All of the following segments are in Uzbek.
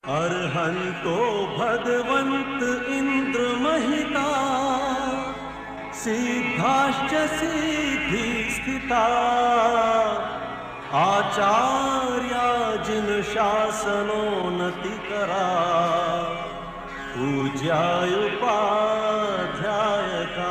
अर्हन्तो भगवन्त इंद्र महिता सिद्धाश्च सिद्धि स्थिता आचार्या जिन शासनोन्नति करा पूज्यायुपाध्यायका।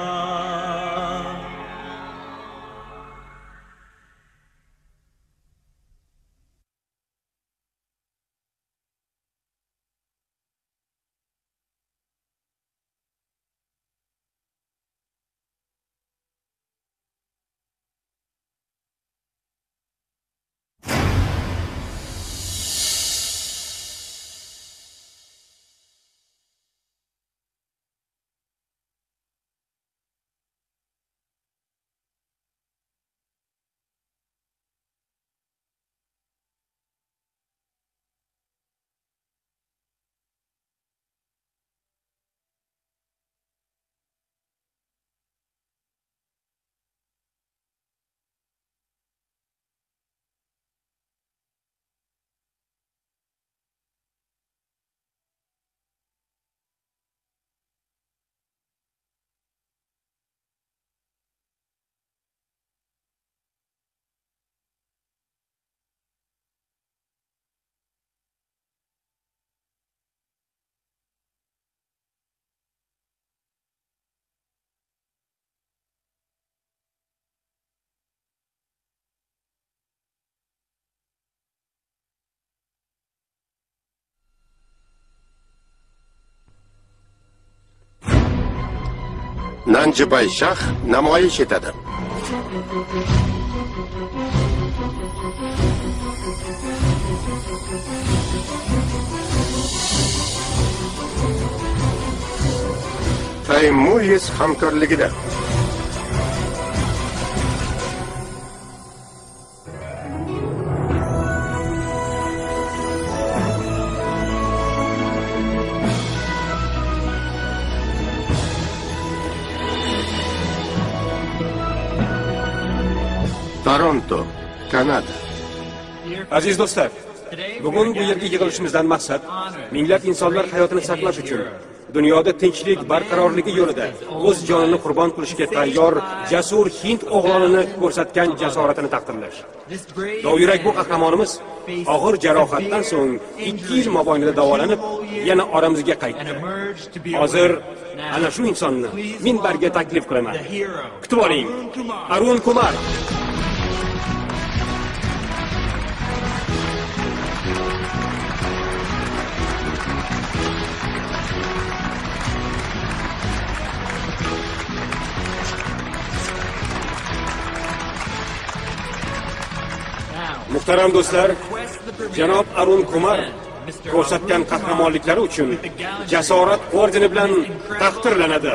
Nanjibay Shah namoyish etadi. Taymuyis hamkorligida Toronto, Kanada. Aziz do'stlar, bugun bu yerga yig'ilishimizdan maqsad minglab insonlar hayotini saqlash uchun dunyoda tinchlik barqarorligi yo'lida o'z jonini qurbon qilishga tayyor jasur hind o'g'lonini ko'rsatgan jasoratini taqdirlash. Dovyurak bu qahramonimiz og'ir jarohatdan so'ng 2 yil mobaynida davolanib, yana oramizga qaytdi. Hozir ana shu insonni minbarga taklif qilaman. Kutib oling, Arun Kumar. Muhtaram do'stlar, janob Arun Kumar ko'rsatgan qahramonliklari uchun jasorat ordeni bilan taqdirlanadi.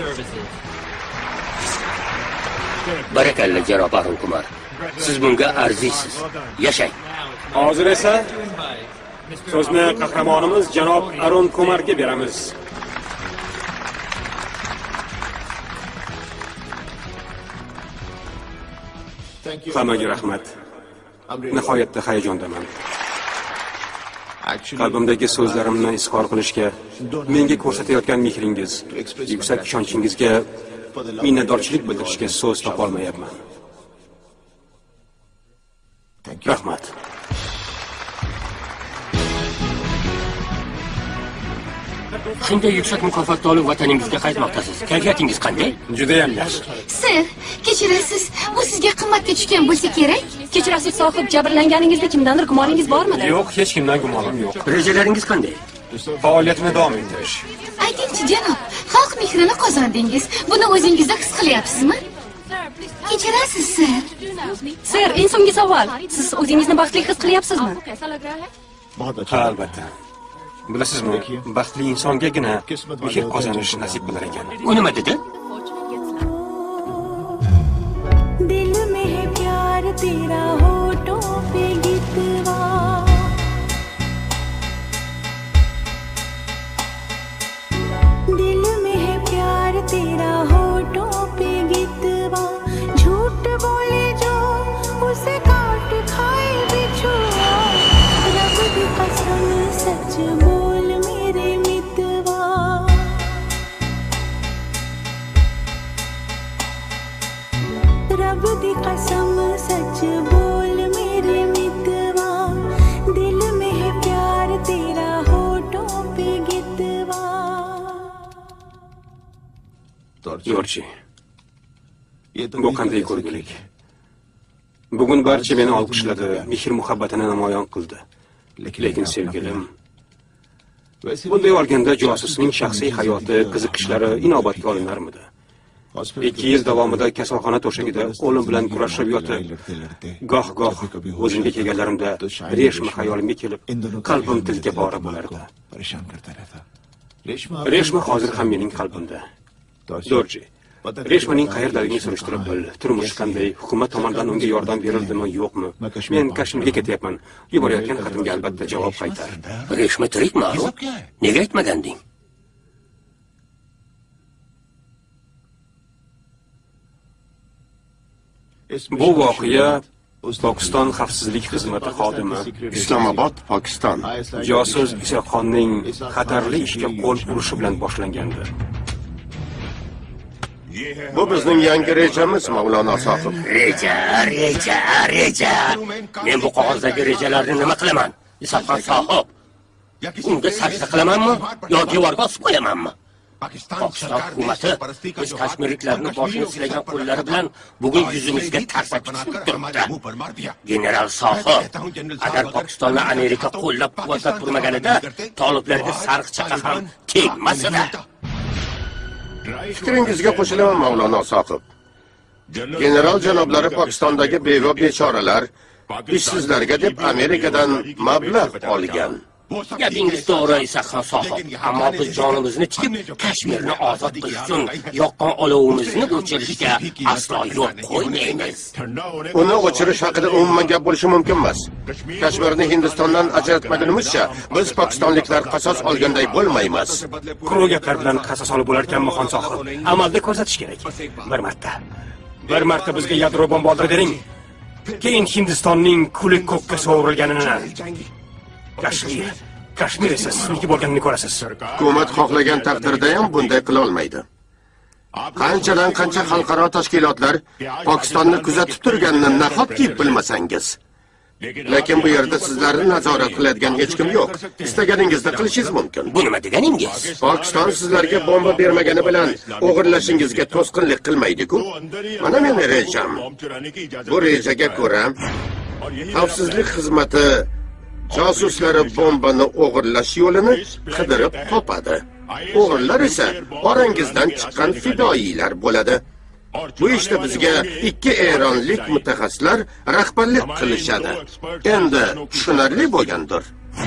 Barakalla janob Arun Kumar. Siz bunga arziysiz. Yashang. Hozir esa so'zni qahramonimiz janob Arun Kumarga beramiz. Hammaga rahmat. Nihoyatda hayajondaman. Qalbimdagi so'zlarimni izhor qilishga, menga ko'rsatayotgan mehringiz, yuksak ishonchingizga minnatdorchilik bildirishga so'z topa olmayapman. Rahmat. Shunday yuksak mukofotni olib vataningizga qaytmoqdasiz. Kayfiyatingiz qanday? Juda ham yaxshi. Sir, kechirasiz. Bu sizga qimmatga tushgan bo'lsa kerak. Kechirasiz sohib, jabrlanganingizda kimdandir gumoningiz bormidi? Yo'q, hech kimdan gumonim yo'q. Rejalaringiz qanday? Faoliyatni davom ettirish. Aytingchi janob, xalq mehrini qozondingiz. Buni o'zingizda his qilyapsizmi? Kechirasiz, sir. Sir, eng so'nggi savol. Siz o'zingizni baxtli his qilyapsizmi? Albatta. Bilasizmi, baxtli insongagina mehr qozonish nasib qilar ekan. U nima dedi? दिल में है प्यार तेरा होठों पे गितवा दिल में है प्यार तेरा होठों पे गितवा झूठ बोले जो उसे काट खाए बिछुआ रब की कसम सच Archie. Bu qanday ko'rgilik? Bugun barcha meni olqishladi, mehr-muhabbatini namoyon qildi. Lekin sevgilim, bunday olganda josusning shaxsiy hayoti, qiziqishlari inobatga olinarmidi? 2 yil davomida kasalxona to'shagida o'lim bilan kurashib yotib, goh-goh o'zimga kelganlarimda Reshma xayolimga kelib, qalbim tilga bora bo'lardi. Reshma hozir ham mening qalbimda. Dorji, Reshmaning qayerdaligini surishtirib bil. Turmush qanday? Hukumat tomonidan unga yordam berildimi, yo'qmi? Men Kashmirga ketyapman. Yuborayotgan xatimga albatta javob qaytar. Reshma tirikmi? Nega aytmaganding? Bu voqea Pokiston xavfsizlik xizmati xodimi Islomobod, Pokiston. josus Isoqxonning xatarli ishga qo'l urishi bilan boshlangandi. Bu bizning yangi rejamiz, Mavlono Sohib. Reja. Men bu qog'ozdagi rejalarni nima qilaman? Isoqxon sohib. Unga sajda qilamanmi yoki devorga osib qo'yamanmi? Pokiston hukumati biz kashmirliklarni boshini silagan qo'llari bilan bugun yuzimizga tarsaki tushib turibdi. General sohib, agar Pokistonni Amerika qo'llab-quvvatlab turmaganida toliblarga sariqchaqa ham tegmasdi. Fikringizga qo'shilaman, Mavlono Sohib. General janoblari Pokistondagi beva bechoralar, ishsizlarga deb Amerikadan mablag' olgan. Gapingiz to'g'ri, Isoqxon sohib. Ammo biz jonimizni tikib, Kashmirni ozod qilish uchun yoqqan olovimizni o'chirishga aslo yo'l qo'ymaymiz. Uni o'chirish haqida umuman gap bo'lishi mumkin emas. Kashmirni Hindistondan ajratmagunimizcha biz pokistonliklar qasos olganday bo'lmaymiz. Quruq gaplar bilan qasos olib bo'larkanmi, xon sohib? Amalda ko'rsatish kerak. Bir marta bizga yadro bomba bering. Keyin Hindistonning kuli ko'kka sovurilganini. Kashmir esa sizniki bo'lganini ko'rasiz. Hukumat xohlagan taqdirda ham bunday qila olmaydi. Qanchadan qancha xalqaro tashkilotlar Pokistonni kuzatib turganini nahotki bilmasangiz. Lekin bu yerda sizlarni nazorat qiladigan hech kim yo'q. Istaganingizni qilishingiz mumkin. Bu nima deganingiz? Pokiston sizlarga bomba bermagani bilan o'g'irlashingizga to'sqinlik qilmaydi-ku. Mana meni rejam. Bu rejaga ko'ra xavfsizlik xizmati josuslari bombani o'g'irlash yo'lini qidirib topadi. O'g'irlar esa orangizdan chiqqan fidoyilar bo'ladi. Bu ishda bizga 2 eronlik mutaxassislar rahbarlik qilishadi. Endi tushunarli bo'lgandir.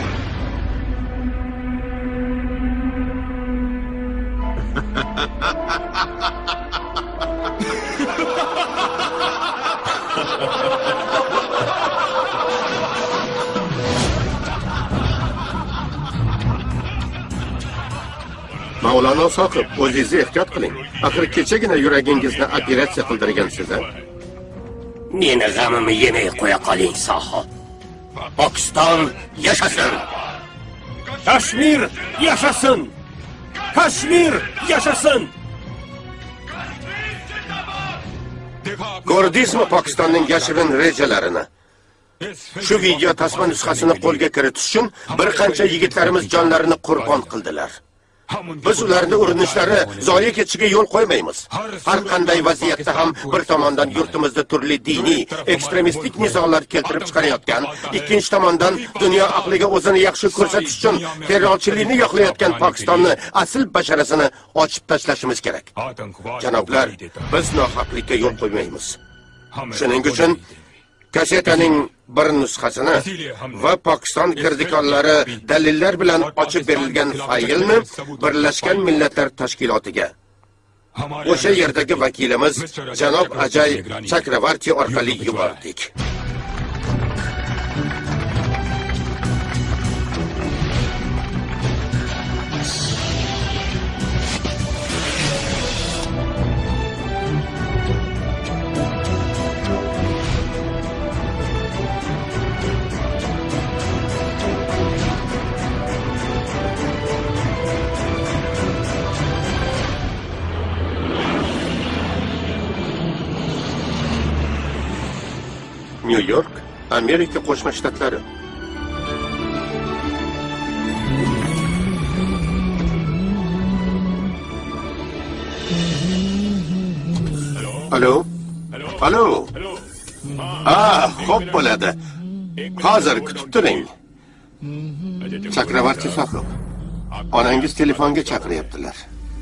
Mavlono Sohib, o'zingizni ehtiyot qiling. Axir kechagina yuragingizni operatsiya qildirgansiz. Meni g'amimni yemay qo'ya qoling, sohib. Pokiston yashasin. Kashmir yashasin. Kashmir yashasin. Ko'rdingizmi Pokistonning yashirin rejalarini? Shu video tasma nusxasini qo'lga kiritish uchun bir qancha yigitlarimiz jonlarini qurbon qildilar. Biz ularning urinishlari zoya ketishiga yo'l qo'ymaymiz. Har qanday vaziyatda ham bir tomondan yurtimizda turli diniy, ekstremistik nizolar keltirib chiqarayotgan, ikkinchi tomondan dunyo aqliga o'zini yaxshi ko'rsatish uchun terrorchilikni yoqlayotgan Pokistonni asl basharasini ochib tashlashimiz kerak. Janoblar, biz nohaqlikka yo'l qo'ymaymiz. Shuning uchun kasetaning bir nusxasini va Pokiston kirdikorlari dalillar bilan ochib berilgan faylni Birlashgan Millatlar Tashkilotiga o'sha yerdagi vakilimiz janob Ajay Chakravarti orqali yubordik. New York, Amerika Qo'shma Shtatlari. Alo? Alo? Xo'p bo'ladi. Hozir kutib turing. Chakravarti sohib. Onangiz telefonga chaqiryaptilar.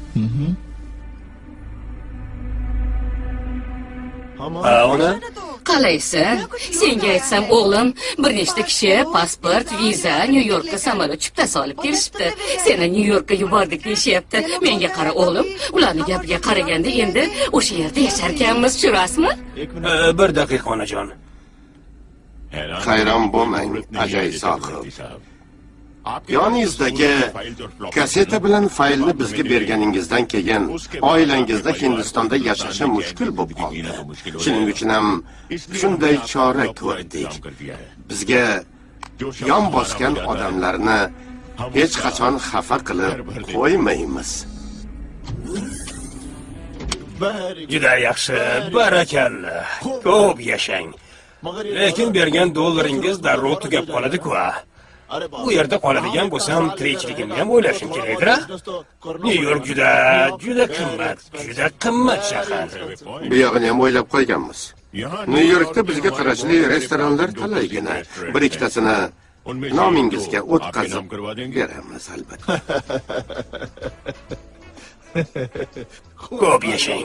Ona? Qalaysan? Senga aytsam, o'g'lim, bir nechta kishi pasport, viza, Nyu-Yorkka samolyot chiptasi olib kelishibdi. Seni Nyu-Yorkka yubordik deyishyapti. Menga qara, o'g'lim. Ularning gapiga qaraganda endi o'sha yerda yasharkanmiz, tushurasizmi? Bir daqiqa onajon. Hayron bo'lmang, Ajay sohib. Yoningizdagi kaseta bilan faylni bizga berganingizdan keyin oilangizda Hindistonda yashashi mushkul bo'lib qoldi. Shuning uchun ham shunday chora ko'rdik. Bizga yon bosgan odamlarni hech qachon xafa qilib qo'ymaymiz. Juda yaxshi, barakalla. Ko'p yashang. Lekin bergan dollaringiz darrov tugab qoladi-ku. Bu yerda qoladigan bo'lsam, tirikchiligimni ham o'ylashim kerakdir. Nyu-York juda qimmat shahar. Bu yog'ini ham o'ylab qo'yganmiz. Nyu-Yorkda bizga qarashli restoranlar talaygina. Bir ikkitasini nomingizga o'tkazib beramiz albatta. Ko'p yashang.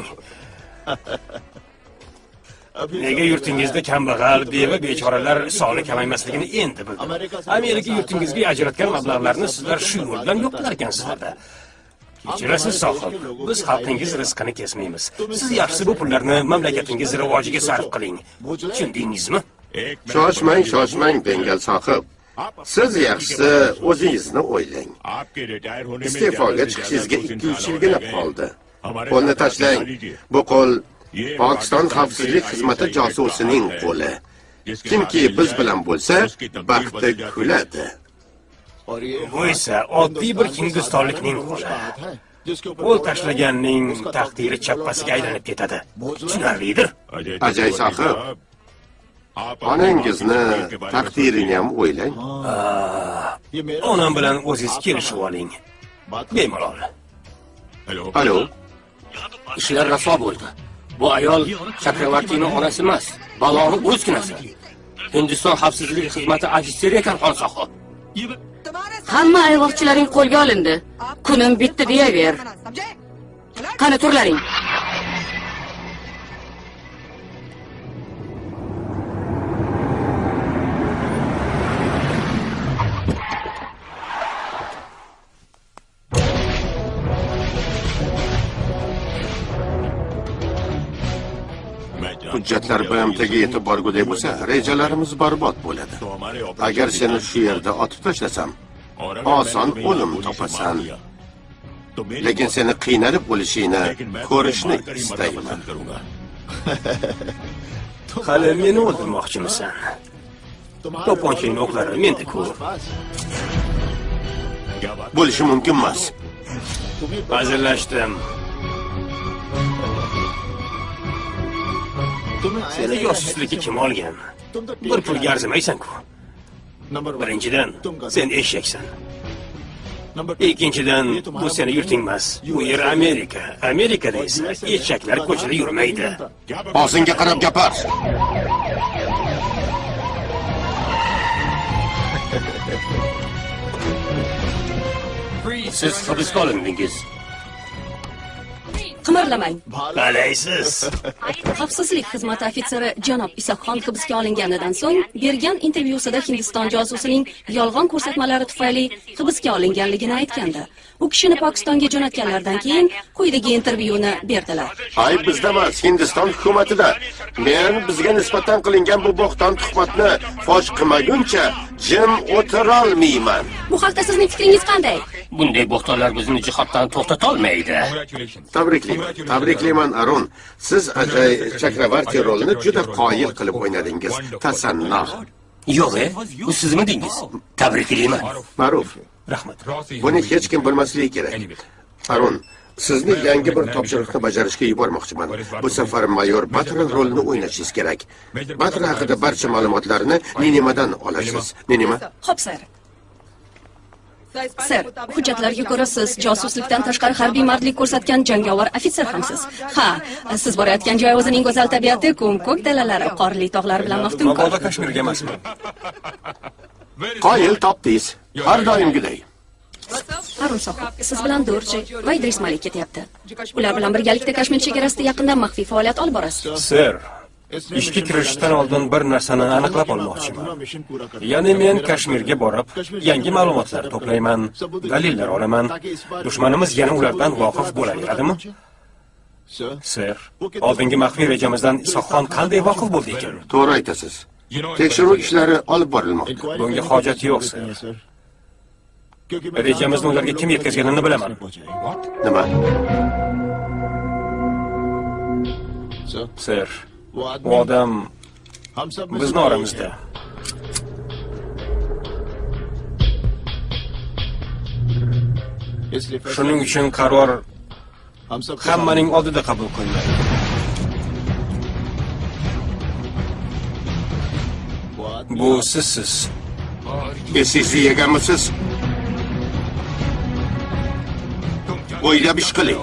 Nega yurtingizda kambag'al, beva, bechoralar soni kamaymasligini endi bildim. Amerika yurtingizga ajratgan mablag'larni sizlar shu yo'l bilan yo'qlar ekansizlar-da. Kechirasiz sohib, biz xalqingiz rizqini kesmaymiz. Siz yaxshisi bu pullarni mamlakatingiz rivojiga sarf qiling. Tushundingizmi? Shoshmang, Bengal sohib. Siz yaxshisi o'zingizni o'ylang. Iste'foga chiqishingizga 2-3 yilgina qoldi. Qo'lni tashlang. Bu qo'l Pokiston xavfsizlik xizmati josusining qo'li. Kimki biz bilan bo'lsa, baxti kuladi. Bu esa oddiy bir hindistonlikning qo'li. Qo'l tashlaganning taqdiri chappasiga aylanib ketadi. Tushunarlidir? Ajay sohib, onangizni taqdirini ham o'ylang. Onam bilan o'zingiz kelishib oling. Bemalol. Alo. Ishlar raso bo'ldi. Bu ayol Chakravartining onasi emas, baloni o'zginasi. Hindiston xavfsizlik xizmati ajisseri ekan xon sohib. Hamma ayg'oqchilaring qo'lga olindi. Kunim bitti deyaver. Qani turlaring. Hujjatlar BMTga yetib borguday bo'lsa, rejalarimiz barbod bo'ladi. Agar seni shu yerda otib tashlasam, oson o'lim topasan. Lekin seni qiynalib o'lishingni ko'rishni istayman. Hali meni o'ldirmoqchimisan? To'pponchangni o'qlari menda-ku. Bo'lishi mumkin emas. Hazillashdim. Seni josuslikka kim olgan? Bir pulga arzimaysan-ku. Birinchidan, sen eshaksan. Ikkinchidan, bu seni yurting emas. Bu yer Amerika. Amerikada esa eshaklar ko'chada yurmaydi. Og'zingga qarab gapir. Siz hibsga olindingiz. Qimirlamang. Qalaysiz? Xavfsizlik xizmati ofitseri janob Isoqxon hibsga olinganidan so'ng bergan intervyusida Hindiston josusining yolg'on ko'rsatmalari tufayli hibsga olinganligini aytgandi. U kishini Pokistonga jo'natganlardan keyin quyidagi intervyuni berdilar. Ayb bizda emas, Hindiston hukumatida. Men bizga nisbatan qilingan bu bo'xton tuhmatni fosh qilmaguncha jim o'tira olmayman. Bu haqda sizning fikringiz qanday? Bunday bo'xtonlar bizni jihatdan to'xtata olmaydi. Tabriklayman Arun. Siz Ajay Chakravarti rolini juda qoyil qilib o'ynadingiz. Tasannoh. Yo'q, bu sizmidingiz? Tabriklayman. Ma'ruf. Rahmat. Buni hech kim bilmasligi kerak. Arun, sizni yangi bir topshiriqni bajarishga yubormoqchiman. Bu safar mayor Batra rolini o'ynashingiz kerak. Batra haqida barcha ma'lumotlarni Ninimadan olasiz. Ninima? Xo'p, sir. Sir, hujjatlarga ko'ra siz josuslikdan tashqari harbiy mardlik ko'rsatgan jangovar ofitser hamsiz. Ha, siz borayotgan joy o'zining go'zal tabiati, ko'k dalalar, qorli tog'lar bilan maftunkor. Mabodo Kashmirga emasmi? Qoyil topdingiz. Har doimgiday. Harun sohib, siz bilan Dorji va Idris Malik ketyapti. Ular bilan birgalikda Kashmir chegarasida yaqinda maxfiy faoliyat olib borasiz. Sir, ishga kirishdan oldin bir narsani aniqlab olmoqchiman. Ya'ni men Kashmirga borib, yangi ma'lumotlar to'playman, dalillar olaman. Dushmanimiz yana ulardan voqif bo'laveradimi? Sir, oldingi maxfiy rejamizdan Isoqxon qanday voqif bo'ldi ekan? To'g'ri aytasiz. Tekshiruv ishlari olib borilmoqda. Bunga hojat yo'q, sir. Rejamizni ularga kim yetkazganini bilaman. Nima? Sir, bu odam bizni oramizda. Shuning uchun qaror hammaning oldida qabul qilinadi. Bu sizsiz. Sizni yeganmisiz? O'ylab ish qiling.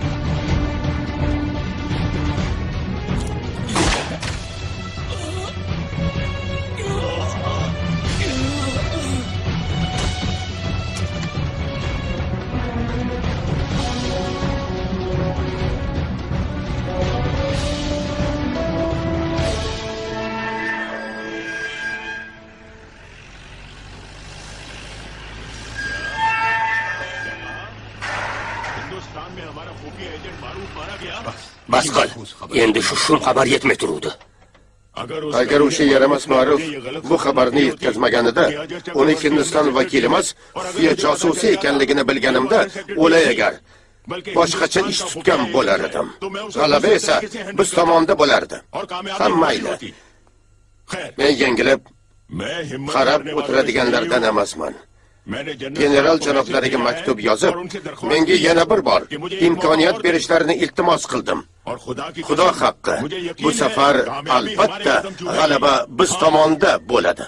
Bas qil. Endi shu shum xabar yetmay turuvdi. Agar o'sha yaramas ma'ruf bu xabarni yetkazmaganida, uni Hindiston vakili emas, xufiya josusi ekanligini bilganimda, o'lay agar boshqacha ish tutgan bo'lar edim. G'alaba esa biz tomonda bo'lardi. Hammayli. Men yengilib qarab o'tiradiganlardan emasman. General janoblariga maktub yozib, menga yana bir bor imkoniyat berishlarini iltimos qildim. Xudo haqqi, bu safar albatta g'alaba biz tomonda bo'ladi.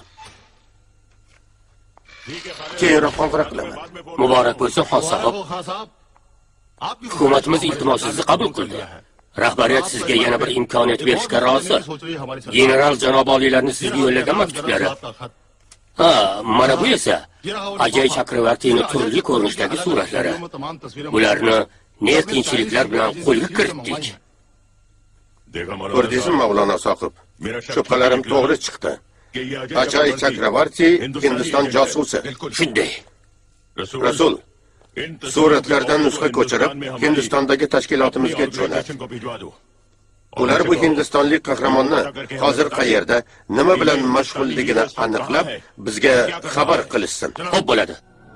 Keyinroq qo'ng'iroq qilaman. Muborak bo'lsin, xon sahib. Hukumatimiz iltimosingizni qabul qildi. Rahbariyat sizga yana bir imkoniyat berishga rozi. General janob oliylarni sizga yo'llagan maktublari. Ha, mana bu esa Ajay Chakravartini turli ko'rinishdagi suratlari. Bularni ne qiyinchiliklar bilan qo'lga kiritdik. Ko'rdingizmi, Mavlono sohib? Shubhalarim to'g'ri chiqdi. Ajay Chakravarti Hindiston josusi. Shunday. Rasul, suratlardan nusxa ko'chirib Hindistondagi tashkilotimizga jo'nat. Ular bu hindistonlik qahramonni hozir qayerda, nima bilan mashg'ulligini aniqlab, bizga xabar qilishsin. Xo'p bo'ladi.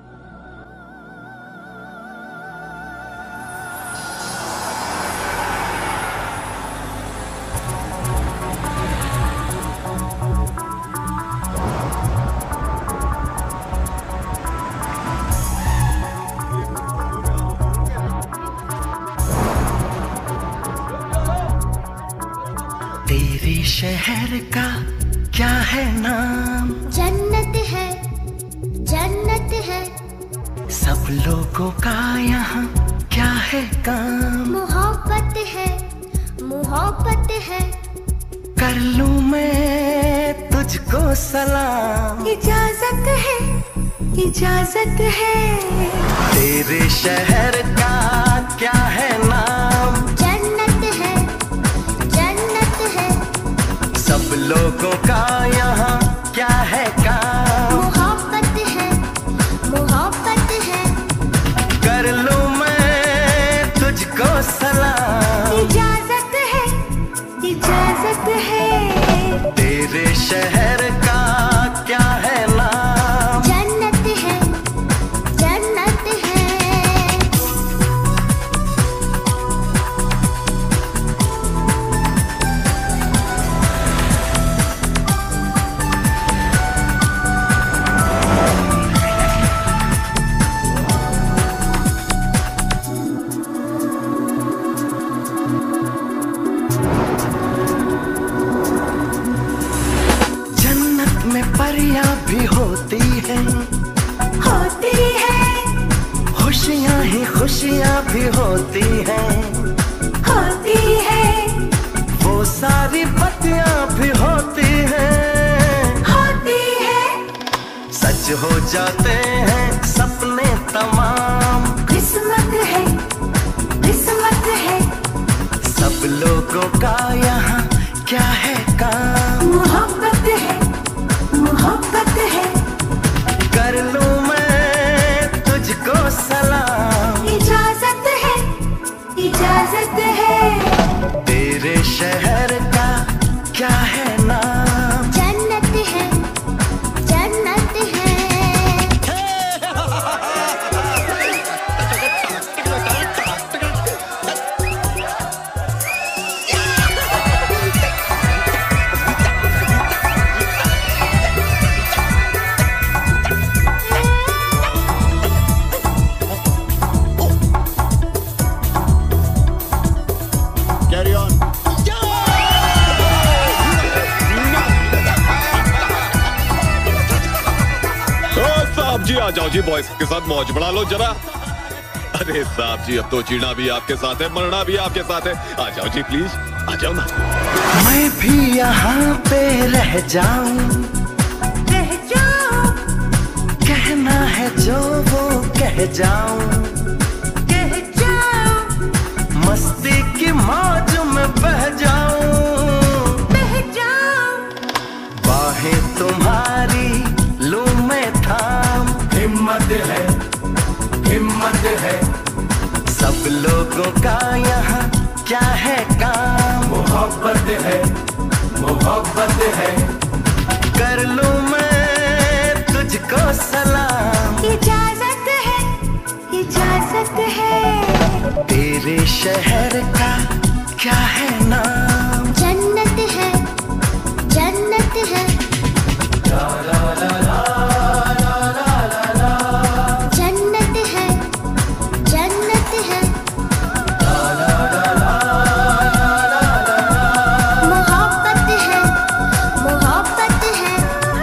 तेरे शहर का क्या है नाम? जन्नत है, जन्नत है। सब लोगों का यहाँ क्या है काम? मोहब्बत है, मोहब्बत है। कर लूं मैं तुझको सलाम? इजाजत है, इजाजत है। तेरे शहर का क्या है नाम? जन्नत है, जन्नत है। सब लोगों का यहाँ क्या है काम? मोहब्बत है, मोहब्बत है। कर लूं मैं तुझको सलाम? इजाजत है, इजाजत है। तेरे शहर का क्या है नाम? जन्नत है, जन्नत है। जन्नत में परियां भी होती हैं, होती है, खुशियाँ ही खुशियाँ भी होती हैं, होती है, वो सारी बत्तियाँ भी होती हैं, होती है, सच हो जाते हैं सपने तमाम। किस्मत है, किस्मत है, सब लोगों का यहाँ क्या है काम। मोहब्बत है, मोहब्बत है, कर लूं मैं तुझको सलाम। इजाजत है, इजाजत है, तेरे शहर का क्या है नाम। जन्नत है, जन्नत है। साहब जी आ जाओ जी, बॉयज के साथ मौज बढ़ा लो जरा। अरे साहब जी अब तो जीना भी आपके साथ है, मरना भी आपके साथ है। आ जाओ जी प्लीज, आ जाओ ना। मैं भी यहाँ पे रह जाऊं, रह जाओ, कहना है जो वो कह जाऊं, कह जाओ, मस्ती की मौज में बह जाऊं, बह जाओ, बाहें तुम्हारी लूं मैं थाम। हिम्मत है, हिम्मत है, सब लोगों का यहाँ क्या है काम। मोहब्बत है, मोहब्बत है, कर लूं मैं तुझको सलाम। इजाजत है, इजाजत है, तेरे शहर का क्या है नाम। जन्नत है, जन्नत है, जन्नत है, जन्नत है, मोहब्बत है, मोहब्बत है,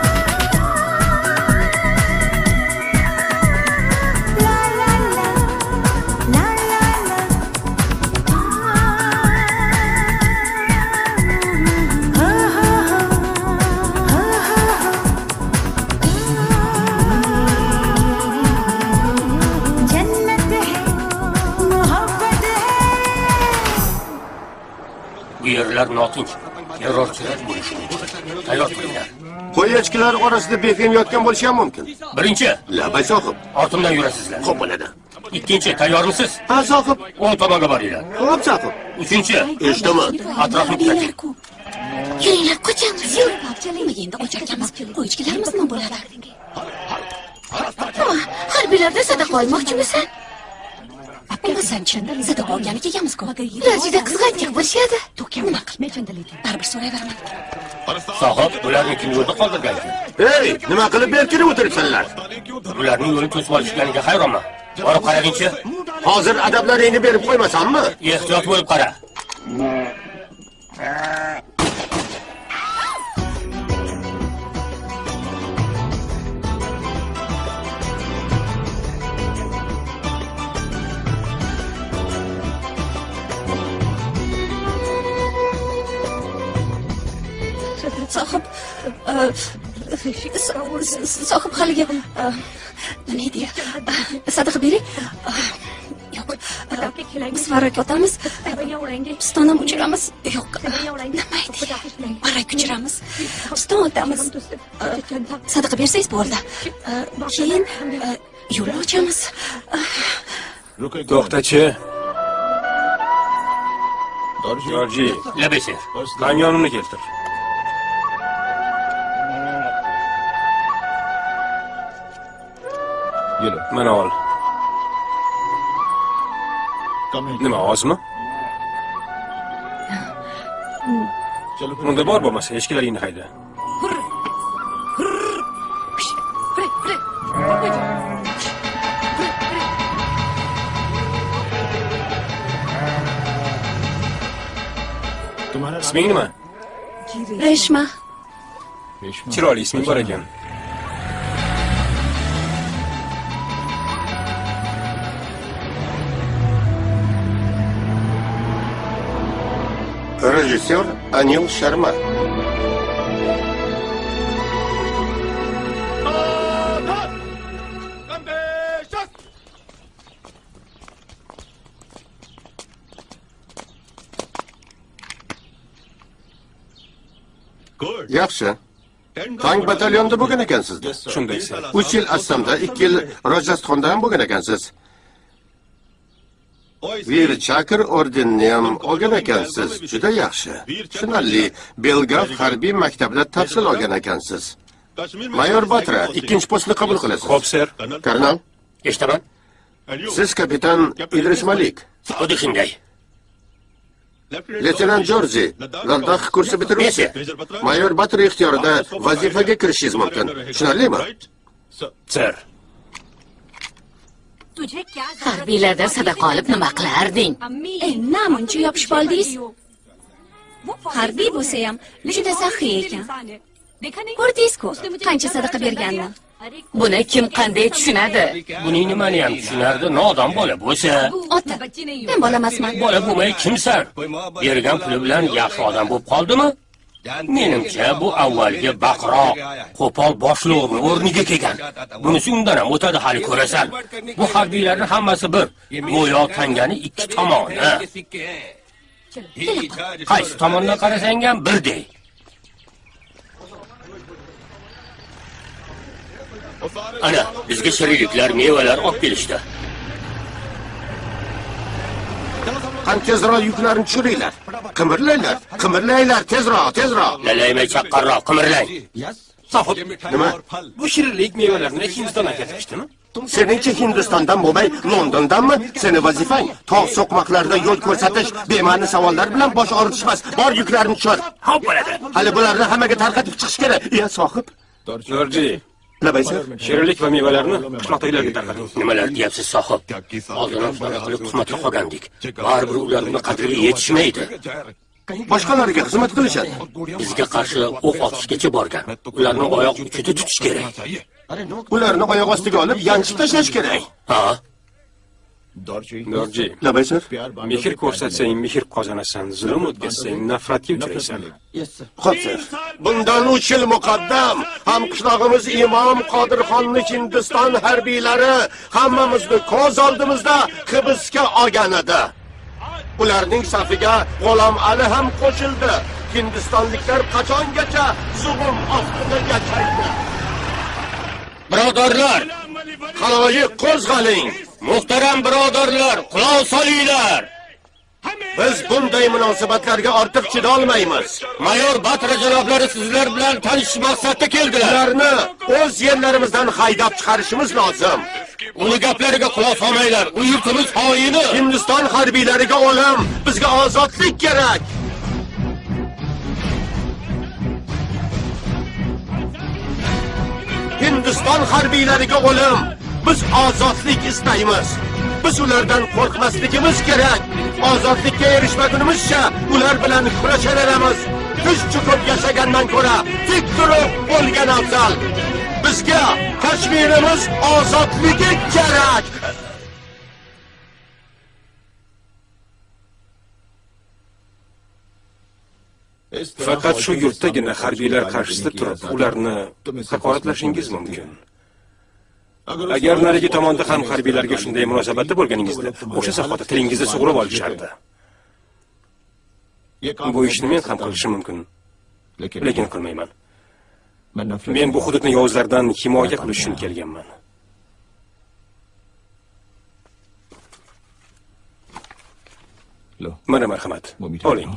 ला ला ला, ला ला ला, हा हा हा, हा हा हा, जन्नत है, मोहब्बत है। Bu yerlar notinch, terrorchilar bo'lishi mumkin. Tayyor turinglar. Qo'y echkilar orasida befen yotgan bo'lishi ham mumkin. Birinchi, Labay sohib. ortimdan yurasizlar. Xo'p bo'ladi. Ikkinchi, tayyormisiz? Ha sohib. O'ng tomonga boringlar. Xo'p sohib. Uchinchi, Eshitaman. atrofni kuzating. Yuringlar, qochamiz, yur. Nima endi qocharkanmiz? Qo'ychilarimiz nima bo'ladi? Harbiylardan sadaqa olmoqchimisan? Bo'lmasan-chi, sadaqa olgani kelganmiz-ku. Ular juda qizg'anchiq bo'lishadi. Nima qilmayman? Baribir so'rayveraman. Sohib, bularni kim yo'lda qoldirgan? Hey, nima qilib berkirib o'tiribsanlar? Ularning yo'lini to'sib olishganiga hayronman. Borib qaragin-chi. Hozir adablaringni berib qo'ymasammi? Ehtiyot bo'lib qara. Sohib, sohib haligi nima edi? Sadaqa bering. Yo'q. Biz varrak otamiz. Piston ham uchiramiz. Yo'q. Nima edi? Varrak uchiramiz. Piston otamiz. Sadaqa bersangiz bo'ldi. Keyin yo'l ochamiz. To'xtachi. Jorji, Labesher. kamyonimni keltir. Mana ol. Nima, ozmi? Unda bor bo'lmasa, echkilaringni hayda. Isming nima? Reshma. Chiroyli isming bor ekan. Rejissyor Anil Sharma. Yaxshi. Tank batalyonida bo'lgan ekansiz. Shundaysa. 3 yil Assamda, 2 yil Rajastxonda ham bo'lgan ekansiz. Vir Chakr ordenini ham olgan ekansiz. Juda yaxshi. Tushunarli. Belgrad harbiy maktabida tahsil olgan ekansiz. Mayor Batra, ikkinchi postni qabul qilasiz. Xo'p, ser. Karnal, Eshitaman. siz kapitan Idris Malik. Xuddi shunday. Leytenant Jorji, Ladakh kursi bitiruvchi. Mayor Batra ixtiyorida vazifaga kirishingiz mumkin. Tushunarlimi? Ser. Harbiylardan sadaqa olib nima qilarding? Namuncha yopishib oldingiz? Harbiy bo'lsa ham juda saxiy ekan. Ko'rdingiz-ku, qancha sadaqa berganini. Buni kim qanday tushunadi? Buning nimani ham tushunardi? Nodon bola bo'lsa. Ota, men bola emasman. Bola bo'lmay kimsan? Bergan puli bilan yaxshi odam bo'lib qoldimi? Menimcha bu avvalgi baqiroq, qo'pol boshliqni o'rniga kelgan. Bunisi undan ham o'tadi, hali ko'rasan. Bu harbiylarning hammasi bir, go'yo tangani ikki tomoni. Qaysi tomondan qarasang ham birdek. Ana, bizga shirinliklar, mevalar olib kelishdi. Qani tezroq yuklarni tushiringlar. Qimirlanglar, tezroq. Lalaymay chaqqarroq qimirlang. Sohib, Nima? bu shirinlik mevalarni Hindistondan keltirishdimi? Seningcha Hindistondan bo'lmay, Londondanmi? Seni vazifang tog' so'qmoqlarda yo'l ko'rsatish, bema'ni savollar bilan bosh og'ritishmas. Bor yuklarni tushir. Xo'p bo'ladi. Hali bularni hammaga tarqatib chiqish kerak. Ya sohib. Jorji, Labaysa. shirinlik va mevalarni qishloqdagilarga tarqating. Nimalar deyapsiz, sohib? Oldin shunaqa qilib xizmatga qolgandik. Baribir ular buni qadriga yetishmaydi. Boshqalarga xizmat qilishadi. Bizga qarshi o'q otishgacha borgan. Ularni oyoq uchida tutish kerak. Ularni oyoq ostiga olib, yanchib tashlash kerak. Ha? Jorji, Labaysa. mehr ko'rsatsang mehr qozonasan, zulm o'tkazsang nafratga uchraysan. Xo'p, bundan 3 yil muqaddam ham qishlog'imiz Imom Qodirxonni Hindiston harbiylari hammamizni ko'z oldimizda hibsga olgan edi. Ularning safiga G'ulom Ali ham qo'shildi. Hindistonliklar qachongacha zulm ostida yashaydi? Birodarlar, Xaloyiq qo'zg'aling. muhtaram birodarlar, quloq solinglar. Biz bunday munosabatlarga ortiq chidolmaymiz. Mayor Batra janoblari sizlar bilan tanishish maqsadida keldilar. Ularni o'z yerlarimizdan haydab chiqarishimiz lozim. Uni gaplariga quloq solmanglar. U yurtimiz xoini. Hindiston harbiylariga o'lim, bizga ozodlik kerak. Hindiston harbiylariga o'lim, biz ozodlik istaymiz. Biz ulardan qo'rqmasligimiz kerak. Ozodlikka erishmagunimizcha ular bilan kurashaveramiz. Tish cho'kib yashagandan ko'ra tik turib o'lgan afzal. Bizga Kashmirimiz ozodligi kerak. Faqat shu yurtdagina harbiylar qarshisida turib, ularni haqoratlashingiz mumkin. Agar narigi tomonda ham harbiylarga shunday munosabatda bo'lganingizda, o'sha sohada tilingizni sug'urib olishardi. Bu ishni men ham qilishim mumkin, lekin qilmayman. Men bu hududni yovuzlardan himoya qilish uchun kelganman. Mana marhamat, oling.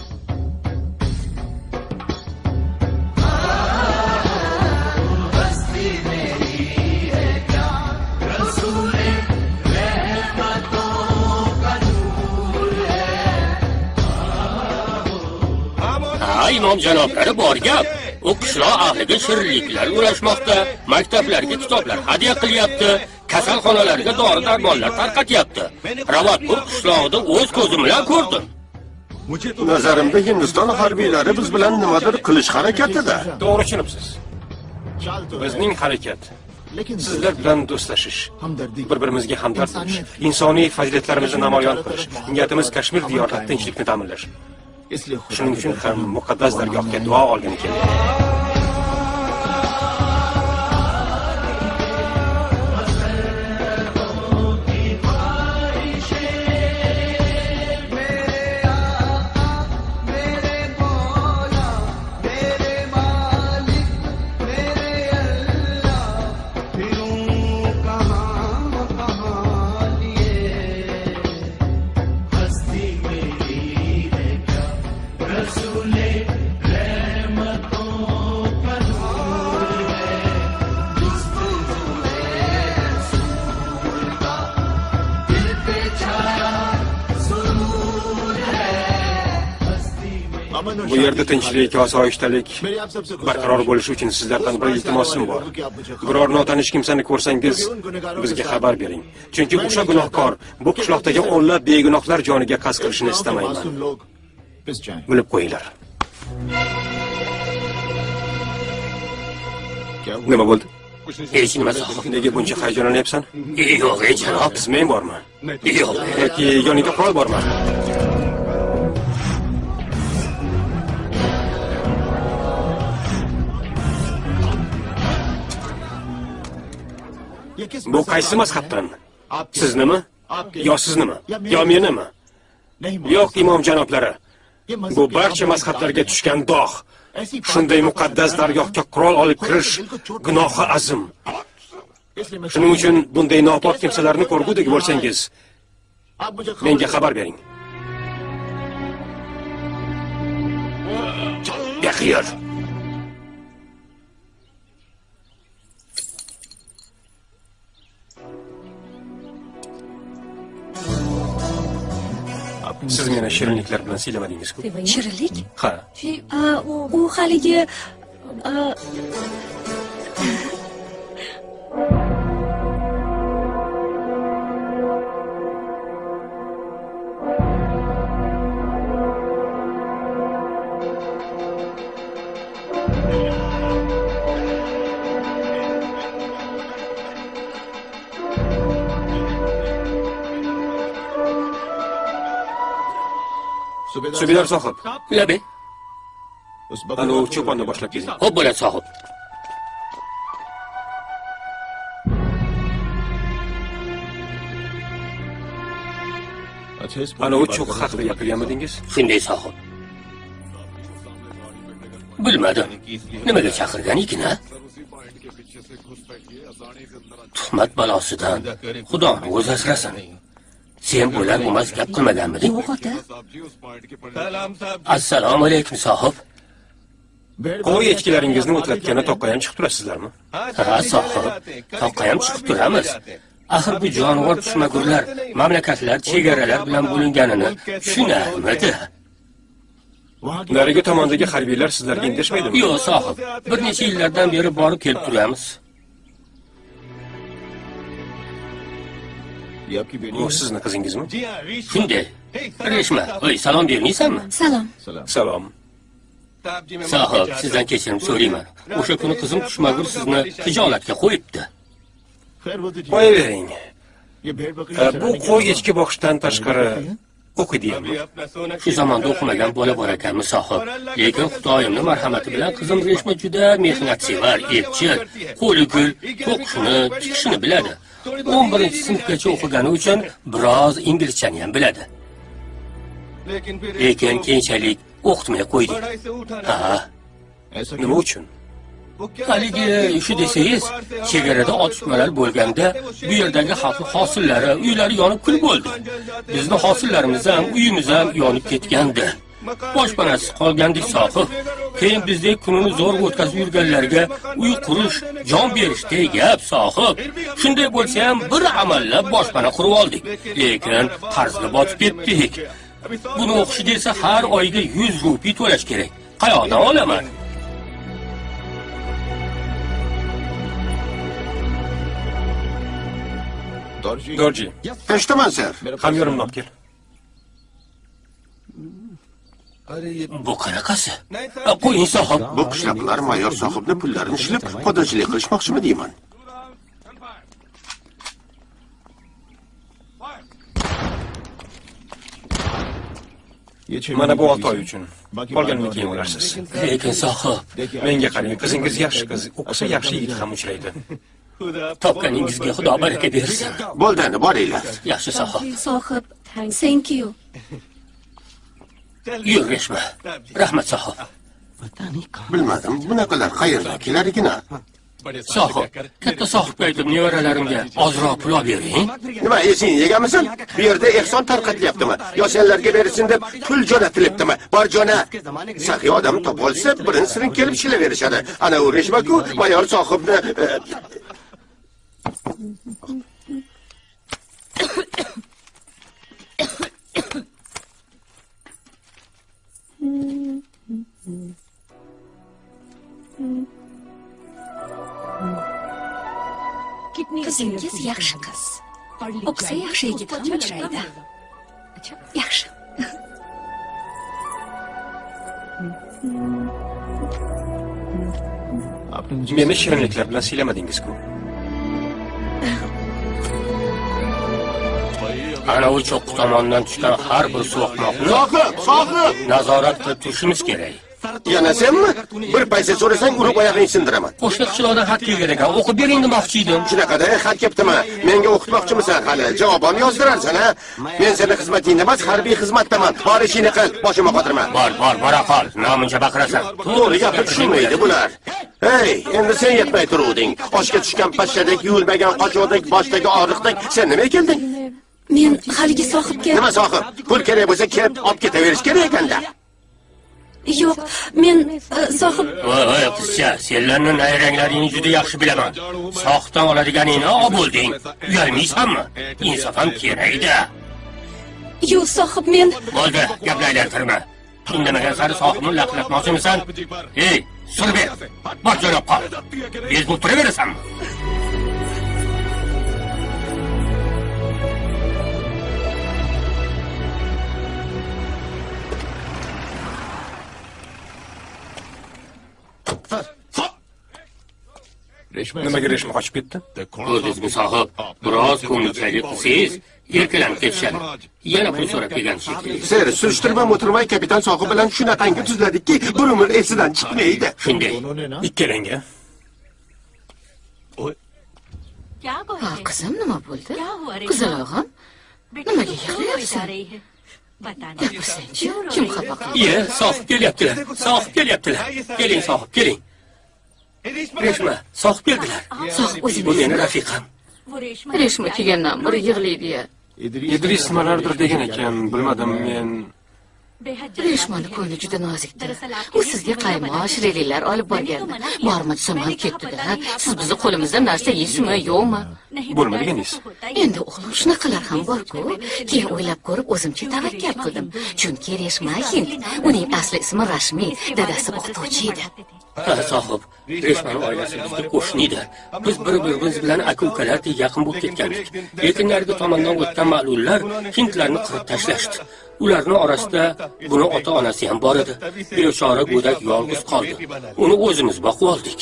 Imom janoblari bor gap. U qishloq ahliga shirinliklar ulashmoqda, maktablarga kitoblar hadya qilyapti, kasalxonalarga dori-darmonlar tarqatyapti. Ravatpur qishlog'ida o'z ko'zim bilan ko'rdim. Nazarimda Hindiston harbiylari biz bilan nimadir qilish harakatida. To'g'ri tushunibsiz. Bizning harakat sizlar bilan do'stlashish, bir-birimizga hamdard bo'lish, insoniy fazilatlarimizni namoyon qilish, niyatimiz Kashmir diyorida tinchlikni ta'minlash. Shuning uchun ham muqaddas dargohga duo olgani keldi. Bu yerda tinchlik, osoyishtalik barqaror bo'lishi uchun sizlardan bir iltimosim bor. Biror notanish kimsani ko'rsangiz, bizga xabar bering. Chunki o'sha gunohkor bu qishloqdagi o'nlab begunohlar joniga qasd qilishini istamayman. Bilib qo'yinglar. Nima bo'ldi? Hech nima sohib. Nega buncha hayajonlanyapsan? Yo'q, janob. Qismang bormi? Yo'q. Yoki yoningda qurol bormi? Bu qaysi mazhabdan? Siznimi? Yo siznimi? Yo menimi? Yo'q, imom janoblari. Bu barcha mazhablarga tushgan dog'. Shunday muqaddas dargohga qurol olib kirish gunohi azim. Shuning uchun bunday nopok kimsalarni ko'rgudek bo'lsangiz, menga xabar bering. Yaxiyar. Siz meni shirinliklar bilan siylamadingiz-ku? Shirinlik? Ha. U haligi Subidor sohib. Labi. Anu cho'ponni boshlab keling. Xo'p bo'ladi sohib. Anu cho'q haqida gapirganmidingiz? Shunday sohib. Bilmadim. Nimaga chaqirgan ekan-a? Tuhmat balosidan Xudoni o'zi asrasin. Sen bo'lar bo'lmas gap qilmaganmiding? yo'q ota. Assalomu alaykum sohib. Qo'y echkilaringizni o'tlatgani toqqa ham chiqib turasizlarmi? Ha, sohib. Toqqa ham chiqib turamiz. Axir bu jonivor tushmagurlar mamlakatlar chegaralar bilan bo'linganini tushunarmidi? Narigi tomondagi harbiylar sizlarga indashmaydimi? Yo'q, sohib. Bir necha yillardan beri borib kelib turamiz. Bu sizni qizingizmi? Shunday. Reshma, voy, salom bermaysanmi? Salom. Salom. Sohib, sizdan kechirim so'rayman. O'sha kuni qizim tushmagur sizni hijolatga qo'yibdi. Qo'yavering. Bu qo'y echki boqishdan tashqari o'qiydi-mi? Shu zamonda o'qimagan bola bor ekanmi, sohib? Lekin Xudoyimning marhamati bilan qizim Reshma juda mehnatsevar, epchil, qo'li gul, to'qishini, tikishini biladi. 11-sinfgacha o'qigani uchun biroz inglizchani ham biladi. Lekin keyinchalik o'qitmay qo'ydik. Ha. Nima uchun? Haligi shu desangiz, chegarada otishmalar bo'lganda bu yerdagi xalq hosillari, uylari yonib kul bo'ldi. Bizning hosillarimiz ham, uyimiz ham yonib ketgandi. Boshpanasiz qolgandik sohib. Keyin bizdek kunini zo'r o'tkazib yurganlarga uy qurish, jon berishday gap sohib. Shunday bo'lsa ham bir amallab boshpana qurib oldik. Lekin qarzga botib ketdik. Buni o'qish desa har oyga 100 rupiy to'lash kerak. Qayoqdan olaman? Dorji. Eshitaman, ser. Hamyorimni olib kel. Bu qanaqasi? Qo'ying sohib. Bu qishloqlar mayor sohibning pullarini ishlab podachilik qilishmoqchimi deyman. Mana bu 6 oy uchun. Qolganini keyin olarsiz. Lekin sohib, Menga qarang, qizingiz yaxshi qiz, o'qisa yaxshi yigit ham uchraydi. topganingizga Xudo baraka bersin. Bo'ldi, endi boringlar. Yaxshi sohib. Sohib, thank you. Yurishma. Rahmat sohib. Bilmadim, bunaqalar qayerdan kelarligini. Sohib, katta sohibga aytib nevaralarimga ozroq pul olib bering. Nima, esing yegamisan? Bu yerda ehson tarqatilyaptimi? Yo senlarga bersin deb pul jo'natilibdimi? Bor jo'na. Saxiy odam topolsa, birin-sirin kelib ishlaverishadi. Ana u Reshmaku mayor sohibni Qizingiz yaxshi qiz. O'qisa yaxshi yigit ham uchraydi. Yaxshi. Meni shirinliklar bilan siylamadingiz-ku. Ana u cho'qqi tomonidan tushgan har bir suvoqmoqni sohib! nazorat qilib turishimiz kerak. Yana senmi? Bir paysa so'rasang, urib oyog'ingni sindiraman. Qo'shni qishloqdan xat kelgan ekan, o'qib bering demoqchi edim. Shunaqada xat kelibdimi? Menga o'qitmoqchimisan hali? Javobini yozdirarsan, ha? Men seni xizmatingda emas, harbiy xizmatdaman. Bor ishingni qil, boshimga qotirma. Bora qol. Nomuncha baqirasan. To'g'ri gapni tushunmaydi bular. Hey, endi sen yetmay turuvding. Oshga tushgan pashshadek, yuvilmagan qochoqdek, boshdagi og'riqdek sen nima kelding? Men haligi sohibga... Nima sohib? Pul kerak bo'lsa, kelib olib ketaverish kerak ekanda. Yo'q, men sohib... Voy, qizcha, senlarni nayranglaringni juda yaxshi bilaman. Sohibdan oladiganingni olib bo'lding. Uyalmaysanmi? Insof ham kerak-da. Yo'q, sohib, men... Bo'ldi, gaplaylartirma. Indamagan sari sohibni laqlatmoqchimisan? Ey, Surbek, bor jo'nab qol. Bezib turaverasanmi? Nimaga Reshma qochib ketdi? Ko'rdingizmi sohib, biroz ko'ngilchalik qilsangiz, erkalanib ketishadi. Yana pul so'rab kelgan shekilli. Ser, surishtirmay o'tirmay kapitan sohib bilan shunaqangi tuzladikki, bir umr esidan chiqmaydi. Shunday. Ikkalanga. Qizim, nima bo'ldi? Qizalog'im, nimaga yig'layapsan? Gapirsanchi, kim xafa qildi? Iye, sohib kelyaptilar. Sohib kelyaptilar. Keling sohib, keling. Reshma, sohib keldilar. Sohib o'zingiz. Bu meni rafiqam. Reshma kelgandan beri yig'laydi-ya. Idris nimalardir degan ekan, bilmadim men. Reshmani ko'ngli juda nozikdir. U sizga qaymoq, shirinliklar olib borgandi. Borma desam ham ketdi-da. Siz bizni qo'limizdan narsa yeysizmi, yo'qmi? Bo'lma deganingiz. Endi o'g'lim shunaqalar ham bor-ku. Keyin o'ylab ko'rib o'zimcha tavakkal qildim. Chunki Reshma hind. Uning asli ismi Rashmi, dadasi o'qituvchi edi. Ha, sohib, Reshmani oilasi bizga qo'shnidir. Biz bir-birimiz bilan aka-ukalardek yaqin bo'lib ketgandik. Lekin narigi tomondan o'tgan ma'lullar hindlarni qirib tashlashdi. Ularning orasida buni ota-onasi ham bor edi. Bechora go'dak yolg'iz qoldi. Uni o'zimiz boqib oldik.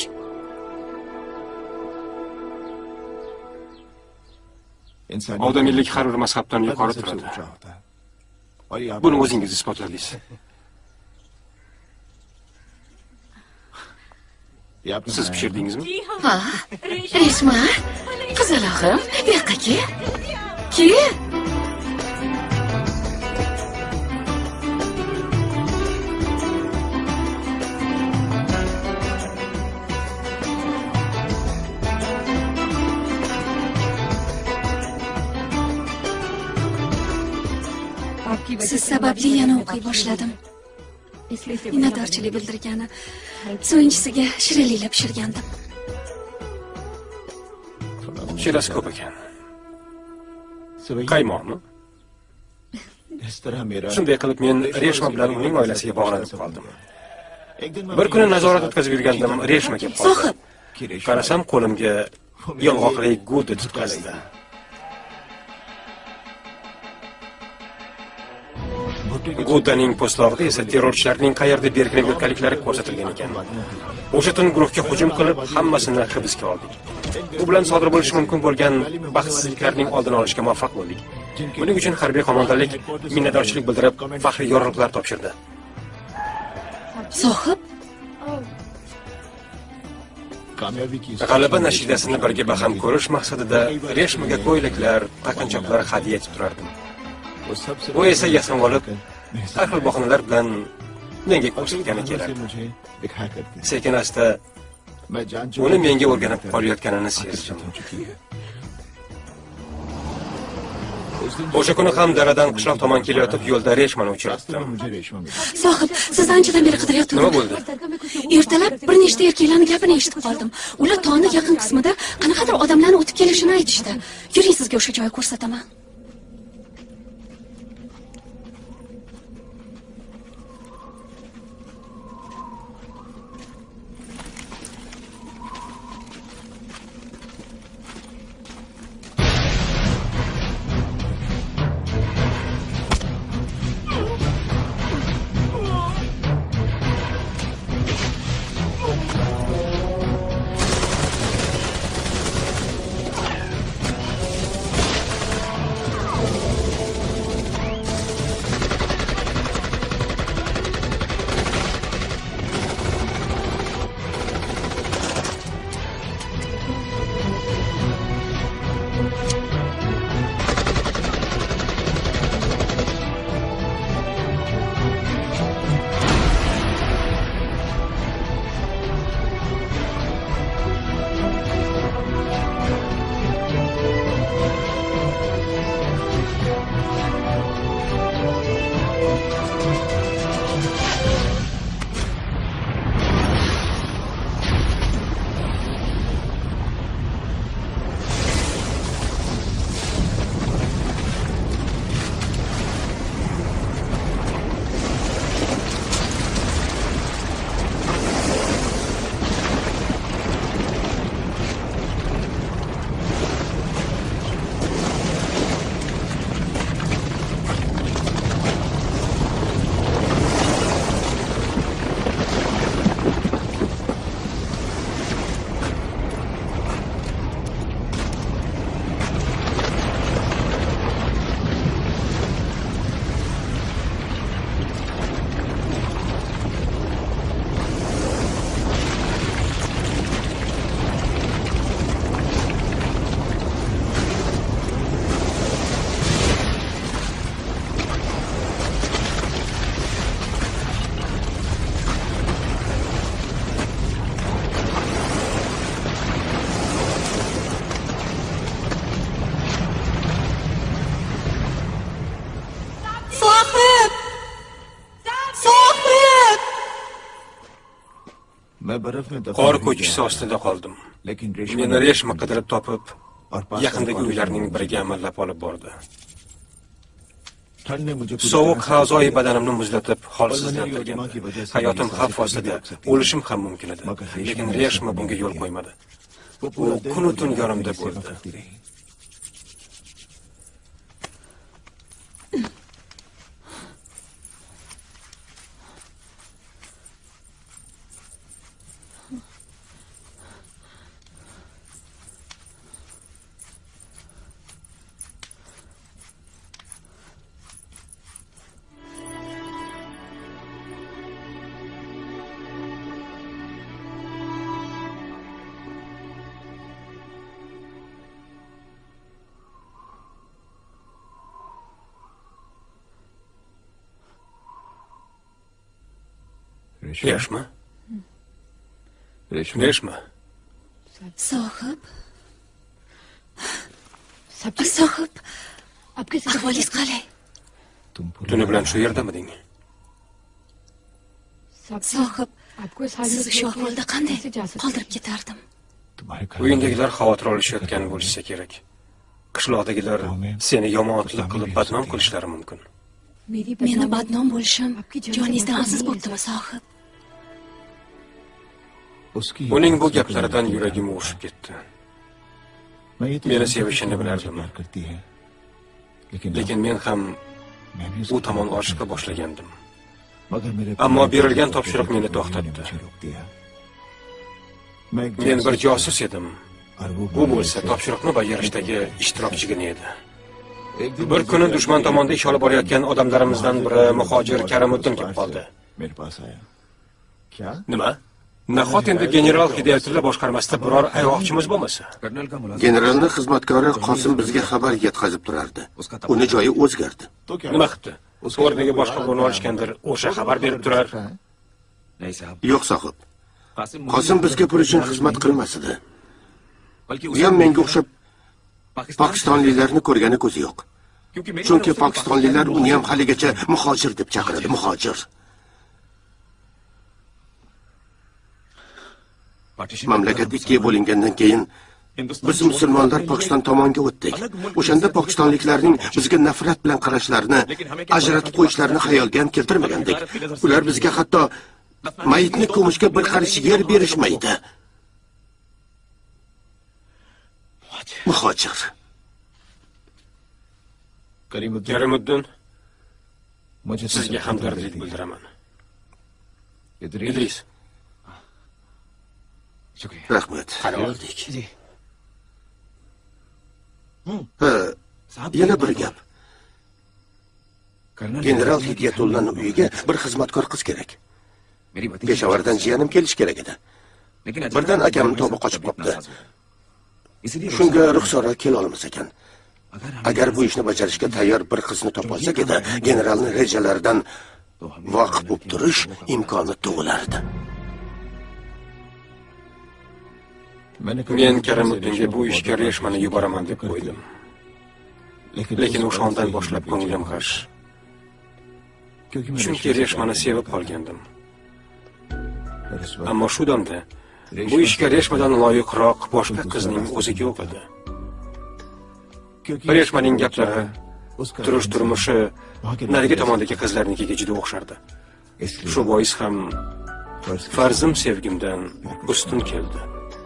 Odamiylik har bir mazhabdan yuqori turadi. Buni o'zingiz isbotladingiz. Siz pishirdingizmi? Ha, Reshma, qizalog'im, bu yoqqa kel. Kel. Siz sababli yana o'qiy boshladim. Minnatdorchilik bildirgani, so'nggisiga shirinliklar pishirgandim. Shirasi ko'p ekan. Qaymoqmi? Shunday qilib men Reshma bilan uning oilasiga bog'lanib qoldim. Bir kuni nazorat o'tkazib yurgandim, Reshma kelib qoldi. Sohib, Qarasam qo'limga yong'oqli g'o'da tutqazildi. G'o'daning po'stlog'ida esa terrorchilarning qayerda berkinib yotganliklari ko'rsatilgan ekan. O'sha tun guruhga hujum qilib, hammasini hibsga oldik. Bu bilan sodir bo'lishi mumkin bo'lgan baxtsizliklarning oldini olishga muvaffaq bo'ldik. Buning uchun harbiy qo'mondonlik minnatdorchilik bildirib, faxriy yorliqlar topshirdi. Sohib, G'alaba nashidasini birga baham ko'rish maqsadida reshmaga ko'ylaklar, taqinchoqlar hadya etib turardim. U esa yasam olib, har xil bahonalar bilan menga ko'rsatgani kelardi. Sekin asta uni menga o'rganib qolayotganini sezdim. O'sha kuni ham daradan qishloq tomon kelayotib yo'lda reshmani uchratdim. Sohib, siz anchadan beri qidiryaptim. Nima bo'ldi? Ertalab bir nechta erkaklarning gapini eshitib qoldim. Ular tog'ning yaqin qismida qanaqadir odamlarni o'tib kelishini aytishdi. Yuring, sizga o'sha joyni ko'rsataman. Qor ko'chkisi ostida qoldim. Meni reshma qidirib topib, yaqindagi uylarning biriga amallab olib bordi. Sovuq a'zoyi badanimni muzlatib, holsizlantirgan. Hayotim xavf ostida, o'lishim ham mumkin edi. Lekin reshma bunga yo'l qo'ymadi. U kun tun yonimda bo'ldi. Reshma? Reshma? Sohib? Sohib? Ahvolingiz qalay? Tuni bilan shu yerdamiding? Sohib, sizni shu ahvolda qanday qoldirib ketardim? Uyindagilar xavotir olishayotgan bo'lsa kerak. Qishloqdagilar seni yomonotlik qilib badnom qilishlari mumkin. Meni badnom bo'lishim joningizdan aziz bo'ptimi, Sohib? Uning bu gaplaridan yuragim urishib ketdi. Meni sevishini bilardim. Lekin men ham u tomon oshiqa boshlagandim. Ammo berilgan topshiriq meni to'xtatdi. Men bir josus edim. Bu bo'lsa topshiriqni bajarishdagi ishtirokchigina edi. Bir kuni dushman tomonda ish olib borayotgan odamlarimizdan biri muhojir Karimuddin kelib qoldi. Nima? Nahot endi general Hidoyatilla boshqarmasida biror ayg'oqchimiz bo'lmasa? Generalning xizmatkori Qosim bizga xabar yetkazib turardi. Uni joyi o'zgardi. Nima qildi? O'rniga boshqa birovni olishgandir, o'sha xabar berib turar. Yo'q sohib. Qosim bizga pul uchun xizmat qilmas edi. U ham menga o'xshab Pokistonliklarni ko'rgani ko'zi yo'q. Chunki pokistonliklar uni ham haligacha muhojir deb chaqiradi, muhojir. Mamlakat ikkiga bo'lingandan keyin biz musulmonlar Pokiston tomonga o'tdik. O'shanda pokistonliklarning bizga nafrat bilan qarashlarini, ajratib qo'yishlarini xayolga ham keltirmagandik. Ular bizga hatto mayitni ko'mishga bir qarish yer berishmaydi. Muhojir. Karimuddin, sizga hamdardlik bildiraman. Idris. Rahmat. Qarordik. Yana bir gap. General Hidoyatullaning uyiga bir xizmatkor qiz kerak. Peshavardan jiyanim kelish kerak edi. Birdan akamni to'g'ri qochib qopti. Shunga ruxsora kela olmas ekan. Agar bu ishni bajarishga tayyor bir qizni topa olsak edi, generalning rejalaridan voqif bo'lib turish imkoni tug'ilardi. Men Karimuddinga bu ishga reshmani yuboraman deb qo'ydim. Lekin o'shandan boshlab ko'nglim g'ash. Chunki reshmani sevib qolgandim. Ammo shu damda bu ishga reshmadan loyiqroq boshqa qizning o'zi yo'q edi. Reshmaning gaplari, turmushi narigi tomondagi qizlarnikiga juda o'xshardi. Shu bois ham farzim sevgimdan ustun keldi.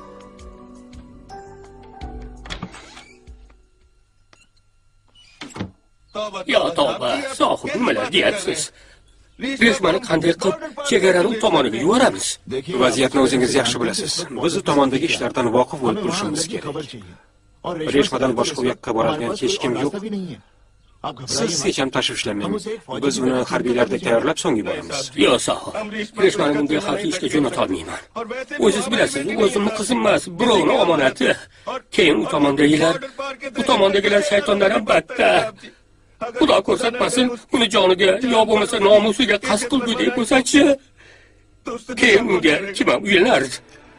Yo tavba, sohib nimalar deyapsiz? Reshmani qanday qilib chegarani u tomoniga yuboramiz? Vaziyatni o'zingiz yaxshi bilasiz. Biz u tomondagi ishlardan voqif bo'lib turishimiz kerak. Reshmadan boshqa u yoqqa boradigan hech kim yo'q. Siz hech ham tashvishlanmang. Biz uni harbiylarga tayyorlab so'ng yuboramiz. Yo sohib, reshmani bunday xavfli ishga jo'nata olmayman. O'zingiz bilasiz, u o'zimni qizim emas, birovni omonati. Keyin u tomondagilar shaytonlar ham battar. Xudo ko'rsatmasin, uni joniga yo bo'lmasa nomusiga qasd qilgudek bo'lsa-chi, keyin unga kim ham uylanardi?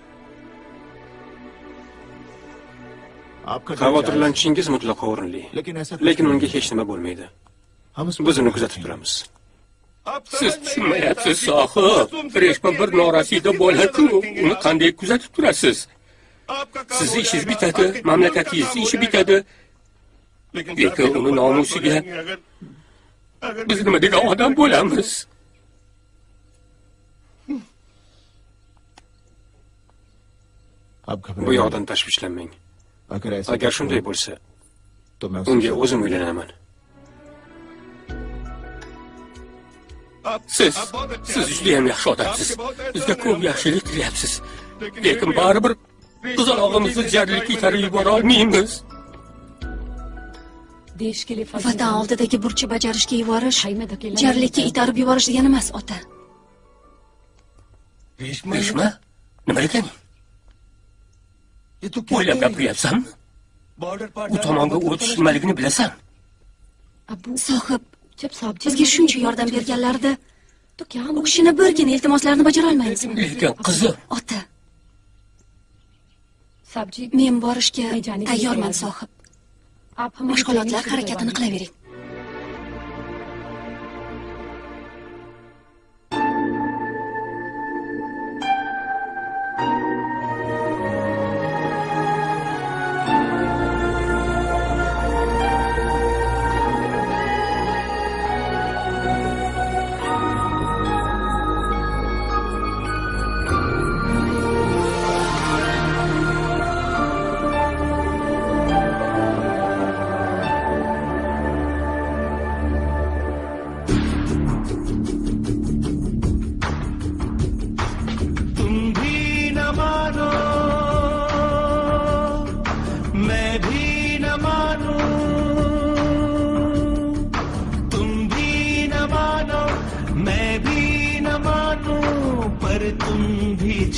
Xavotirlanishingiz mutlaqo o'rinli. Lekin unga hech nima bo'lmaydi. Biz uni kuzatib turamiz. Siz tushunmayapsiz, sohib. Reshma bir norasida bo'lar-ku, uni qanday kuzatib turasiz? Sizni ishingiz bitadi, mamlakatingizning ishi bitadi. Lekin uni nomusiga biz nima degan odam bo'lamiz? Bu yoqdan tashvishlanmang. Agar shunday bo'lsa, unga o'zim uylanaman. Siz juda ham yaxshi odamsiz. Bizga ko'p yaxshilik qilyapsiz. Lekin baribir qizalog'imizni jarlikka itarib yubora olmaymiz. Vatan oldidagi burchi bajarishga yuborish, jarlikka itarib yuborish degani emas, ota. Reshma? Nima ekan? O'ylab gapiryapsanmi? U tomonga o'tish nimaligini bilasan? Sohib, bizga shuncha yordam berganlarida, u kishini birgina iltimoslarini bajara olmaymizmi? Lekin qizim, ota. Men borishga tayyorman, sohib. Mashg'ulotlar harakatini qilavering.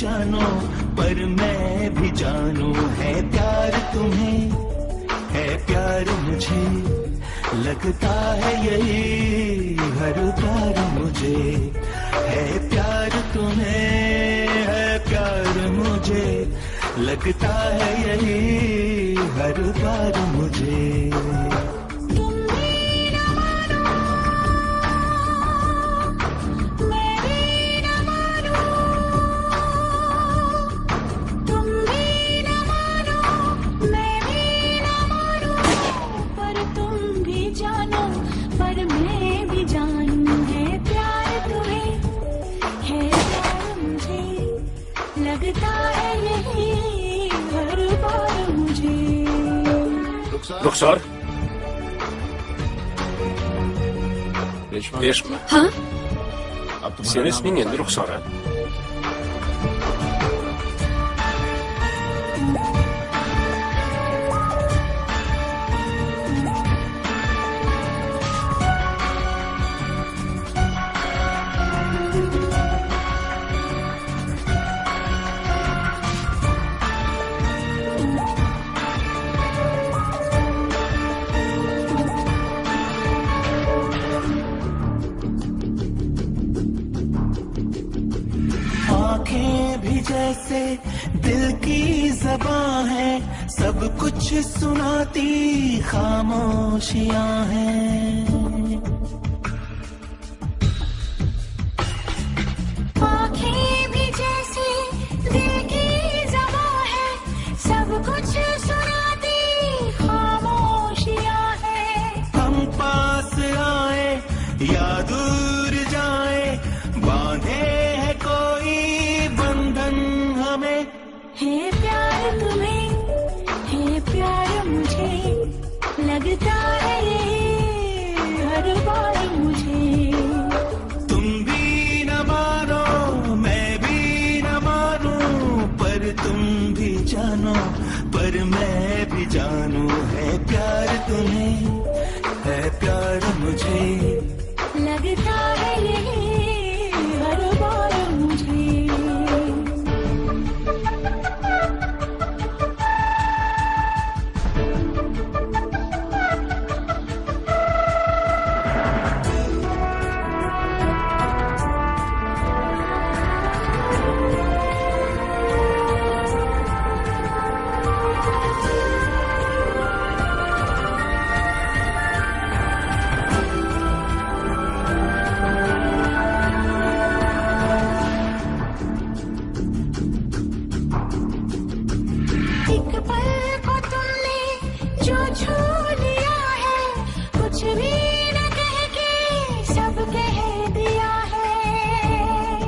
जानो पर मैं भी जानूं, है प्यार तुम्हें, है प्यार मुझे, लगता है यही हर बार मुझे, है प्यार तुम्हें, है प्यार मुझे, लगता है यही हर बार मुझे। रुखसार, Reshma. Ha? Senin ismin nedir Ruhsar? जैसे दिल की ज़बां है, सब कुछ सुनाती खामोशियां हैं। आँखें भी जैसे दिल की ज़बां है, सब कुछ सुनाती खामोशियां हैं। हम पास आए या दूर जाए, बांधे है कोई बंधन हमें, है प्यार तुम्हें, है प्यार मुझे, लगता है ये हर बार मुझे। तुम भी न मानो मैं भी न मानूं, पर तुम भी जानो पर मैं भी जानूं, है प्यार तुम्हें, है प्यार मुझे, लगता है ये हर बार मुझे। एक पल को तुमने जो छू लिया है, कुछ भी न कह के सब कह दिया है।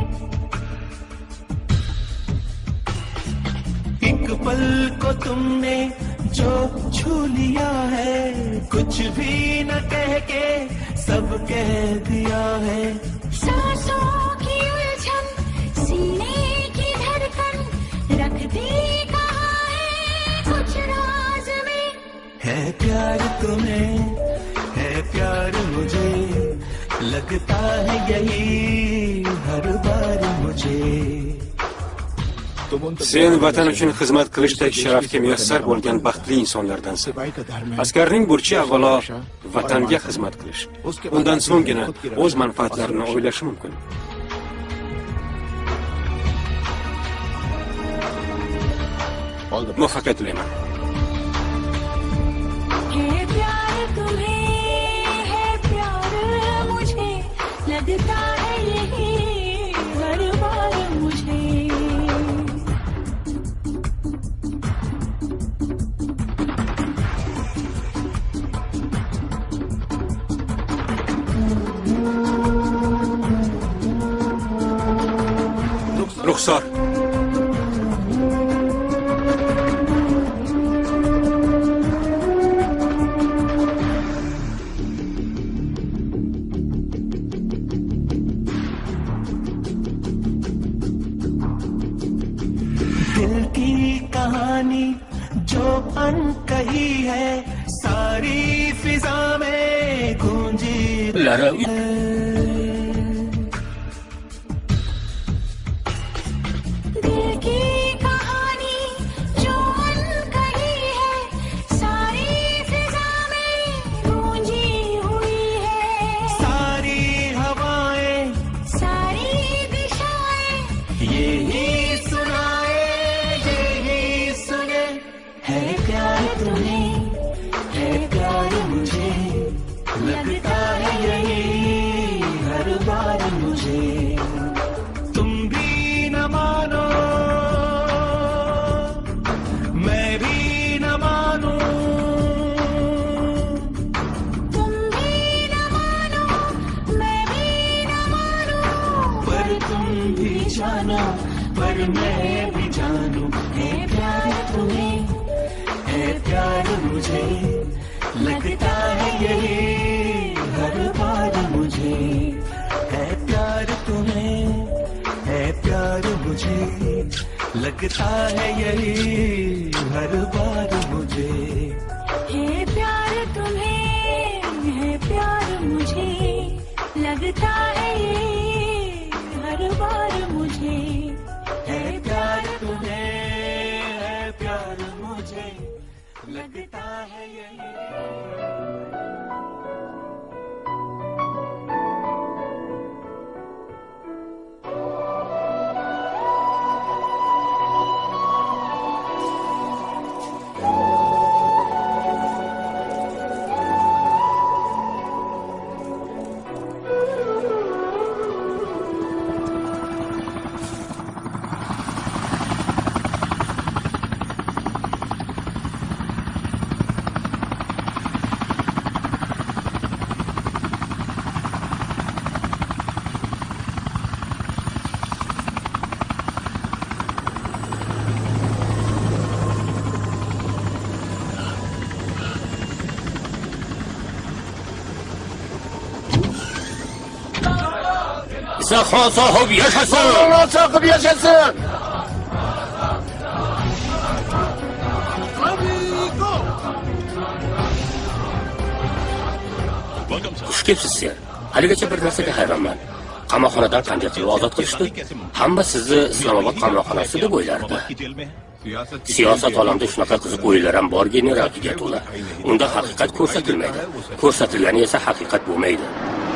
एक पल को तुमने जो छू लिया है, कुछ भी न कह के सब कह दिया है। सांसों की उलझन, सीने की धड़कन, रख दी कहाँ है कुछ राज में। है प्यार तुम्हें, है प्यार मुझे, लगता है यही हर बार मुझे। Sen vatan uchun xizmat qilishdek sharafga muyassar bo'lgan baxtli insonlardansan. Askarning burchi avvalo vatanga xizmat qilish. Undan so'nggina o'z manfaatlarini o'ylashi mumkin. Muvaffaqiyat tilayman. है प्यार तुम्हें, है प्यार मुझे, लगता है यही हर बार मुझे। Ruxsor. दिल की कहानी जो अनकही है, सारी फिजा में गूंजी दिल है प्यार तुम्हें, है प्यार मुझे, लगता है यही हर बार मुझे। तुम भी न मानो, मैं भी न मानूं, तुम भी न मानो, मैं भी न मानूं, पर तुम भी जानो, पर मैं भी जानूं। है प्यार तुम्हें, है प्यार मुझे, लगता है यही हर बार मुझे। है प्यार तुम्हें, है प्यार मुझे, लगता है यही हर बार मुझे। है प्यार तुम्हें, है प्यार मुझे, लगता है ये हर बार मुझे। है प्यार तुम्हें, है प्यार मुझे, लगता है यही। İshakxon sohib yaşasın! Alloh sohib yaşasın! Xush kelibsiz, ser. Haligacha bir narsaga hayronman. Qamoqxonadan qanday qilib ozod qilishdi? Hamma sizni Islomobod qamoqxonasi deb o'ylardi. Siyosat olamida shunaqa qiziq o'yinlar ham bor, general Higatullah. Unda haqiqat ko'rsatilmaydi. Ko'rsatilgani esa haqiqat bo'lmaydi.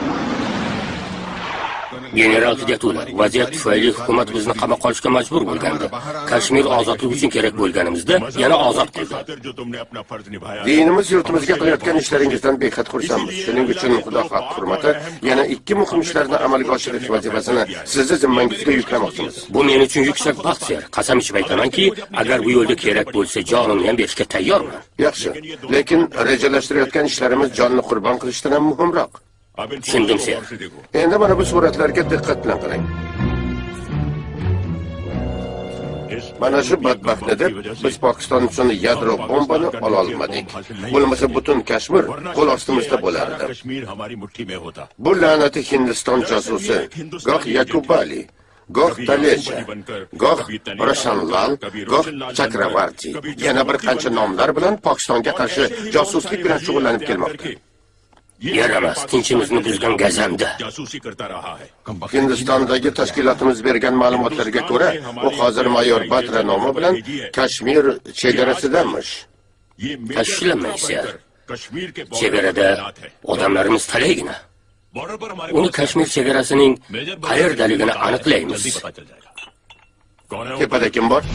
General Higatullah, vaziyat tufayli hukumat bizni qamoqqa olishga majbur bo'lgandi. Kashmir ozodlik uchun kerak bo'lganimizda yana ozod qildi. Dinimiz yurtimizga qilayotgan ishlaringizdan behad xursandmiz. Shuning uchun Xudo xalq hurmati yana ikki muhim ishlarni amalga oshirish vazifasini sizni zimmangizga yuklamoqchimiz. Bu men uchun yuksak baxt, ser. Qasam ichib aytamanki, agar bu yo'lda kerak bo'lsa, jonimni ham berishga tayyorman. Yaxshi, lekin rejalashtirayotgan ishlarimiz jonni qurbon qilishdan ham muhimroq. Tushundim, ser. Endi mana bu suratlarga diqqat bilan qarang. Mana shu badbaxtni deb biz Pokiston uchun yadro bombani ola olmadik. Bo'lmasa butun Kashmir qo'l ostimizda bo'lardi. Bu la'nati Hindiston josusi, goh Yakubali, goh Taleja, goh Roshanlal, goh Chakravarti, yana bir qancha nomlar bilan Pokistonga qarshi josuslik bilan shug'ullanib kelmoqda. Yaramas, tinchimizni buzgan gazanda. Hindistondagi tashkilotimiz bergan ma'lumotlarga ko'ra, u hozir mayor Batra nomi bilan Kashmir chegarasidanmish. Tashlanmang, ser. Chegarada odamlarimiz talaygina. Uni Kashmir chegarasining qayerdaligini aniqlaymiz. Tepada kim bor?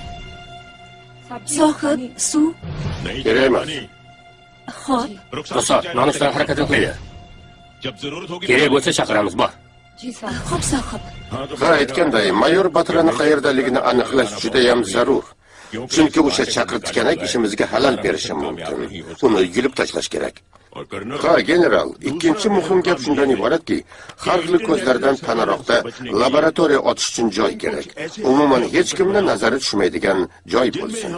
Sohib, suv. Kerak emas. Xo'p. To'sat, nonushtan harakat qilinglar. Kerak bo'lsa chaqiramiz, bor. Xo'p, sohib. Ha, aytganday, mayor Batrani qayerdaligini aniqlash juda ham zarur. Chunki o'sha chaqirtkanak ishimizga xalal berishi mumkin. Uni yulib tashlash kerak. Ha, general, ikkinchi muhim gap shundan iboratki, har xil ko'zlardan panaroqda laboratoriya ochish uchun joy kerak. Umuman hech kimni nazari tushmaydigan joy bo'lsin.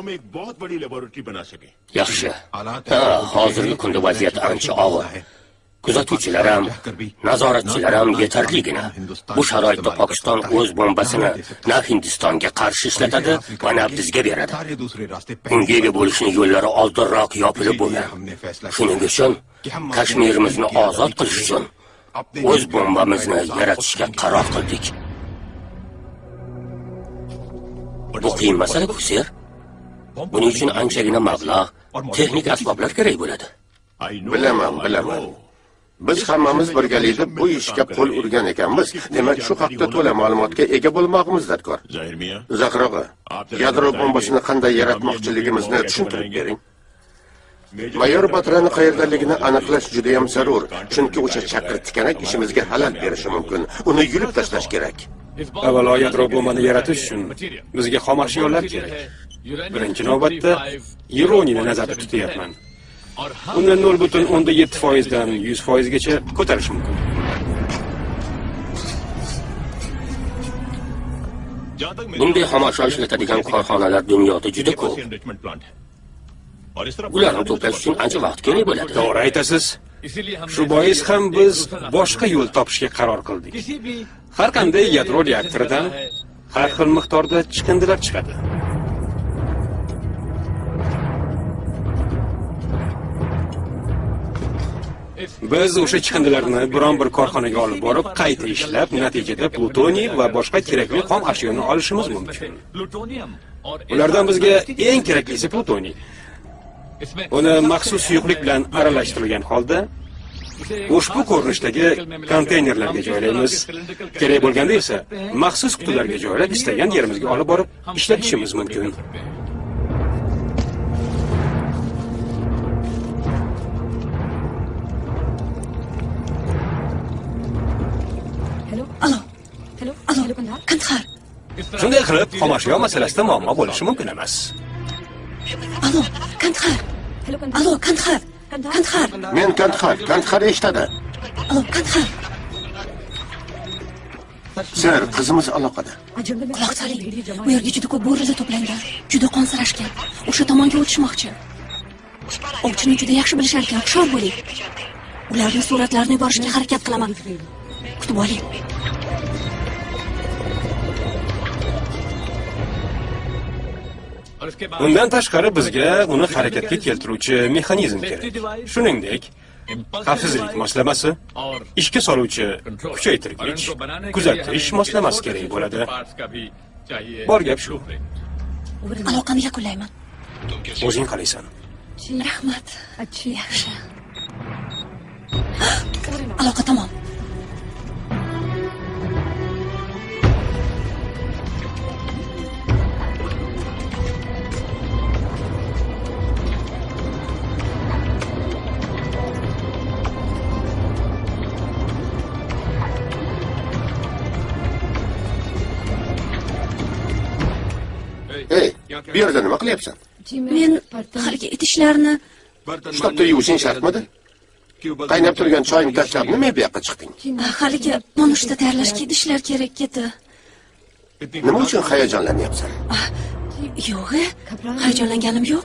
Yaxshi. Hozirgi kunda vaziyat ancha og'ir. Kuzatuvchilar ham, nazoratchilar ham yetarligina. Bu sharoitda Pokiston o'z bombasini na Hindistonga qarshi ishlatadi, va na bizga beradi. Bunga ega bo'lishning yo'llari oldinroq yopilib bo'lgan. Shuning uchun Kashmirimizni ozod qilish uchun o'z bombamizni yaratishga qaror qildik. Bu qiyin masala-ku, ser. Buning uchun anchagina mablag', texnik asboblar kerak bo'ladi. Bilaman. Biz hammamiz birgalikda bu ishga qo'l urgan ekanmiz. Demak, shu haqda to'la ma'lumotga ega bo'lmoqimiz zarur. Zahir og'a, yadro bombasini qanday yaratmoqchiligimizni tushuntirib bering. Mayor Batrani qayerdaligini aniqlash juda ham zarur, chunki o'sha chaqir tikanak ishimizga xalal berishi mumkin. Uni yulib tashlash kerak. Avvalo yadro bombani yaratish uchun bizga xom ashyolar kerak. Birinchi navbatda ironiyani nazarda tutyapman. Uni 0.7% dan 100% gacha ko'tarish mumkin. Bunday xomashyo ishlatadigan korxonalar dunyoda juda ko'p. Ularni to'plash uchun ancha vaqt kerak bo'ladi. To'g'ri aytasiz. Shu bois ham biz boshqa yo'l topishga qaror qildik. Har qanday yadro reaktoridan har xil miqdorda chiqindilar chiqadi. Biz o'sha chiqindilarni biron bir korxonaga olib borib, qayta ishlab, natijada plutoniy va boshqa kerakli xom ashyoni olishimiz mumkin. Ulardan bizga eng keraklisi plutoniy. Uni maxsus suyuqlik bilan aralashtirilgan holda ushbu ko'rinishdagi konteynerlarga joylaymiz. Kerak bo'lganda esa maxsus qutilarga joylab, istagan yerimizga olib borib ishlatishimiz mumkin. Alo, Kandahar. Shunday qilib, xomashyo masalasida muammo bo'lishi mumkin emas. Alo, Kandahar. Alo, Kandahar. Kandahar. Men Kandahar eshitadi. Alo, Kandahar. Sir, qizimiz aloqada. Quloq soling. Bu yerga juda ko'p bo'rilar to'plangan. Juda qonsirashgan. O'sha tomonga o'tishmoqchi. Ovchini juda yaxshi bilishar ekan, hushyor bo'ling. Ularning suratlarini yuborishga harakat qilaman. Kutib oling. Undan tashqari bizga uni harakatga keltiruvchi mexanizm kerak. Shuningdek, xavfsizlik moslamasi, ishga soluvchi kuchaytirgich, kuzatish moslamasi kerak bo'ladi. Bor gap shu. Aloqani yakunlayman. O'zing qalaysan. Rahmat. Yaxshi. Aloqa tamom. Ey, bu yerda nima qilyapsan? Men haligi idishlarni Shtobda yuvishing shartmidi? Qaynab turgan choyni tashlab nima bu yoqqa chiqding? haligi nonushta tayyorlashga idishlar kerak edi. Nima uchun hayajonlanyapsan? Yo'q, hayajonlanganim yo'q.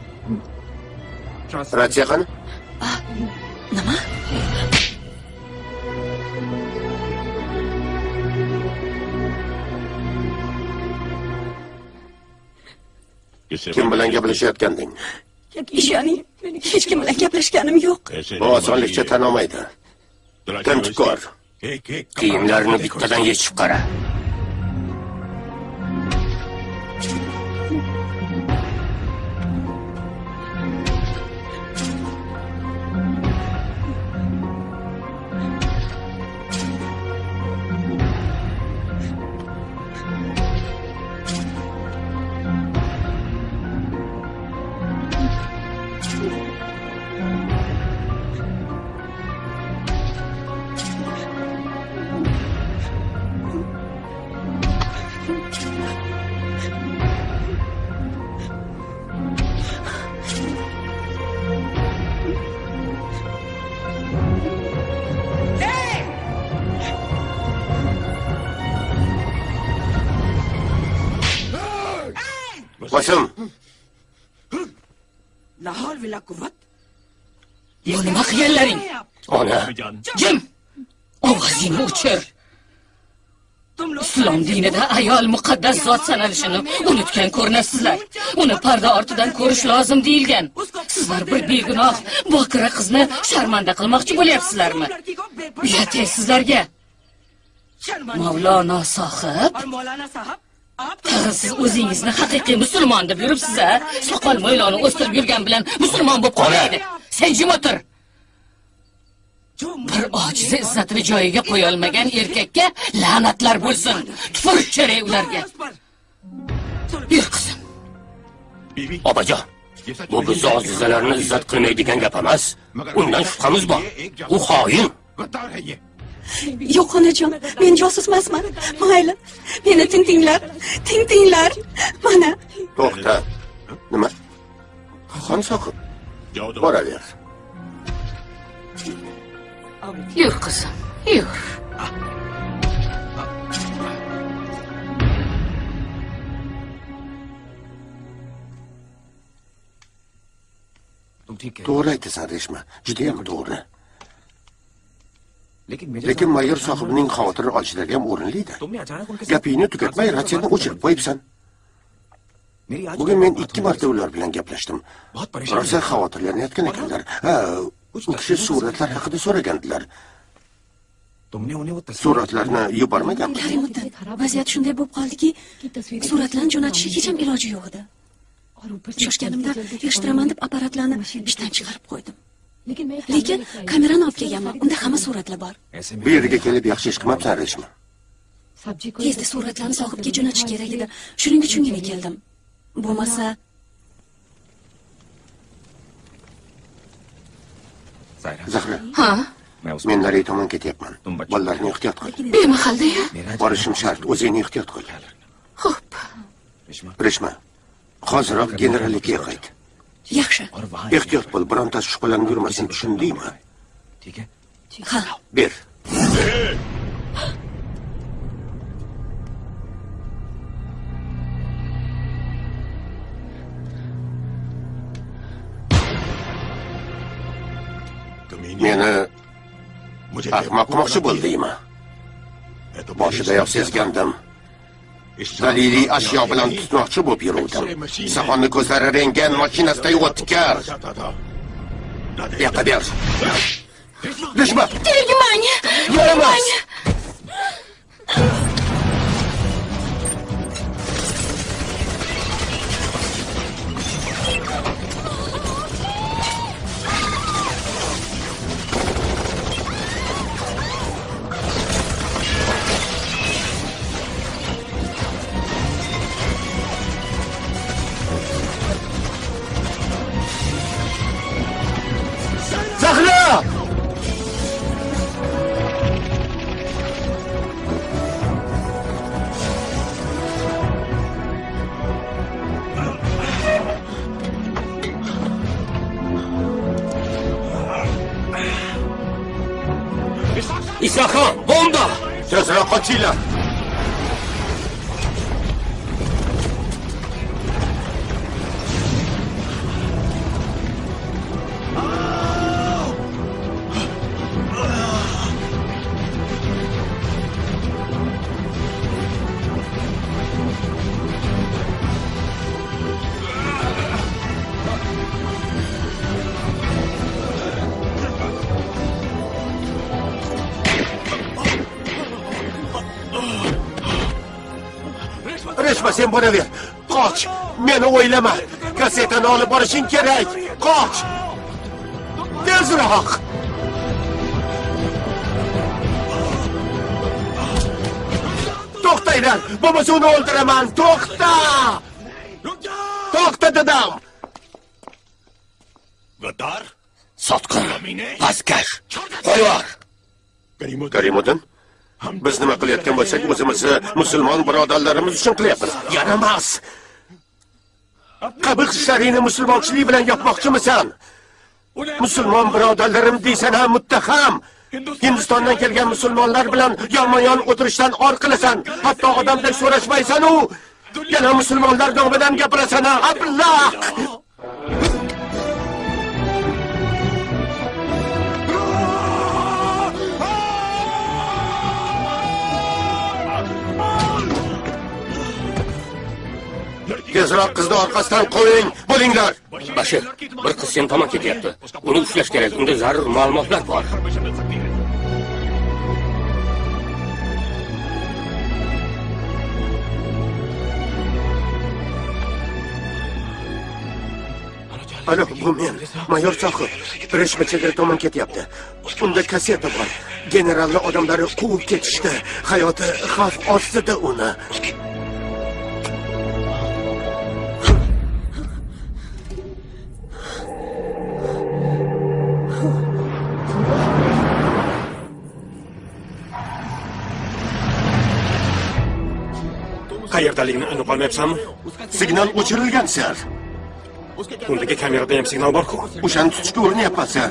Ratsiya qani? Nima? Kim bilan gaplashayotganding? Ishoning, hech kim bilan gaplashganim yo'q. Bu osonlikcha tan olmaydi. Tinchkor. Kiyimlarini bittadan yechib qara. Boshim. Bu nima qilganlaring? Ona, Jim! Ovozingni o'chir. Islom dinida ayol muqaddas zot sanalishini unutgan ko'rinasizlar. Uni parda ortidan ko'rish lozim deyilgan. Sizlar bir begunoh, bokira qizni sharmanda qilmoqchi bo'lyapsizlarmi? Uyatay sizlarga. Mavlono sohib, siz o'zingizni haqiqiy musulmon deb yuribsiz-a? Soqol mo'yloni o'stirib yurgan bilan musulmon bo'lib qolmaydi. Sen jim o'tir. Bir ojiza izzatini joyiga qo'ya olmagan erkakka la'natlar bo'lsin. Tufurish kerak ularga. Yur qizim. Obajon, bu biz ojizalarni izzat qilmaydigan gap emas. Undan shubhamiz bor. U xoin. Yo'q onajon, men josus emasman. Mayli, meni tintinglar. Mana. To'xta. Nima? Xon soqib. Boraver. Yur qizim, yur. To'g'ri aytasan, Reshma. Judayam to'g'ri. Lekin mayor sohibining xavotirini olishlariga ham o'rinli-da. Gapingni tugatmay ratsiyani o'chirib qo'yibsan. Bugun men 2 marta ular bilan gaplashdim. Rosa xavotirlanayotgan ekanlar. U kishi suratlar haqida so'ragandilar. Suratlarni yubormagan. Karimudin, vaziyat shunday bo'lib qoldiki, suratlarni jo'natishga hech ham iloji yo'q edi. Shoshganimda yig'ishtiraman deb apparatlarni ishdan chiqarib qo'ydim. Lekin kamerani olib kelganman. Unda hamma suratlar bor. Bu yerga kelib yaxshi ish qilmabsan, Reshma. Tezda suratlarni sohibga jo'natish kerak edi. Shuning uchungina keldim. Bo'lmasa Zahra. Ha? Men nari tomon ketyapman. Bolalarni ehtiyot qil. Bemahalda-ya. Borishim shart. O'zingni ehtiyot qil. Xo'p. Reshma, hoziroq generallikka qayt. Yaxshi. Ehtiyot bo'l, birontasi shubhalanib yurmasin, tushundingmi? Ha. Ber. Meni ahmoq qilmoqchi bo'ldingmi? Boshidayoq sezgandim. Daliliy ashyo bilan tutmoqchi bo'lib yuruvdim. Sahonni ko'zlari rengan mashinasida o'tkar. Yo'qa ber. Reshma! Tegmang! Yo'lamas! Zahra! Isaxon, bomba! Tezroq qochinglar. Reshma, sen boraver. Qoch. Meni o'ylama. Kasetani olib borishing kerak. Qoch. Tezroq. To'xtanglar. Bo'lmasa uni o'ldiraman. To'xta. To'xta dedim. Gaddar, sotqin, pastkash, qo'yvar. Karimuddin, biz nima qilayotgan bo'lsak, o'zimizni musulmon birodarlarimiz uchun qilyapmiz. Yana emas. Qabr ishlaringni musulmonchilik bilan yopmoqchimisan? Musulmon birodarlarim deysan ham muttaham. Hindistondan kelgan musulmonlar bilan yonma-yon o'tirishdan or qilasan. Hatto odamdek so'rashmaysan-u. Yana musulmonlar nomidan gapirasan, ablah. Tezroq qizni orqasidan qo'ying, bo'linglar. Bashir, bir qiz sen tomon ketyapti. Uni ushlash kerak. Unda zarur ma'lumotlar bor. Alo, bu men. Mayor Sohib. Reshma chegara tomon ketyapti. Unda kasseta bor. Generalni odamlari quvib ketishdi. Hayoti xavf ostida uni. Qayerdaligini aniq olmayapsanmi? Signal o'chirilgan, ser. Undagi kamerada ham signal bor-ku. O'shani tutishga urinyapman, ser.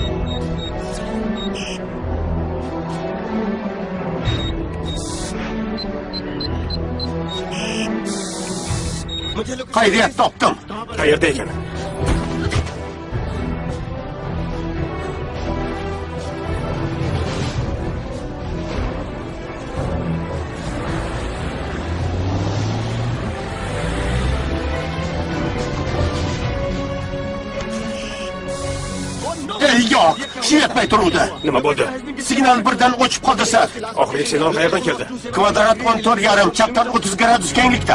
Qayriyat topdim. Qayerda ekan? Yo'q, shu yetmay turuvdi. Nima bo'ldi? Signal birdan o'chib qoldi, ser. Oxirgi signal qayerdan keldi? Kvadrat 14,5, chapdan 30 gradus kenglikda.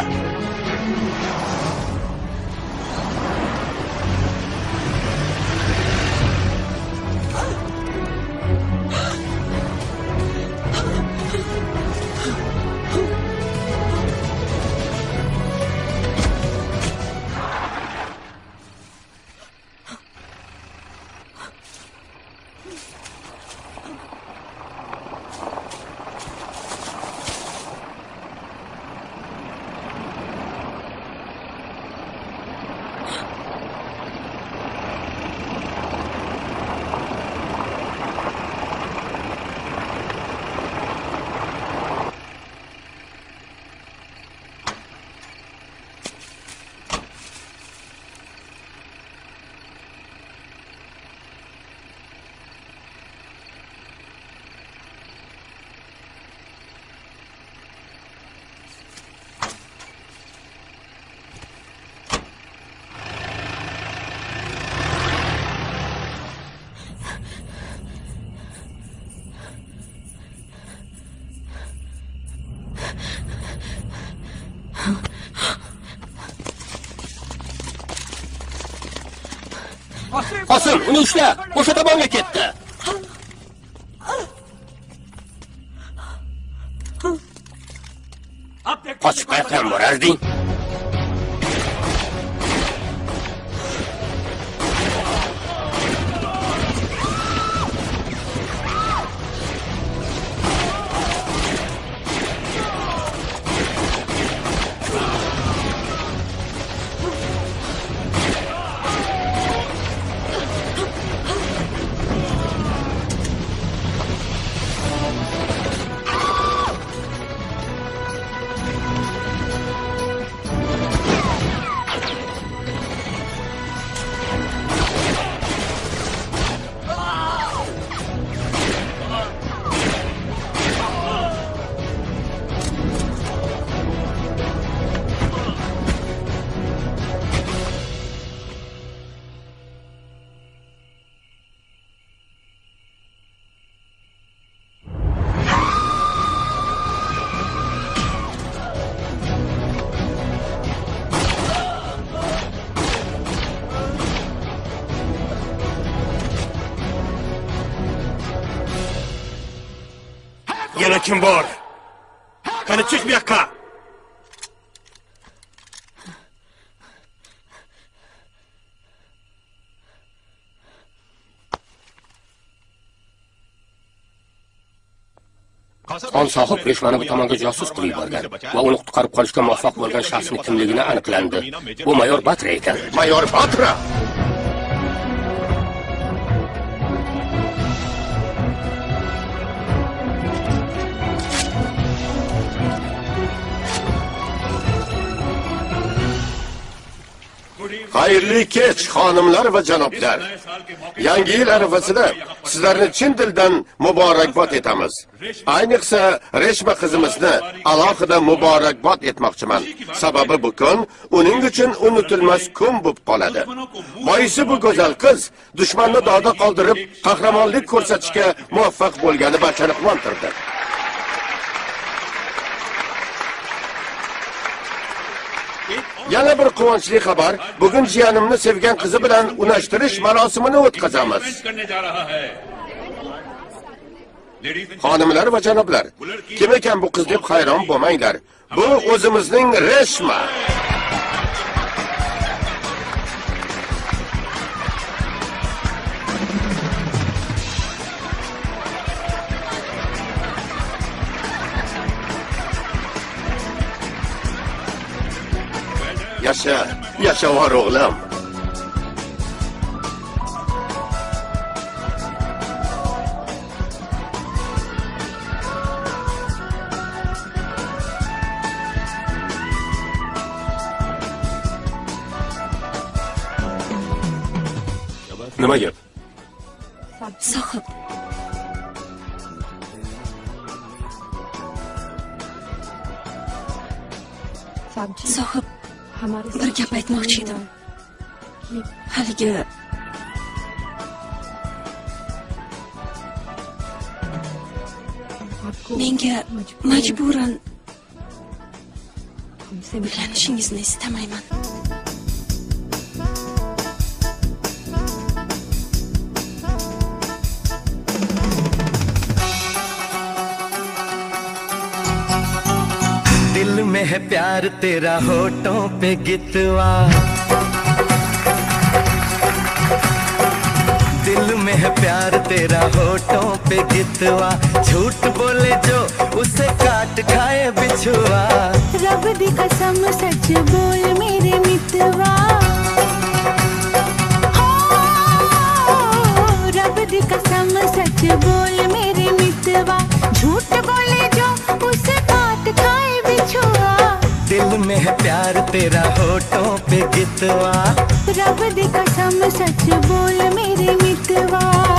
Qosim, uni ushla. O'sha tomonga ketdi. Qochib qayerdan borarding? Yana kim bor? Qani chiq bu yoqqa. Xon sohib Reshmani bu tomonga josus qilib yuborgan va uni qutqarib qolishga muvaffaq bo'lgan shaxsning kimligini aniqlandi. Bu mayor Batra ekan. Mayor Batra. Xayrli kech, xonimlar va janoblar. Yangi yil arafasida sizlarni chin dildan muborakbod etamiz. Ayniqsa Reshma qizimizni alohida muborakbod etmoqchiman. Sababi bu kun uning uchun unutilmas kun bo'lib qoladi. Boisi bu go'zal qiz dushmanni dog'da qoldirib, qahramonlik ko'rsatishga muvaffaq bo'lgani barchani quvontirdi. Yana bir quvonchli xabar. Bugun jiyanimni sevgan qizi bilan unashtirish marosimini o'tkazamiz. Xonimlar va janoblar, kim ekan bu qiz deb hayron bo'lmanglar. Bu o'zimizning Reshma. Yaşa var oğlum. Nima gap? Sohib. Sohib, bir gap aytmoqchi edim. Haligi menga majburan uylanishingizni istamayman. दिल में है प्यार तेरा होठों पे गितवा, दिल में है प्यार तेरा होठों पे गितवा, झूठ बोले जो उसे काट खाए बिछुआ। रब दी कसम सच बोल मेरे मितवा, रब दी कसम सच बोल मेरे मितवा, झूठ बोले जो उसे काट खाए बिछुआ। दिल में है प्यार तेरा होठों पे गितवा, रब दी कसम सच बोल मेरे मितवा।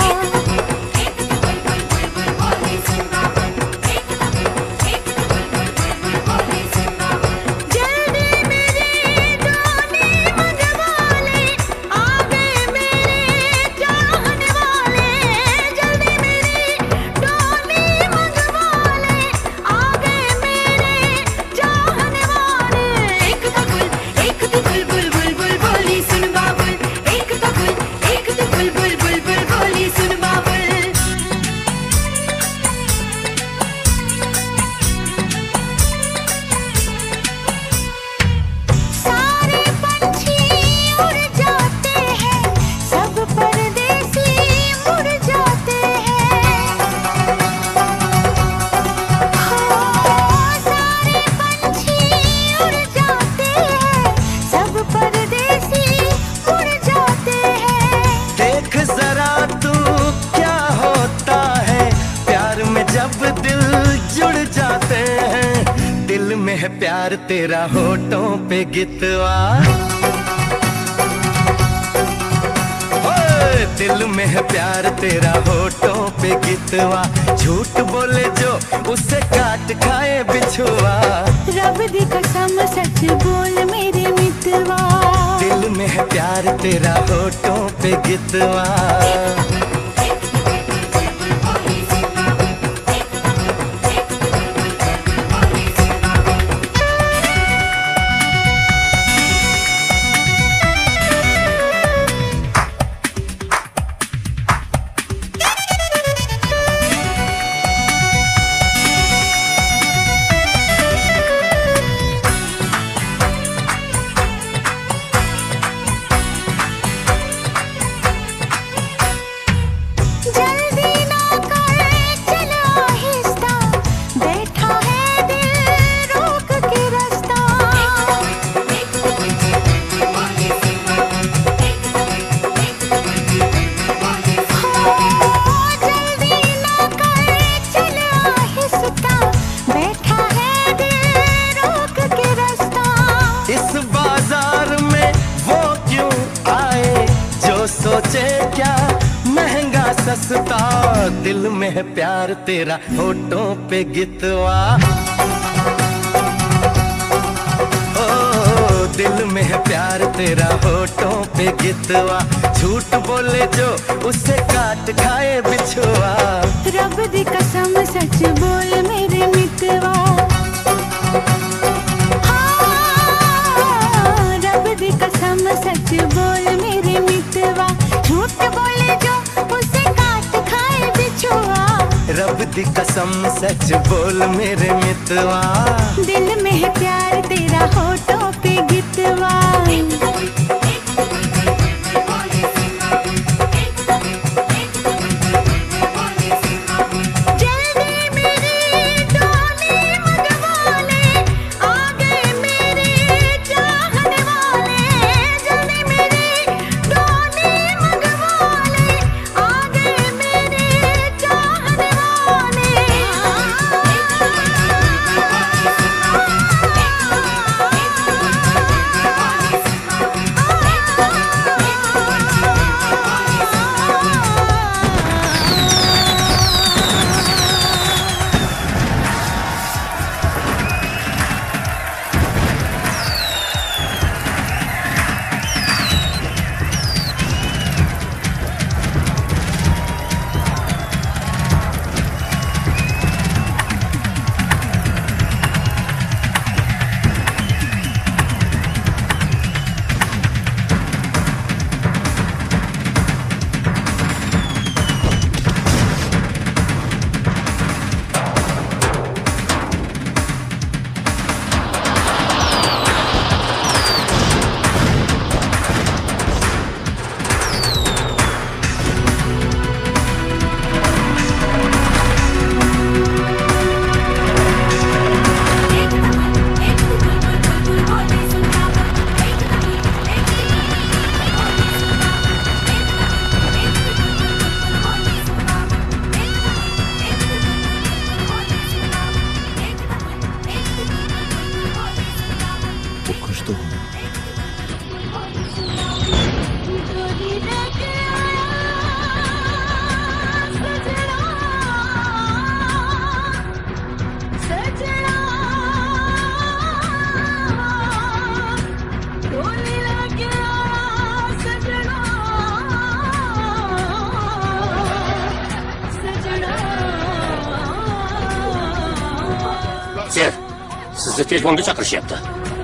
प्यार तेरा होठों पे गितवा, दिल में है प्यार तेरा होठों पे गितवा, झूठ बोले जो उसे काट खाए बिछुआ। रब दी कसम सच बोल मेरे मितवा, दिल में है प्यार तेरा होठों पे गितवा। सस्ता दिल में है प्यार तेरा होठों पे गितवा, ओ दिल में है प्यार तेरा होठों पे गितवा, झूठ बोले जो उसे काट खाए बिछुआ। रब दी कसम सच बोल मेरे मितवा, दी कसम सच बोल मेरे मितवा, दिल में है प्यार तेरा होठों पे गितवा। Sizni telefonga chaqirishyapti.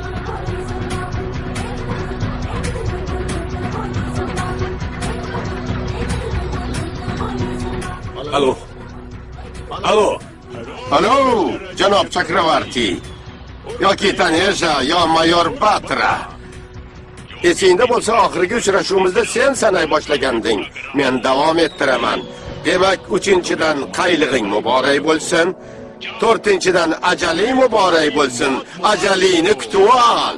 Alo. Alo. Alo, janob Chakravarti. Yoki Tanesha, yo mayor Batra. Esingda bo'lsa, oxirgi uchrashuvimizda sen sanay boshlaganding. Men davom ettiraman. Demak, 3-dan qaylig'ing muborak bo'lsin. 4-dan ajaling muborak bo'lsin. Ajalingni kutib ol.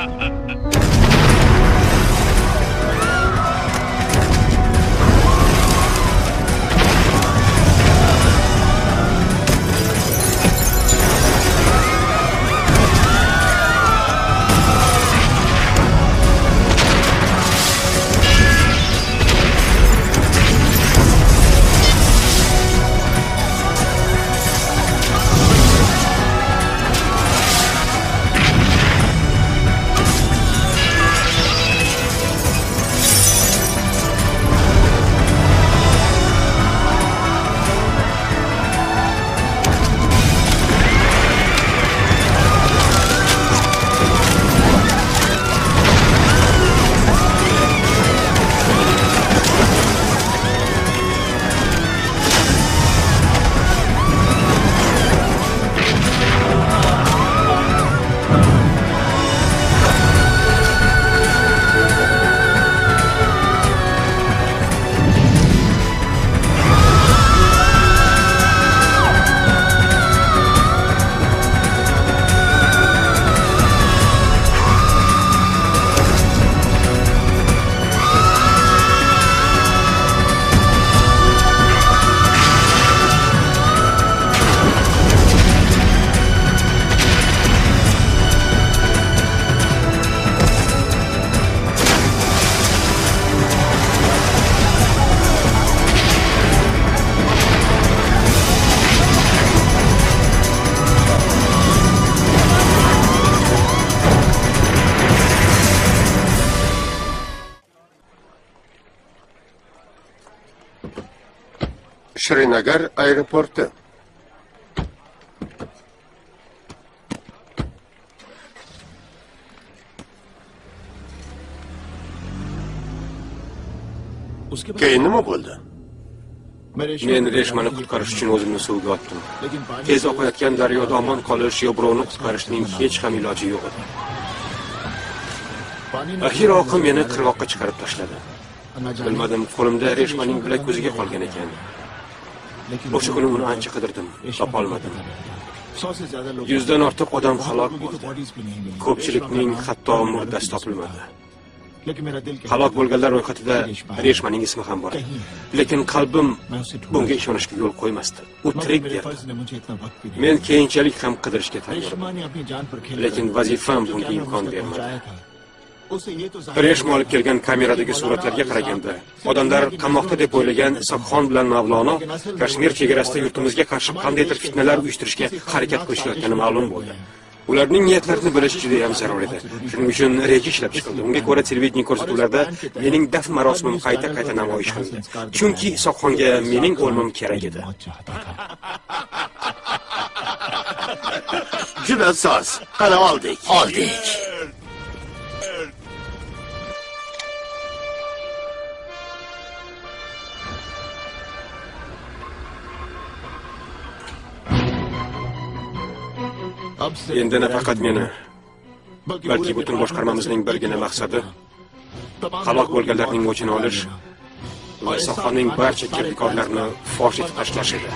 Srinagar aeroporti. Keyin nima bo'ldi? Men Reshmani qutqarish uchun o'zimni suvga otdim. Tez oqayotgan daryoda omon qolish yo birovni qutqarishning hech ham iloji yo'q edi. Axir oqim meni qirg'oqqa chiqarib tashladi. Bilmadim, qo'limda Reshmaning bilak ko'ziga qolgan ekan. O'sha kuni uni ancha qidirdim, topolmadim. 100 dan ortiq odam halok bo'ldi. Ko'pchilikning hatto murdasi topilmadi. Halok bo'lganlar ro'yxatida Reshmaning ismi ham bor. Lekin qalbim bunga ishonishga yo'l qo'ymasdi. U tirik derdi. Men keyinchalik ham qidirishga tayyorman. Lekin vazifam bunga imkon bermadi. Reshma olib kelgan kameradagi suratlarga qaraganda, odamlar qamoqda deb o'ylagan Isoqxon bilan Mavlono Kashmir chegarasida yurtimizga qarshi qandaydir fitnalar uyushtirishga harakat qilishayotgani ma'lum bo'ldi. Ularning niyatlarini bilish juda ham zarur edi. Shuning uchun reja ishlab chiqildi. Unga ko'ra, televideniye ko'rsatuvlarda mening dafn marosimim qayta namoyish qilindi. Chunki Isoqxonga mening o'limim kerak edi. Juda soz. Qana oldik. Endi nafaqat meni, balki butun boshqarmamizning birgina maqsadi halok bo'lganlarning o'chini olish va Isoqxonning barcha kirdikorlarini fosh etib tashlash edi.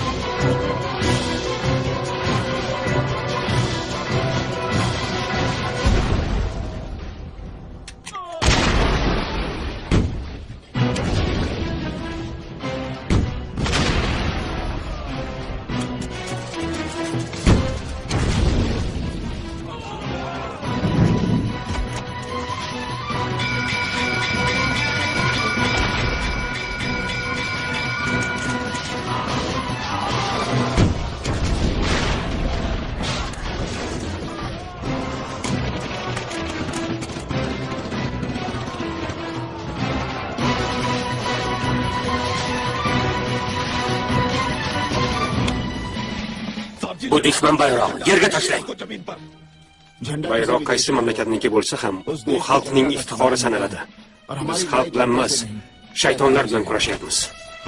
Bu dushman bayrog'i yerga tashlang. Bayroq qaysi mamlakatniki bo'lsa ham, u xalqning iftixori sanaladi. Biz xalq bilan emas, shaytonlar bilan kurashyapmiz.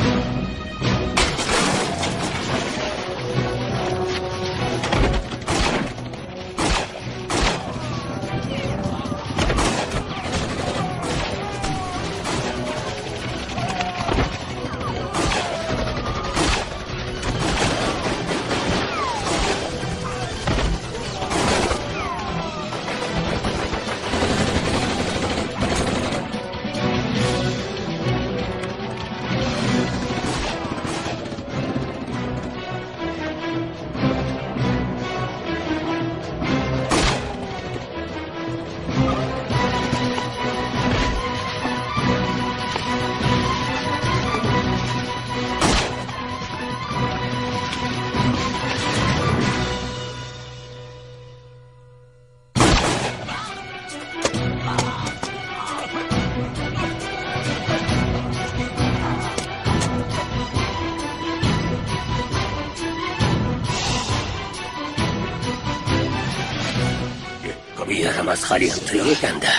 Yaramaz hali ham tirik ekanda.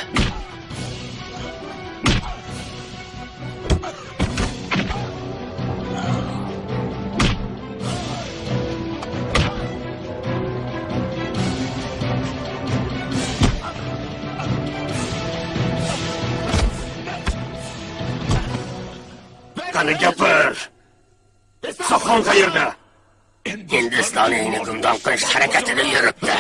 Qani gapir. Isoqxon qayerda? Hindistoningni gumdon qilish harakatida yuribdi.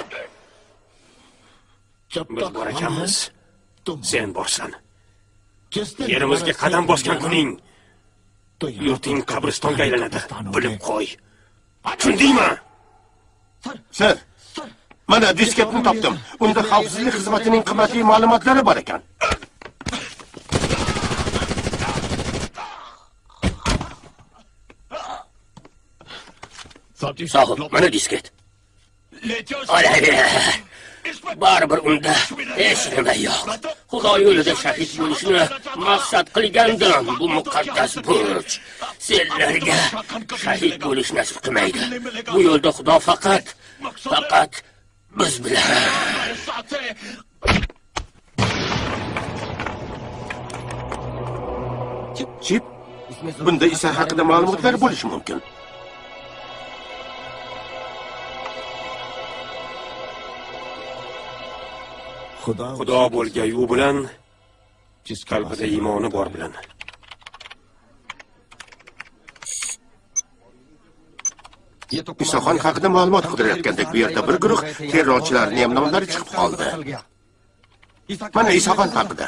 Biz bor ekanmiz. Sen borsan. Yerimizga qadam bosgan kuning yurting qabristonga aylanadi. Bilib qo'y. Tushundingmi? Sir. Mana disketni topdim. Unda xavfsizlik xizmatining qimmatli ma'lumotlari bor ekan. Sohib, mana disket. Baribir unda hech nima yo'q. Xudo yo'lida shahid bo'lishni maqsad qilgandim. Bu muqaddas burch. Senlarga shahid bo'lish nasib qilmaydi. Bu yo'lda Xudo faqat biz bilan. Chip, Bunda Isa haqida ma'lumotlar bo'lishi mumkin. Xudo bo'lgan-yu bilan qalbida iymoni bor bilan. Isoxon haqida ma'lumot qidirayotgandek bu yerda bir guruh terrorchilarning ham nomlari chiqib qoldi. Mana Isoxon haqida.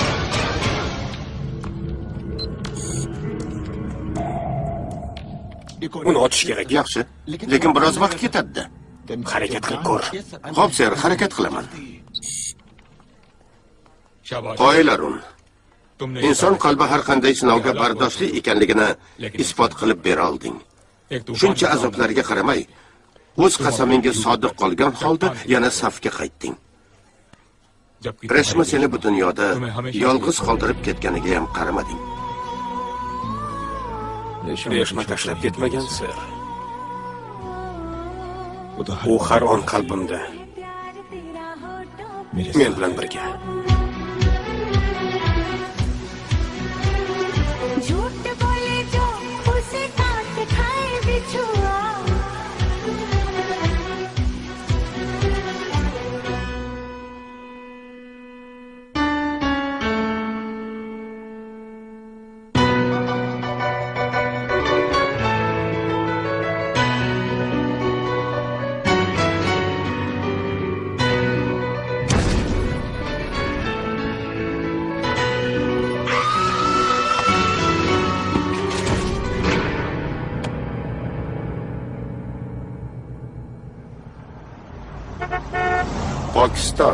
Uni otish kerak. Yaxshi, lekin biroz vaqt ketadi. Harakat qilib ko'r. Xo'p, ser, harakat qilaman. Qoyalarun. Inson qalbi har qanday sinovga bardoshli ekanligini isbot qilib bera olding. Shuncha azoblarga qaramay, o'z qasamingga sodiq qolgan holda yana safga qaytding. Reshma seni bu dunyoda yolg'iz qoldirib ketganiga ham qaramading. Reshma tashlab ketmagan, ser. U har on qalbimda. Men bilan birga. झूठ बोले जो उसे काट खाए बिछुआ Pokiston.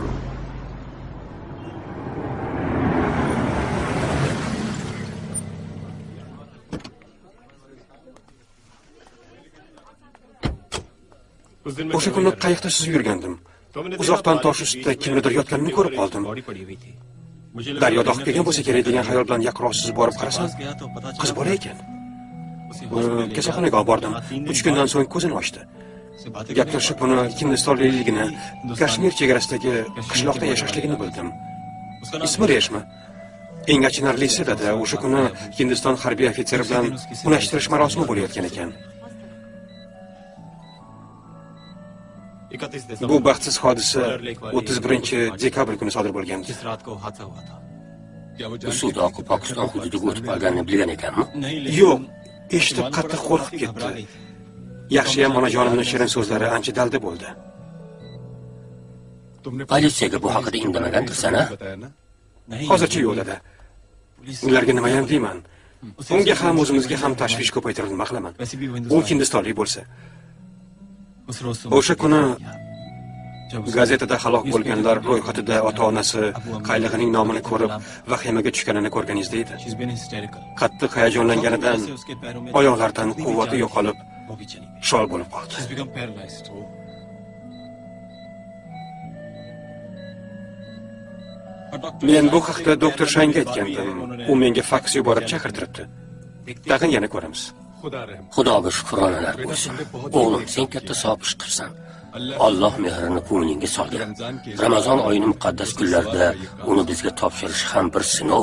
O'sha kuni qayiqda suzib yurgandim. Uzoqdan tosh ustida kimnidir yotganini ko'rib qoldim. Daryoda oqib kelgan bo'lsa kerak degan xayol bilan yaqinroq suzib borib qarasam, qiz bola ekan. Kasalxonaga olib bordim. 3 kundan so'ng ko'zini ochdi. Gaplashib uni Hindistonlikligini, Kashmir chegarasidagi qishloqda yashashligini bildim. Ismi Reshma. Eng achinarlisi edi, o'sha kuni Hindiston harbiy ofitseri bilan unashtirish marosimi bo'layotgan ekan. Bu baxtsiz hodisa 31-dekabr kuni sodir bo'lgandi. Suvda oqib Pokiston hududiga o'tib qolganini bilgan ekanmi? Yo'q, eshitib qattiq qo'rqib ketdi. Yaxshi ham onajonimning shirin so'zlari ancha dalda bo'ldi. Politsiyaga bu haqida indamagandirsan-a? Hozircha yo'q dedi. Ularga nima ham deyman? Unga ham o'zimizga ham tashvish ko'paytirib nima qilaman? U hindistonlik bo'lsa. O'sha kuni gazetada halok bo'lganlar ro'yxatida ota-onasi qaylig'ining nomini ko'rib vahimaga tushganini ko'rganingizda edi. Qattiq hayajonlanganidan oyoqlaridan quvvati yo'qolib, shol bo'lib qoldi. Men bu haqda doktor Shanga aytgandim. U menga faks yuborib chaqirtiribdi. Tag'in yana ko'ramiz. Xudoga shukronalar bo'lsin. O'g'lim, sen katta savob ish qilsan. Alloh mehrini ko'nglingga solgan. Ramazon oyining muqaddas kunlarida uni bizga topshirish ham bir sinov.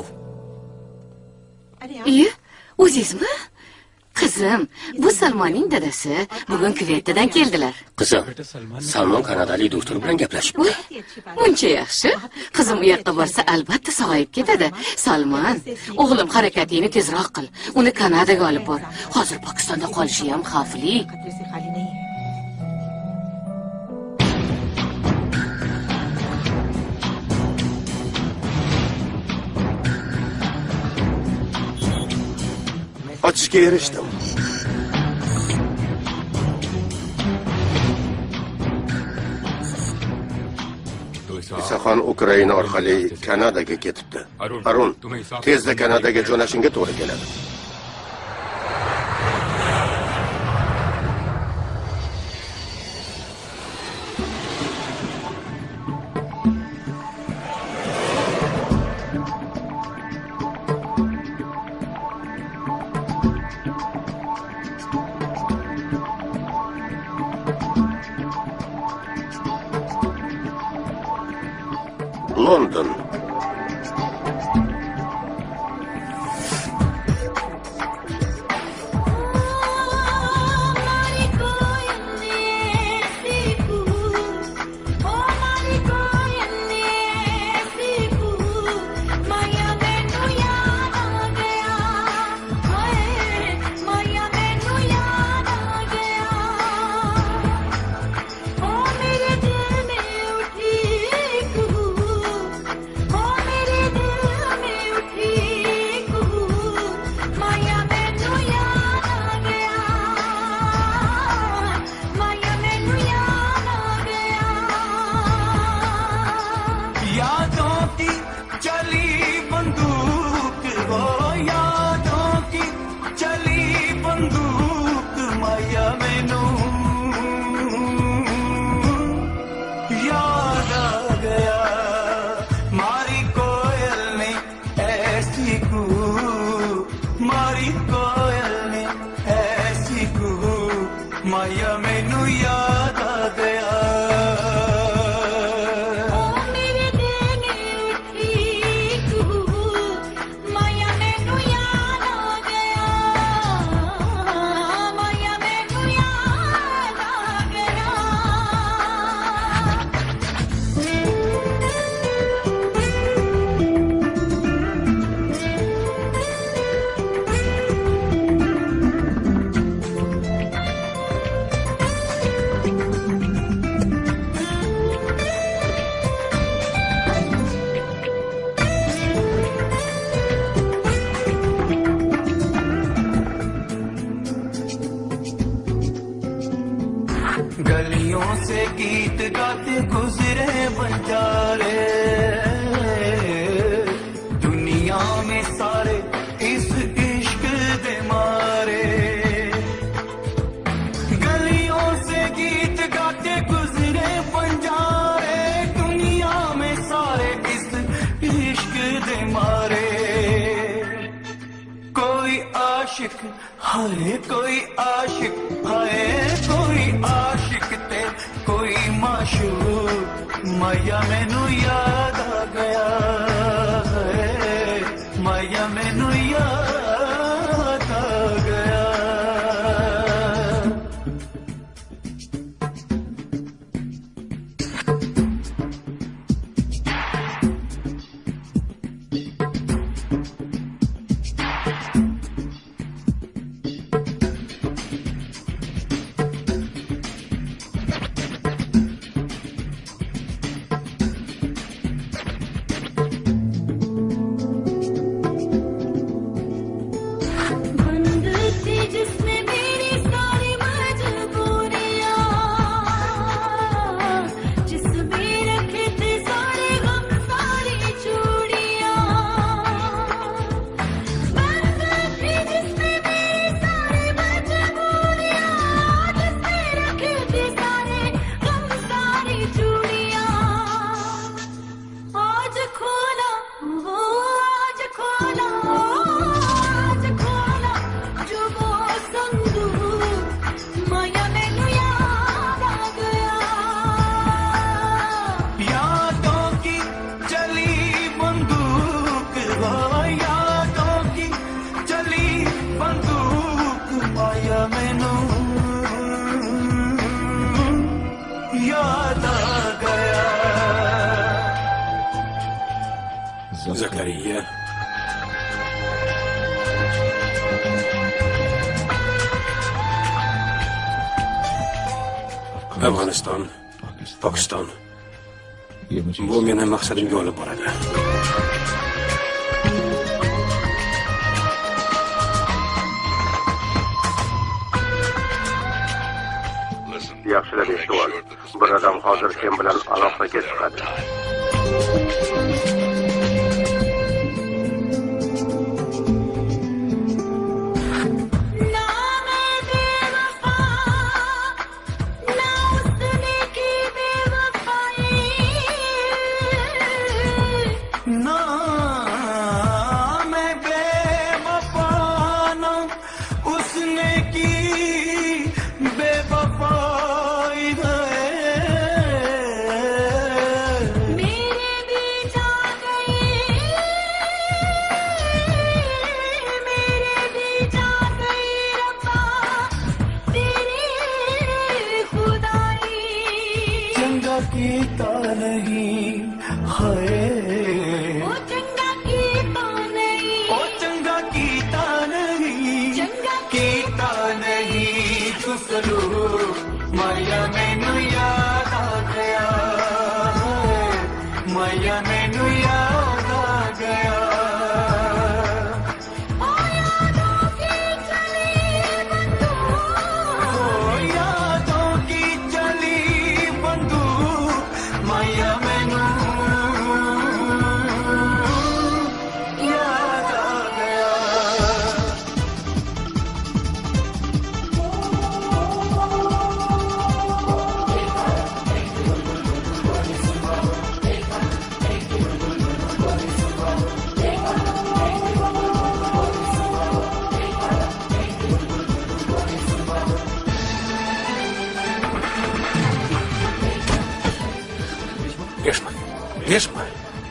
O'zingizmi? Qizim, bu Salmonning dadasi bugun Kuveytdan keldilar. Qizim, Salmon kanadalik doktor bilan gaplashib. Buncha yaxshi. Qizim u yoqqa borsa albatta sog'ayib ketadi. Salmon, o'g'lim harakatingni tezroq qil. Uni Kanadaga olib bor. Hozir Pokistonda qolishi ham xavfli. Ochishga erishdim. Isoxon Ukraina orqali Kanadaga ketibdi. Arun, tezda Kanadaga jo'nashingga to'g'ri keladi. London. कूं, मारी कोयल ने ऐसी कूं, माया मैनू याद आ गया। गलियों से गीत गाते गुजरे बंजारे, दुनिया में सारे इस इश्क दे मारे। गलियों से गीत गाते गुजरे बंजारे, दुनिया में सारे इस इश्क दे मारे। कोई आशिक हाय, कोई आशिक हाय, कोई आशिक ते कोई माशूक, माया मैनू याद आ गया है, माया मैनू याद आ गया। Zakariya. Afg'oniston, Pokiston. Bu meni maqsadimga olib boradi. Yaxshilab eshitib ol. Bir odam hozir sen bilan aloqaga chiqadi. मेरे भी Reshma.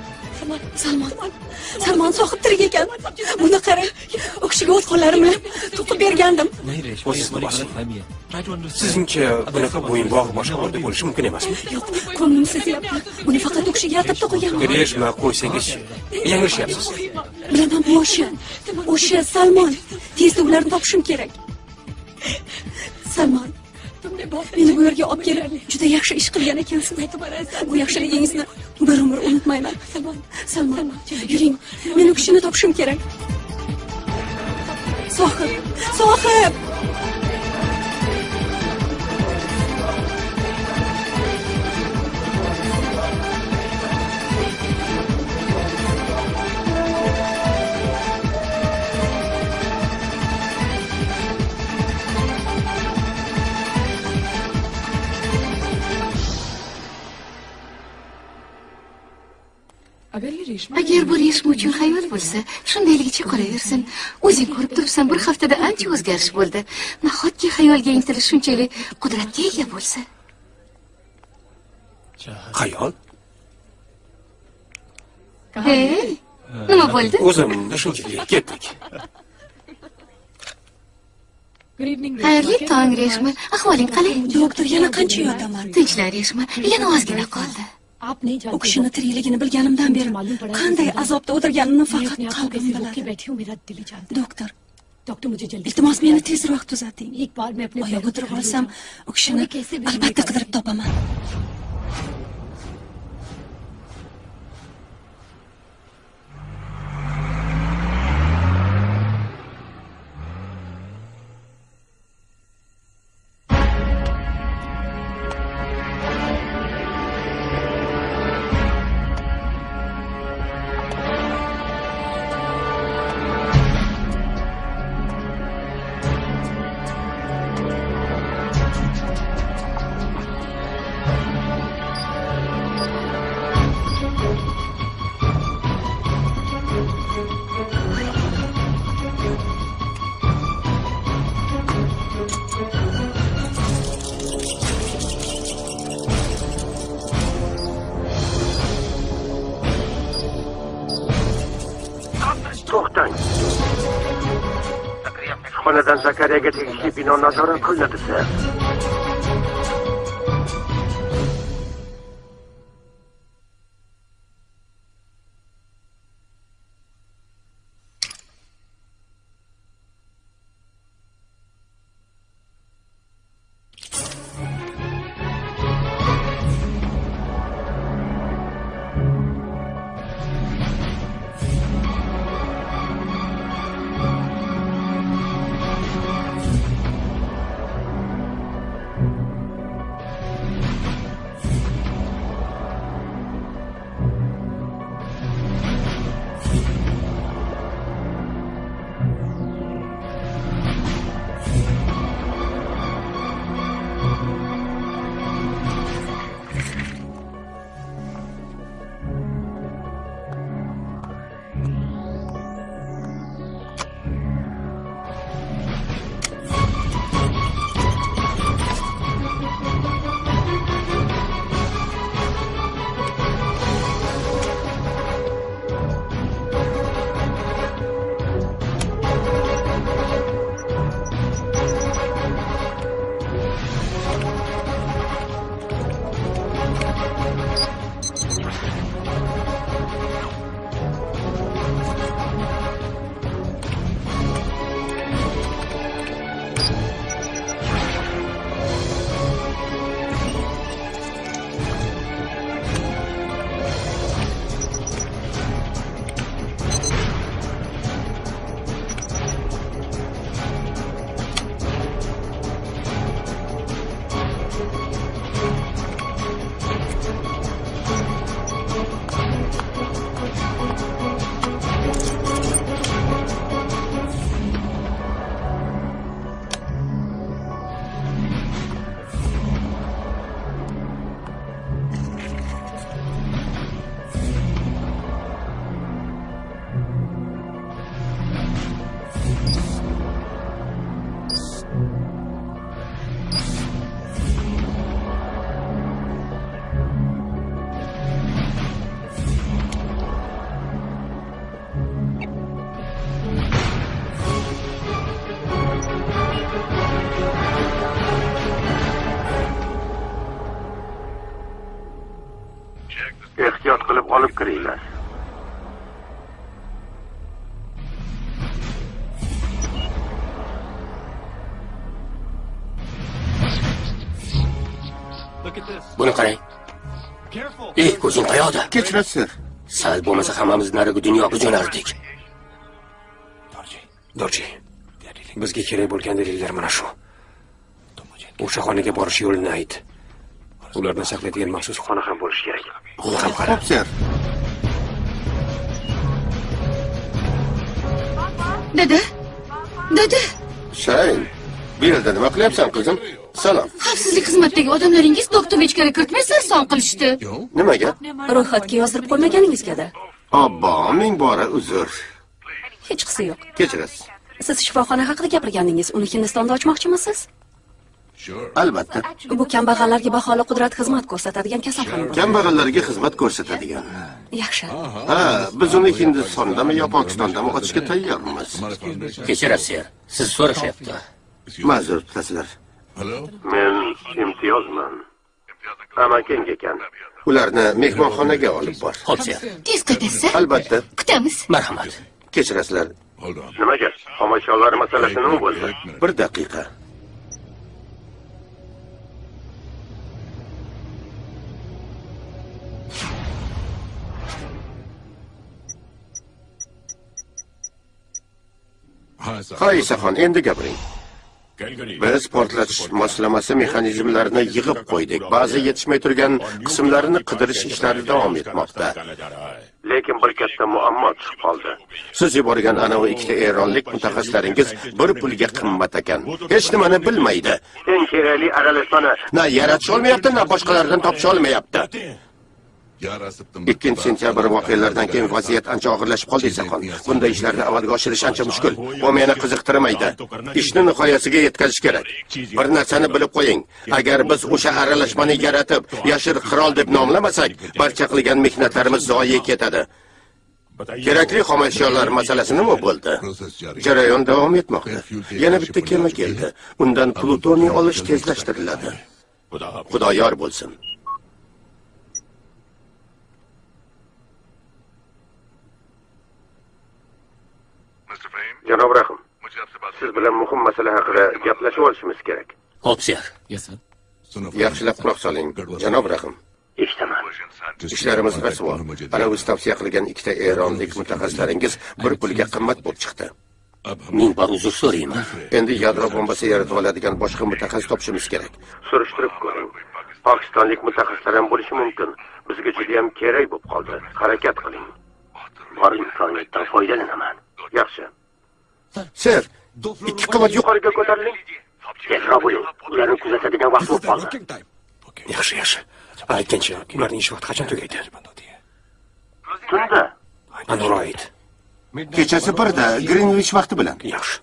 Salmon sohib tirik ekan. Buni qarang. U kishiga o't qonlarim bilan to'qib bergandim. O'zingizni bosing. Sizningcha bunaqa bo'yinbog' boshqa holda bo'lishi mumkin emasmi? Yo'q, ko'nglim sezyapti. Buni faqat u kishiga atib qo'yganman. Reshma, qo'ysangiz. Yanglishyapsiz. Bilaman, bu o'sha Salmon. Tezda ularni topishim kerak. Salmon, meni bu yerga olib kelib, juda yaxshi ish qilgan ekansiz. Bu yaxshiligingizni bir umr unutmayman. Salmon, yuring. Men u kishini topishim kerak. Sohib! Agar bu Reshma uchun xayol bo'lsa, shundayligicha qolaversin. O'zing ko'rib turibsan, bir haftada ancha o'zgarish bo'ldi. Nahotki xayolga intilish shunchalik qudratga ega bo'lsa? Xayol? Hey, nima bo'ldi? O'zimda shunchalik ketdik. Xayrli tong, Reshma. Ahvoling qalay? Doktor, yana qancha yotaman? Tinchlar, Reshma. Yana ozgina qoldi. U kishini tirikligini bilganimdan beri qanday azobda o'tirganimni faqat qalbim biladi. Doktor, iltimos meni tezroq tuzating. Oyoq o'tirib olsam, u kishini albatta qidirib topaman. To'xtang. Xonadan Zakariyaga tegishli bino nazorat qilinadi, ser. Buni qarang. Ko'zing qayoqda? Kechirasiz. Sal bo'lmasa hammamiz narigi dunyoga jo'nardik. Dorji, bizga kerak bo'lgan dalillar mana shu. O'sha xonaga borish yo'lini ayt. Ularni saqlaydigan maxsus xona ham bo'lishi kerak. U ham qara. Ser. Dada. Shayn, bu yerda nima qilyapsan, qizim? Salom. Xavfsizlik xizmatidagi odamlaringiz doktorni ichkari kiritmay son qilishdi. Nimaga? Ro'yxatga yozdirib qo'ymaganingizga-da. Obbo, ming bora uzr. Hech qisi yo'q. Kechirasiz. Siz shifoxona haqida gapirgandingiz. Uni Hindistonda ochmoqchimisiz? Albatta. Bu kambag'allarga baholi qudrat xizmat ko'rsatadigan kasalxona. Kambag'allarga xizmat ko'rsatadigan. Yaxshi. Ha, biz uni Hindistondami yo Pokistondami ochishga tayyormiz. Kechirasiz. Siz so'rashyapti. Ma'zur tutasizlar. Men imtiyozman. Amaking ekan. Ularni mehmonxonaga olib bor. Xo'p, ser. Tez qaytasiz? Albatta. Kutamiz. Marhamat. Kechirasizlar. Nimaga? Xomashyolar masalasi nima bo'ldi? Bir daqiqa. Xoyisaxon, endi gapiring. Biz portlatish moslamasi mexanizmlarini yig'ib qo'ydik. Ba'zi yetishmay turgan qismlarini qidirish ishlari davom etmoqda. Lekin bir katta muammo chiqib qoldi. Siz yuborgan anavi ikkita eronlik mutaxassislaringiz bir pulga qimmat ekan. Hech nimani bilmaydi. Eng kerakli aralashmani na yaratish olmayapti, na boshqalardan topish olmayapti. 2 sentyabr voqealaridan keyin vaziyat ancha og'irlashib qoldi, Isaxon. Bunday ishlarni amalga oshirish ancha mushkul. Bu meni qiziqtirmaydi. Ishni nihoyasiga yetkazish kerak. Bir narsani bilib qo'ying. Agar biz o'sha aralashmani yaratib, yashir qirol deb nomlamasak, barcha qilgan mehnatlarimiz zoye ketadi. Kerakli xomashyolar masalasi nima bo'ldi? Jarayon davom etmoqda. Yana bitta kema keldi. Undan plutoniy olish tezlashtiriladi. Xudo yor bo'lsin. Janob Rahim, siz bilan muhim masala haqida gaplashib olishimiz kerak. Xo'p, ser. Yaxshilab quloq soling, janob Rahim. Eshitaman. Ishlarimiz rasvo. Ana o'z tavsiya qilgan ikkita eronlik mutaxassislaringiz bir pulga qimmat bo'lib chiqdi. Men bor uzr so'rayman. Endi yadro bombasi yaratib oladigan boshqa mutaxassis topishimiz kerak. Surishtirib ko'ring. Pokistonlik mutaxassislar ham bo'lishi mumkin. Bizga juda ham kerak bo'lib qoldi. Harakat qiling. Bor imkoniyatdan foydalanaman. Yaxshi. Ser, 2 qavat yuqoriga ko'tariling. Tezroq bo'ling. Ularni kuzatadigan vaqt bo'lib qoldi. Yaxshi. Aytgancha, ularning ish vaqti qachon tugaydi? Tunda. Aniroid. Kechasi 1da Greenwich vaqti bilan. Yaxshi.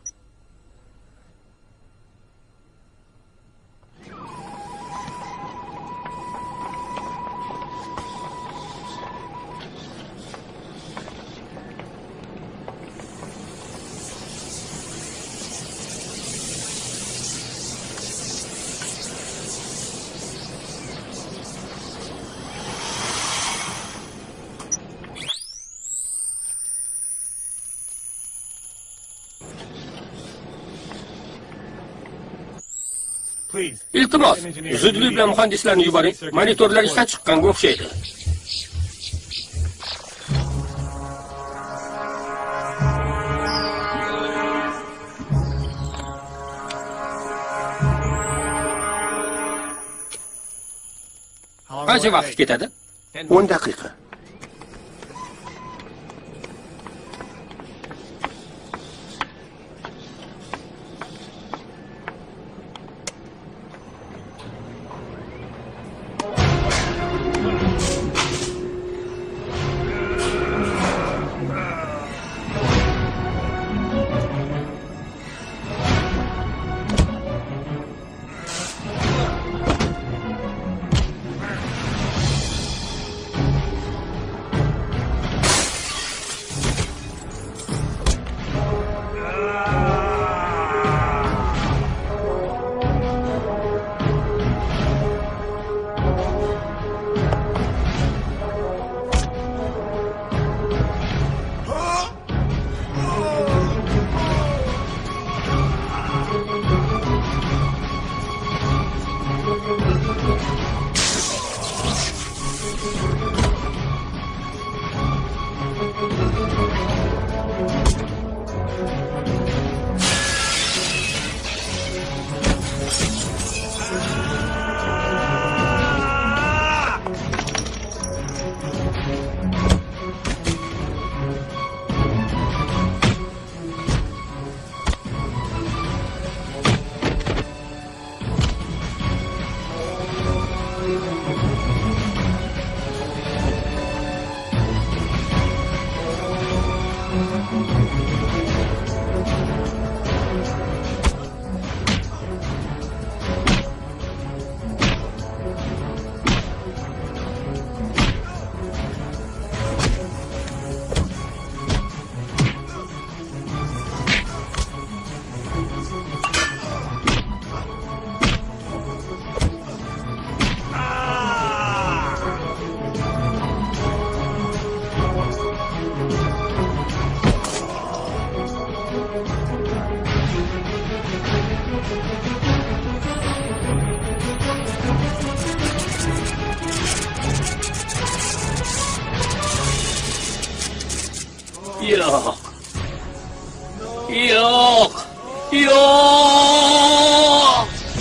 Iltimos, zudlik bilan muhandislarni yuboring. Monitorlar ishdan chiqqanga o'xshaydi. Qancha vaqt ketadi? 10 daqiqa. Yo'q! Yo'q!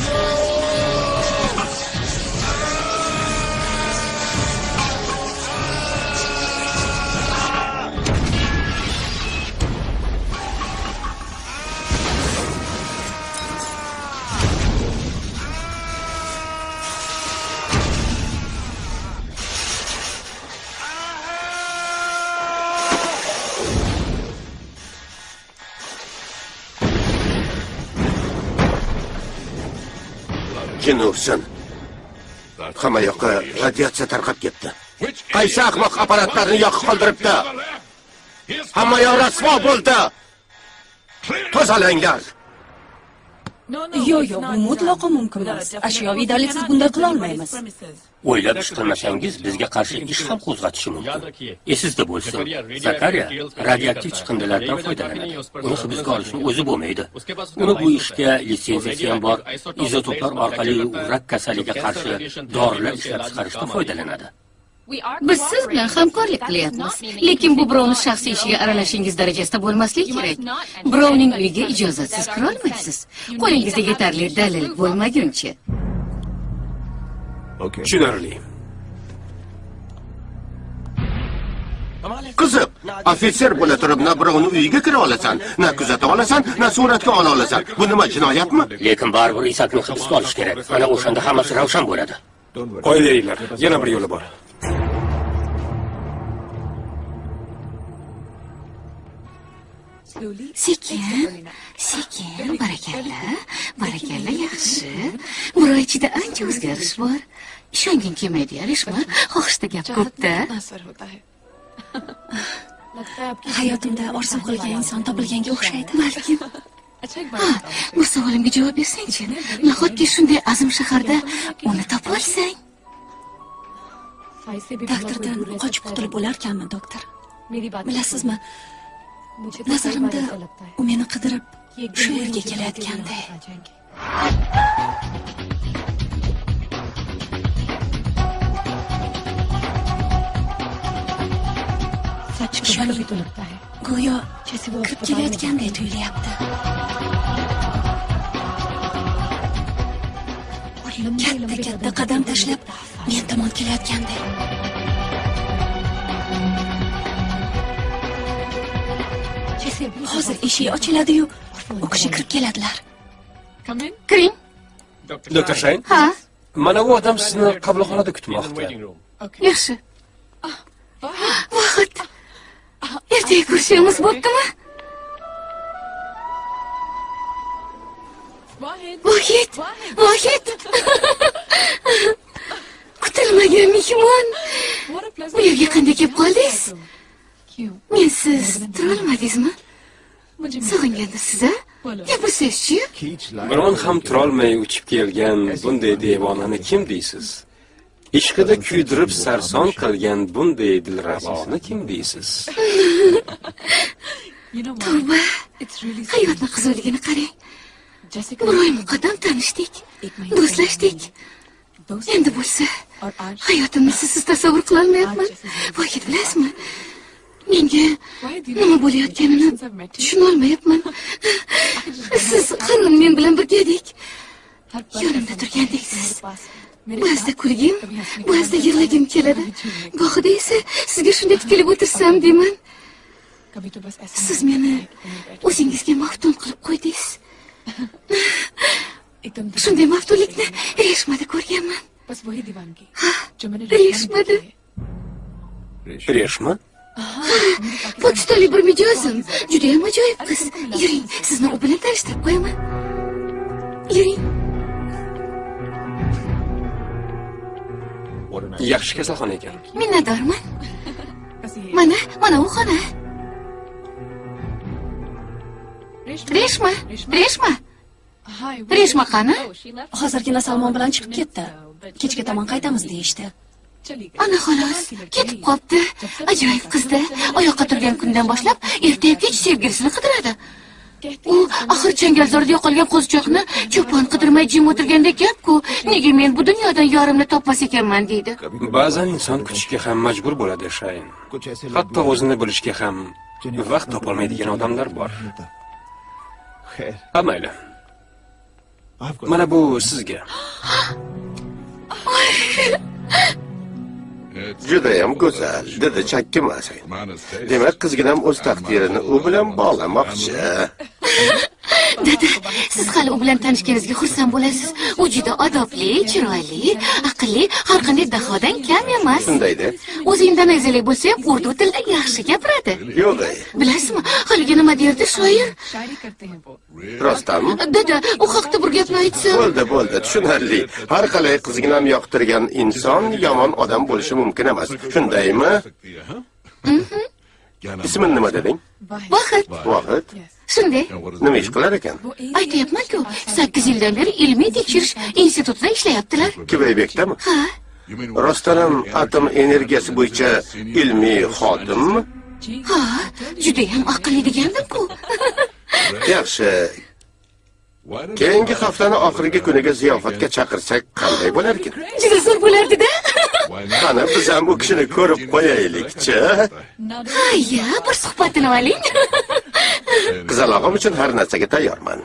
Jin ursin. Hamma yoqqa radiatsiya tarqab ketdi. Qaysi ahmoq apparatlarni yoqib qoldiribdi? Hamma yoq rasvo bo'ldi. Tozalanglar. Yo'q, bu mutlaqo mumkin emas. Ashyoviy dalitsiz bunday qila olmaymiz. O'ylab ish qilmasangiz bizga qarshi ish ham qo'zg'atishi mumkin. Esingizda bo'lsin, Zakariya radioaktiv chiqindilardan foydalanadi. Uni hibsga olishning o'zi bo'lmaydi. Uni bu ishga litsenziyasi ham bor. Izotoplar orqali rak kasaliga qarshi dorilar ishlab chiqarishda foydalanadi. Biz siz bilan hamkorlik qilyapmiz, lekin bu birovning shaxsiy ishiga aralashishingiz darajasida bo'lmasligi kerak. Birovning uyiga ijozatsiz kira olmaysiz. Qo'lingizda yetarli dalil bo'lmaguncha. Tushunarli. Qiziq, ofitser bo'la turib, na birovning uyiga kira olasan, na kuzata olasan, na suratga ola olasan. Bu nima jinoyatmi? Lekin baribir Isakni hibsga olish kerak. Ana o'shanda hammasi ravshan bo'ladi. Qo'yinglar, yana bir yo'li bor. Sekin, barakalla, yaxshi. Bir oy ichida ancha o'zgarish bor. Ishonging kelmaydi, yarashma. Xohishda gap ko'p-da. Hayotimda orzu qilgan inson topilganga o'xshaydi. Balkim. Bir savolimga javob bersang-chi. Nahotki shunday azim shaharda uni topa olsang? Taqdirdan qochib qutulib bo'larkanmi, doktor? Bilasizmi? Nazarimda u meni qidirib shu yerga kelayotganday. Go'yo kirib kelayotganday tuyulyapti. Katta qadam tashlab men tomon kelayotganday. Hozir eshik ochiladi-yu, u kishi kirib keladilar. Kiring. Doktor Shayn? Ha? Mana bu odam sizni qabulxonada kutmoqda. Yaxshi. Vaqt. Ertaga ko'rishamiz bo'ptimi? Vohid. Kutilmagan mehmon. Bu yerga qanday kelib qoldingiz? Men siz turolmadingizmi? Sog'ingandirsiz-a? Gapirsangiz-chi? Biron ham turolmay uchib kelgan bunday devonani kim deysiz? Ishqida kuydirib sarson qilgan bunday dilrazoni kim deysiz? Tavba. Hayotning qizig'ligini qarang. Bir oy muqaddam tanishdik, do'stlashdik. Endi bo'lsa, hayotimni sizsiz tasavvur qila olmayapman. Voy, bilasizmi? Menga nima bo'layotganini tushuna olmayapman. Siz qanday men bilan birga edik? Yonimda turgandek-siz. Ba'zida kulgim, ba'zida yig'lagim keladi. Gohida esa sizga shunday tikilib o'tirsam deyman. Siz meni o'zingizga maftun qilib qo'ydingiz. Shunday maftunlikni Reshmada ko'rganman. Reshmada. Reshma? Pokistonlik bir mijozim. Juda ham ajoyib qiz. Yuring, sizni u bilan tanishtirib qo'yaman. Yuring. Yaxshi kasalxona ekan. Minnatdorman. Mana u xona. Reshma qani? Hozirgina Salmon bilan chiqib ketdi. Kechga tomon qaytamiz deyishdi. Ana xolos, ketib qopti. Ajoyib qizda. Oyoqqa turgan kundan boshlab ertaga kech sevgilisini qidiradi. U axir changalzorda yo'qolgan qo'zichoqni cho'pon qidirmay jim o'tirgandek gap-ku. Nega men bu dunyodan yorimni topmas ekanman deydi. Ba'zan inson kutishga ham majbur bo'ladi, Shayn. Hatto o'zini bilishga ham vaqt topolmaydigan odamlar bor. Ha, mayli. Mana bu sizga. Judayam go'zal, dedi chakkimas. Demak, qizginam o'z taqdirini u bilan bog'lamoqchi. Dada, siz hali u bilan tanishganingizga xursand bo'lasiz. U juda odobli, chiroyli, aqlli, har qanday dahodan kam emas. Shundaydi. O'zi indoneziyalik bo'lsa ham urdu tilida yaxshi gapiradi. Yo'q. Bilasizmi, haligi nima derdi shoir? Rostami? Dada, u haqda bir gapni aytsa. Bo'ldi, tushunarli. Har qalay qizginam yoqtirgan inson yomon odam bo'lishi mumkin emas. Shundaymi? Ismin nima deding? Vahid. Vahid. Shunday. Nima ish qilar ekan? Aytayapman-ku, 8 yildan beri ilmiy tekshirish institutida ishlayaptilar. Kibaybekdami? Ha. Rostdan atom energiyasi bo'yicha ilmiy xodimmi? Ha, juda ham aqlli degandim-ku. Yaxshi. Keyingi haftani oxirgi kuniga ziyofatga chaqirsak qanday bo'lar ekan? Juda zo'r bo'lardi-da. Qani biz ham u kishini ko'rib qo'yaylik-chi. Ha, bir suhbatini oling. Qizalog'im uchun har narsaga tayyorman.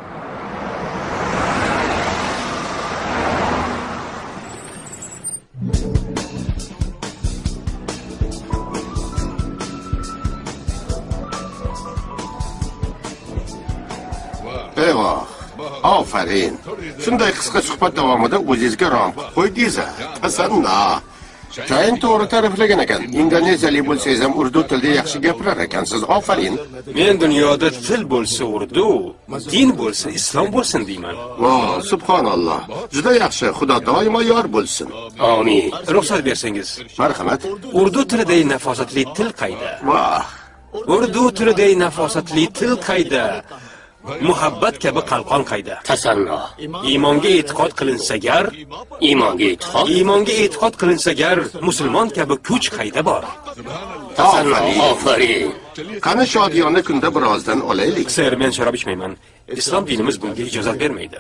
Eyvah, ofarin. Shunday qisqa suhbat davomida o'zingizga rom qo'ydingiz. Tasanno. Keyin to'g'ri ta'riflagan ekan. Indoneziyalik bo'lsangiz ham urdu tilida yaxshi gapirar ekansiz. Ofarin. Men dunyoda til bo'lsa urdu, din bo'lsa islom bo'lsin deyman. Vo, subhanalloh. Juda yaxshi. Xudo doimo yor bo'lsin. Amin. Ruxsat bersangiz. Marhamat. Urdu tilidagi nafosatli til qayda? Voh. Urdu tilidagi nafosatli til qayda? Muhabbat kabi qalqon qayda? Tasanno. Iymonga e'tiqod qilinsa gar, Iymonga e'tiqod qilinsa gar, musulmon kabi kuch qayda bor? Ofarin. Qani shodiyona kunda birozdan olaylik. Sir, men sharob ichmayman. Islom dinimiz bunga ijozat bermaydi.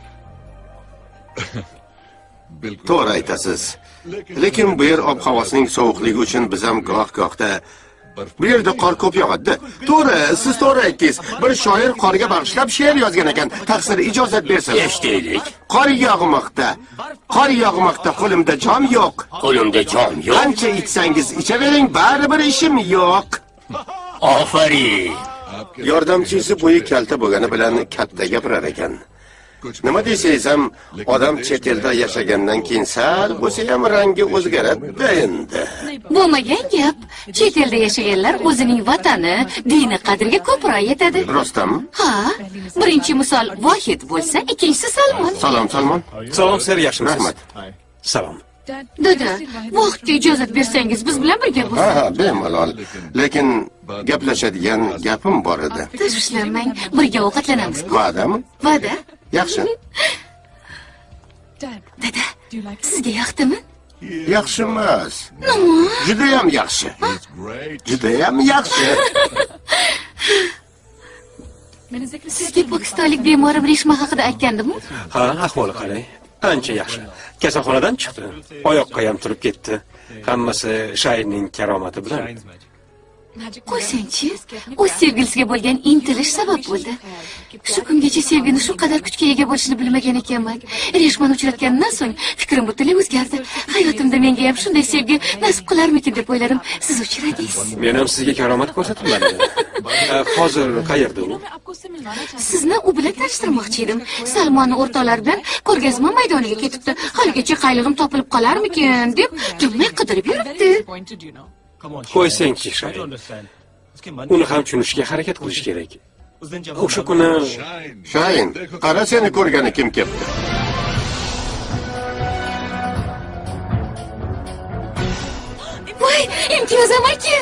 To'g'ri aytasiz. Lekin bu yer ob-havosining sovuqligi uchun biz ham goh-gohda bu yerda qor ko'p yog'adi. To'g'ri, siz to'g'ri aytdingiz. Bir shoir qorga bag'ishlab she'r yozgan ekan. Taqsir ijozat bersa. Eshitaylik. Qor yog'moqda. Qor yog'moqda, qo'limda jom yo'q. Qo'limda jom yo'q. Qancha ichsangiz ichavering, baribir ishim yo'q. Ofarin. Yordamchisi bo'yi kalta bo'lgani bilan katta gapirar ekan. Nima desangiz ham, odam chet elda yashagandan keyin sal bo'lsa ham rangi o'zgaradi endi. Bo'lmagan gap. Chet elda yashaganlar o'zining vatani, dini qadriga ko'proq yetadi. Rostami? Ha, birinchi misol Vohid bo'lsa, ikkinchisi Salmon. Salom, Salmon. Salom, ser, yaxshimisiz? Rahmat. Salom. Dada, vaqtga ijozat bersangiz biz bilan birga bo'lsin. Ha, bemalol. Lekin gaplashadigan gapim bor edi. Tashvishlanmang, birga ovqatlanamiz. Va'dami? Va'da. Yaxshi. Dada, sizga yoqdimi? Yaxshi emas. Nima? Juda ham yaxshi. Juda ham yaxshi. Sizga pokistonlik bemorim Reshma haqida aytgandim-ku? Ha, ahvoli qalay? Ancha yaxshi. Kasalxonadan chiqdi. Oyoqqa ham turib ketdi. Hammasi Shaynning karomati bilan. Qo'ysangchi, o'z sevgilisiga bo'lgan intilish sabab bo'ldi. Shu kungacha sevgini shu qadar kuchga ega bo'lishini bilmagan ekanman. Reshmani uchratgandan so'ng fikrim butunlay o'zgardi. Hayotimda menga ham shunday sevgi nasib qilarmikin deb o'yladim. Siz uchradingiz. Men ham sizga karomat ko'rsatmadi. Hozir qayerda u? Sizni u bilan tanishtirmoqchi edim. Salmonni o'rtoqlar bilan ko'rgazma maydoniga ketibdi. Haligacha qaylig'im topilib qolarmikin deb tinmay qidirib yuribdi. Qo'ysangchi, Shayn. Uni ham tushunishga harakat qilish kerak. O'sha kuni Shayn, qara seni ko'rgani kim kelibdi? Voy, imtiyoz amaki.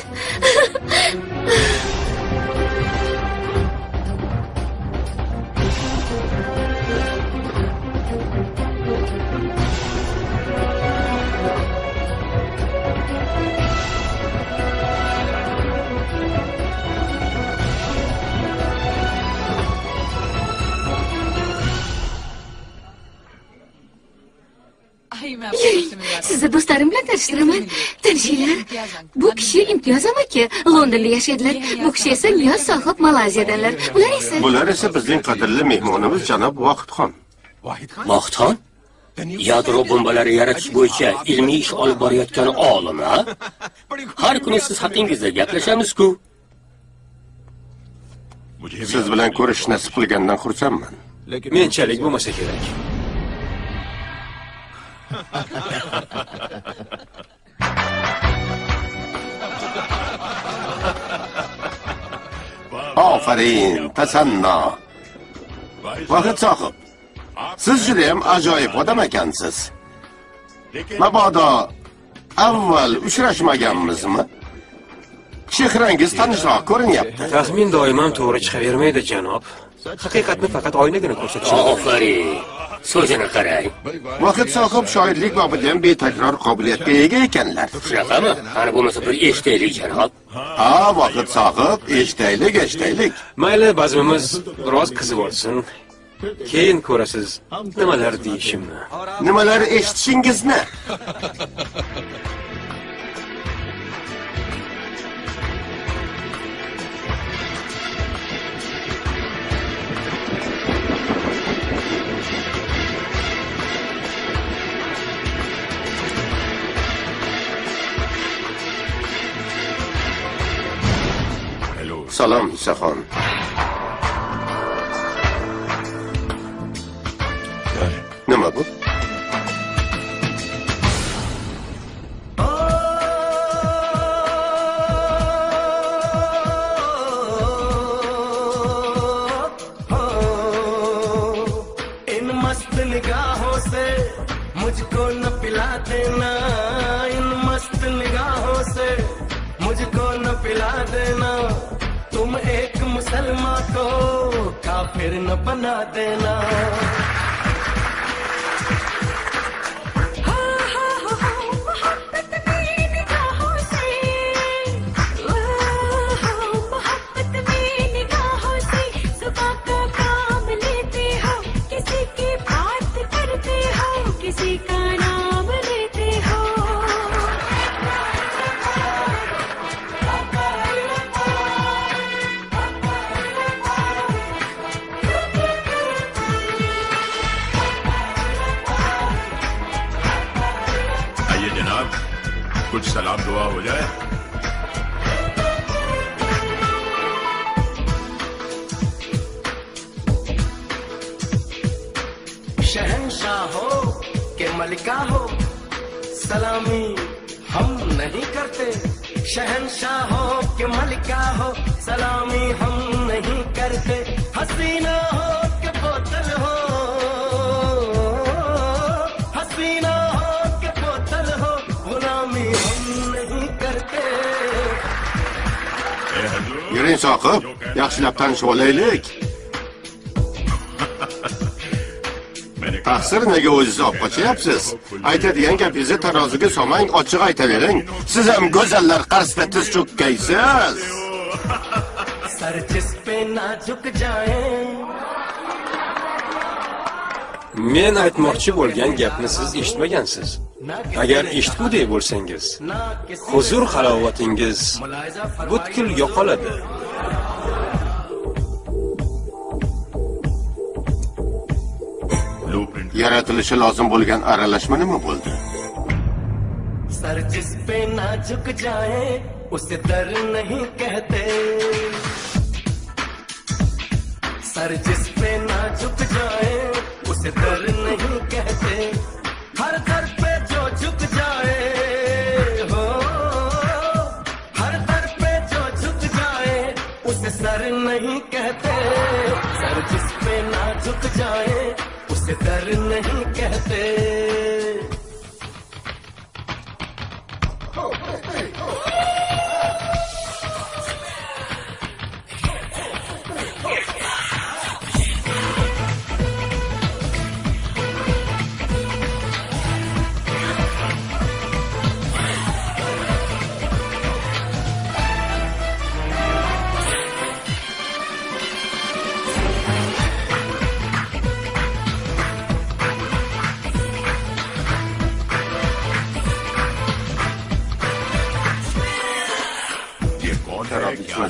sizni do'stlarim bilan tanishtiraman. Tanishinglar. Bu kishi Imtiyoz amaki, Londonda yashaydilar. Bu kishi esa Niyoz sohib Malayziyadanlar. Bular esa bizning qadrli mehmonimiz janob Vohidxon. Vohidxon? Yadro bombalari yaratish bo'yicha ilmiy ish olib borayotgan olim, ha? Har kuni siz haqingizda gaplashamiz-ku. Siz bilan ko'rish nasib qilgandan xursandman. Menchalik bo'lmasa kerak. Ofarin, tasanno. Vohid sohib, siz juda ham ajoyib odam ekansiz. Mabodo avval uchrashmaganmizmi? Chehrangiz tanishroq ko'rinyapti. Taxmin doimam to'g'ri chiqavermaydi, janob. Haqiqatni faqat oynagina ko'rsatish. Ofarin. So'zini qarang. Vohid sohib shoirlik bobida ham betakror qobiliyatga ega ekanlar. Shunaqami? Qani bo'lmasa bir eshitaylik, janob. Ha, Vohid sohib, eshitaylik. Mayli, bazmimiz biroz qizib olsin. Keyin ko'rasiz nimalar deyishimni. Nimalar eshitishingizni? Salom, Isaxon. Nima bu? इन मस्त निगाहों से मुझको न पिला देना, इन मस्त निगाहों से मुझको न पिला देना, तुम एक मुसलमान को काफिर न बना देना। कुछ सलाम दुआ हो जाए। शहंशाह हो के मलिका हो, सलामी हम नहीं करते। शहंशाह हो के मलिका हो, सलामी हम नहीं करते। हसीना हो के बोतल हो, हसीना हो के बोतल हो, गुलामी हम नहीं करते। Yuring sohib, yaxshilab tanishib olaylik. Taqsir nega o'zingiz olib qochyapsiz? Aytadigan gapingizni taroziga solmang, ochiq aytavering. Siz ham go'zallar qarshisida tiz cho'kkaysiz. Sir जिस पे ना झुक जाए। Men aytmoqchi bo'lgan gapni siz eshitmagansiz. Agar eshitgudek bo'lsangiz, huzur halovatingiz butkul yo'qoladi. Yaratilishi lozim bo'lgan aralashma nima bo'ldi? Sir जिस पे ना झुक जाए उसे दर नहीं कहते। सर जिस पे ना झुक जाए उसे दर नहीं कहते। हर दर पे जो झुक जाए हो, हर दर पे जो झुक जाए उसे सर नहीं कहते। सर जिस पे ना झुक जाए उसे दर नहीं कहते।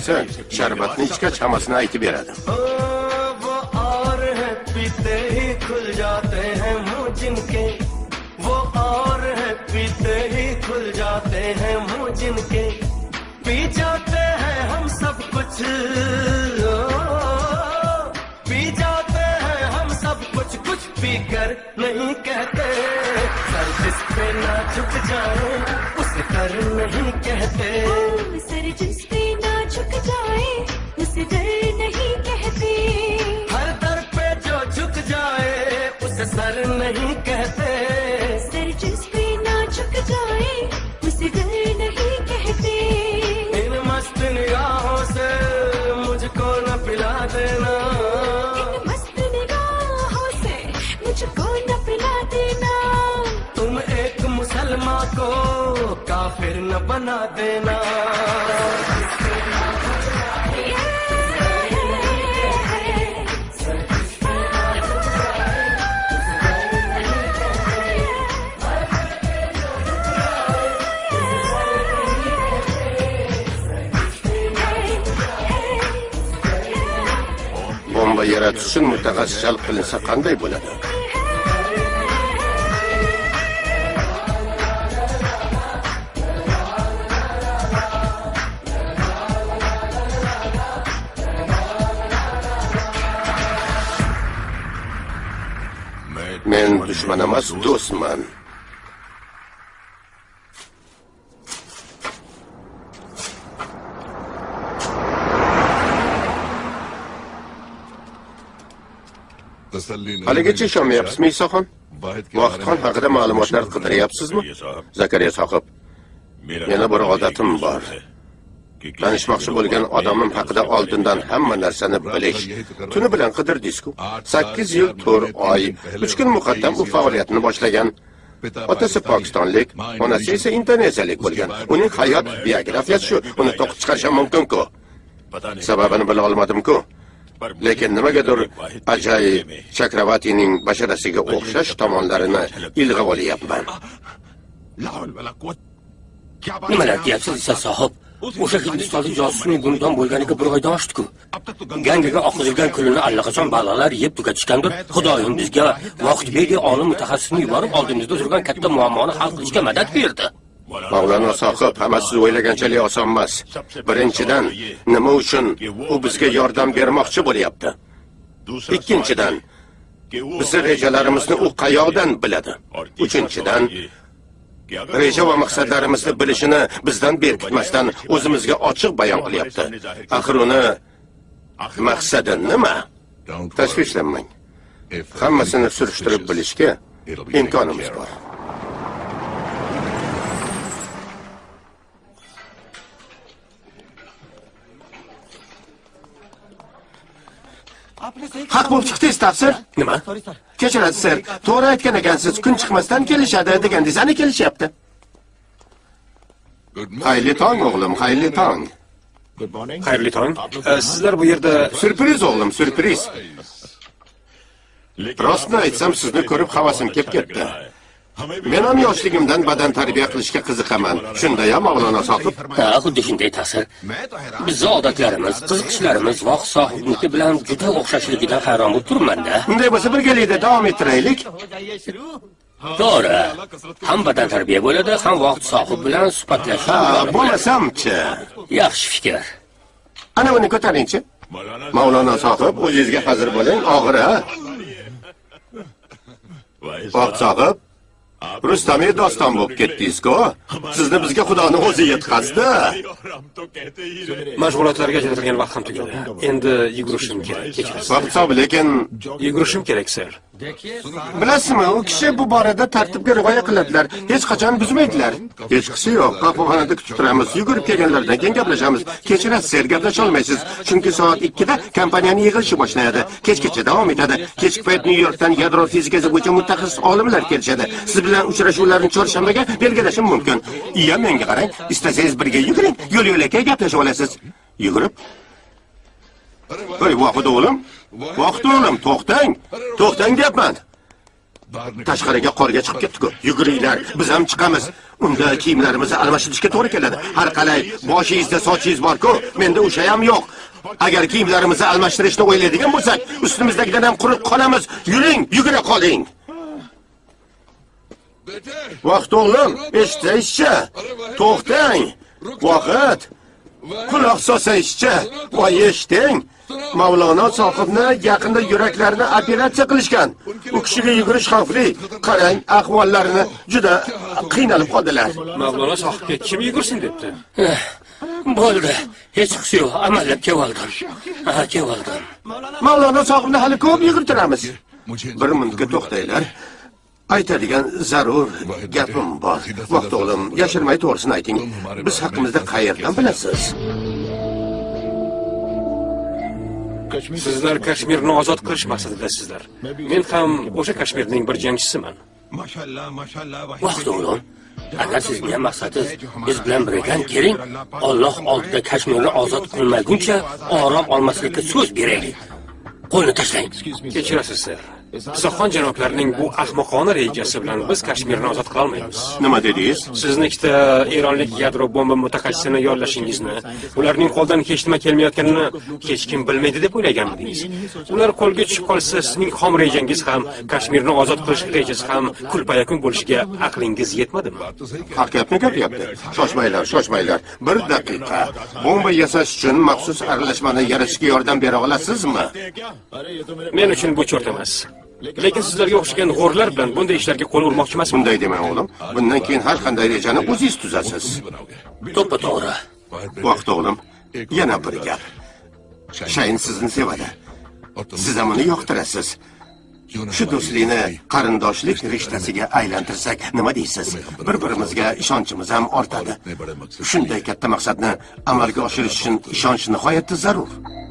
bo'lsa, sharbatni ichgach hammasini aytib beradi. वो और है पीते ही खुल जाते हैं मुंह जिनके वो और है पीते ही खुल जाते हैं मुंह जिनके पी जाते हैं हम सब कुछ पी जाते हैं हम सब कुछ पीकर नहीं कहते सर जिस पे ना झुक जाए उसे डर नहीं कहते सर जिस पे ना झुक जाए उसे डर नहीं कहते हर दर पे जो झुक जाए उसे सर नहीं कहते सर जिस पे ना झुक जाए उसे डर नहीं कहते इन मस्त निगाहों से मुझको न पिला देना इन मस्त निगाहों से मुझको न पिला देना तुम एक मुसलमान को काफिर न बना देना Bomba yaratish uchun mutaxassis jalb qilinsa qanday bo'ladi? Men dushman emas, do'stman. Haligacha ishonmayapsizmi, Isoxon? Vaqtxon haqida ma'lumotlar qidiryapsizmi? Zakariya sohib, meni bir odatim bor. Tanishmoqchi bo'lgan odamim haqida oldindan hamma narsani bilish. Tuni bilan qidirdingiz-ku. 8 yil 4 oy, 3 kun muqaddam u faoliyatini boshlagan. Otasi pokistonlik, onasi esa indoneziyalik bo'lgan. Uning hayot biografiyasi shu. Uni to'qib chiqarishim mumkin-ku. Sababini bila olmadim-ku. Lekin nimagadir Ajay Chakravatining basharasiga o'xshash tomonlarini ilg'ab olyapman. Nimalar deyapsiz, Isa sohib? O'sha Hindistonlik josusning bundan bo'lganiga bir oydan oshdi-ku. Gangaga oqizilgan kulini allaqachon baliqlar yeb tugatishgandir. Xudoyim bizga vaqtbegi olim mutaxassisni yuborib oldimizda turgan katta muammoni hal qilishga madad berdi. Mavlano sohib, hammasi o'ylaganchalik oson emas. Birinchidan, nima uchun u bizga yordam bermoqchi bo'lyapti? Ikkinchidan, bizning rejalarimizni u qayoqdan biladi? Uchinchidan, reja va maqsadlarimizni bilishini bizdan berkitmasdan o'zimizga ochiq bayon qilyapti. Axir uni maqsadi nima? Tashvishlanmang. Hammasini surishtirib bilishga imkonimiz bor. Haq bo'lib chiqdingiz, tafsir. Nima? Kechirasiz, sir. To'g'ri aytgan ekansiz, kun chiqmasdan kelishadi degandingiz, ana kelishyapti. Xayrli tong, o'g'lim, xayrli tong. Xayrli tong. Sizlar bu yerda Surpriz, o'g'lim, surpriz. Rostni aytsam, sizni ko'rib havasim kelib ketdi. Men ham yoshligimdan badan tarbiya qilishga qiziqaman. Shunda-ya Mavlano sohib? Ha, xuddi shunday ta'sir. Bizning odatlarimiz, qiziqishlarimiz vaqt sohibniki bilan juda o'xshashligidan hayron bo'lib turibman-da. Unday bo'lsa birgalikda davom ettiraylik. To'g'ri. Ham badan tarbiya bo'ladi, ham vaqt sohib bilan suhbatlashish. Ha, bo'lmasam-chi. Yaxshi fikr. Ana buni ko'taringchi. Mavlano sohib, o'zingizga hazır bo'ling, og'ir-a? Vaqt sohib, Rustamiy doston bo'lib ketdingiz-ku. Sizni bizga Xudoning o'zi yetkazdi. mashg'ulotlarga ajratilgan vaqt ham tugadi. Endi yugurishim kerak. Kechirasiz. Vaqt so'b, lekin Yugurishim kerak, sir. bilasizmi, u kishi bu borada tartibga rioya qiladilar. Hech qachon buzmaydilar. Hech qisi yo'q. Qahvaxonada kutib turamiz. Yugurib kelganlardan keyin gaplashamiz. Kechirasiz, sir, gaplasha olmaysiz. Chunki soat 2 da kompaniyaning yig'ilishi boshlanadi. Kechgacha davom etadi. Kechki payt Nyu-Yorkdan yadro fizikasi bo'yicha mutaxassis olimlar kelishadi. Siz bilan uchrashuvlarni chorshanbaga belgilashim mumkin. Iya, menga qarang. Istasangiz birga yuguring. Yo'l-yo'lakay gaplashib olasiz. Yugurib. Voy, vaqt o'g'lim. Vaqt o'g'lim, to'xtang. To'xtang deyapman. Tashqariga qorga chiqib ketdi-ku. Yuguringlar, biz ham chiqamiz. Unda kiyimlarimizni almashtirishga to'g'ri keladi. Har qalay, boshingizda sochingiz bor-ku, menda o'sha ham yo'q. Agar kiyimlarimizni almashtirishni o'ylaydigan bo'lsak, ustimizdagidan ham quruq qolamiz. Yuring, yugura qoling. Vaqt o'g'lim, eshitishcha. To'xtang. Vaqt. Quloq solsangizcha. Voy eshiting. Mavlono sohibni yaqinda yuraklarni operatsiya qilishgan. U kishiga yugurish xavfli. Qarang, ahvollarini juda qiynalib qoldilar. Mavlono sohibga kim yugursin debdi? Bo'ldi. Hech qisi yo'q. Amallab keldim. Keldim. Mavlono sohibni hali ko'p yugurtiramiz. Bir minutga to'xtanglar. Aytadigan zarur gapim bor. Vaqt o'g'lim, yashirmay to'g'risini ayting. Biz haqimizda qayerdan bilasiz? Sizlar Kashmirni ozod qilish maqsadidasizlar. Men ham o'sha Kashmirning bir jangchisiman. Vaqt o'g'lim, agar sizning maqsadingiz biz bilan birga keling, Alloh oldida Kashmirni ozod qilmaguncha orom olmaslikka so'z beraylik. Qo'lni tashlang. Kechirasiz, ser. Isoqxon janoblarining bu ahmoqona rejasi bilan biz Kashmirni ozod qila olmaymiz. Nima dedingiz? Siz ikkita eronlik yadro bomba mutaxassisini yollashingizni, ularning qo'ldan hech nima kelmayotganini hech kim bilmaydi deb o'ylaganmidingiz? Ular qo'lga tushib qolsa, sizning xom rejangiz ham, Kashmirni ozod qilish rejasi ham kulpayakun bo'lishiga aqlingiz yetmadimi? Haq gapni gapiryapti. Shoshmanglar. Bir daqiqa. Bomba yasash uchun maxsus aralashmani yaratishga yordam bera olasizmi? Men uchun bu cho'rt emas. Lekin sizlarga o'xshagan g'o'rlar bilan bunday ishlarga qo'l urmoqchi emasman. Bunday demang o'g'lim. Bundan keyin har qanday rejani o'zingiz tuzasiz. To'ppa-to'g'ri. Vaqt o'g'lim, yana bir gap. Shayn sizni sevadi. Siz ham uni yoqtirasiz. Shu do'stlikni qarindoshlik rishtasiga aylantirsak, nima deysiz? Bir-birimizga ishonchimiz ham ortadi. Shunday katta maqsadni amalga oshirish uchun ishonch nihoyatda zarur.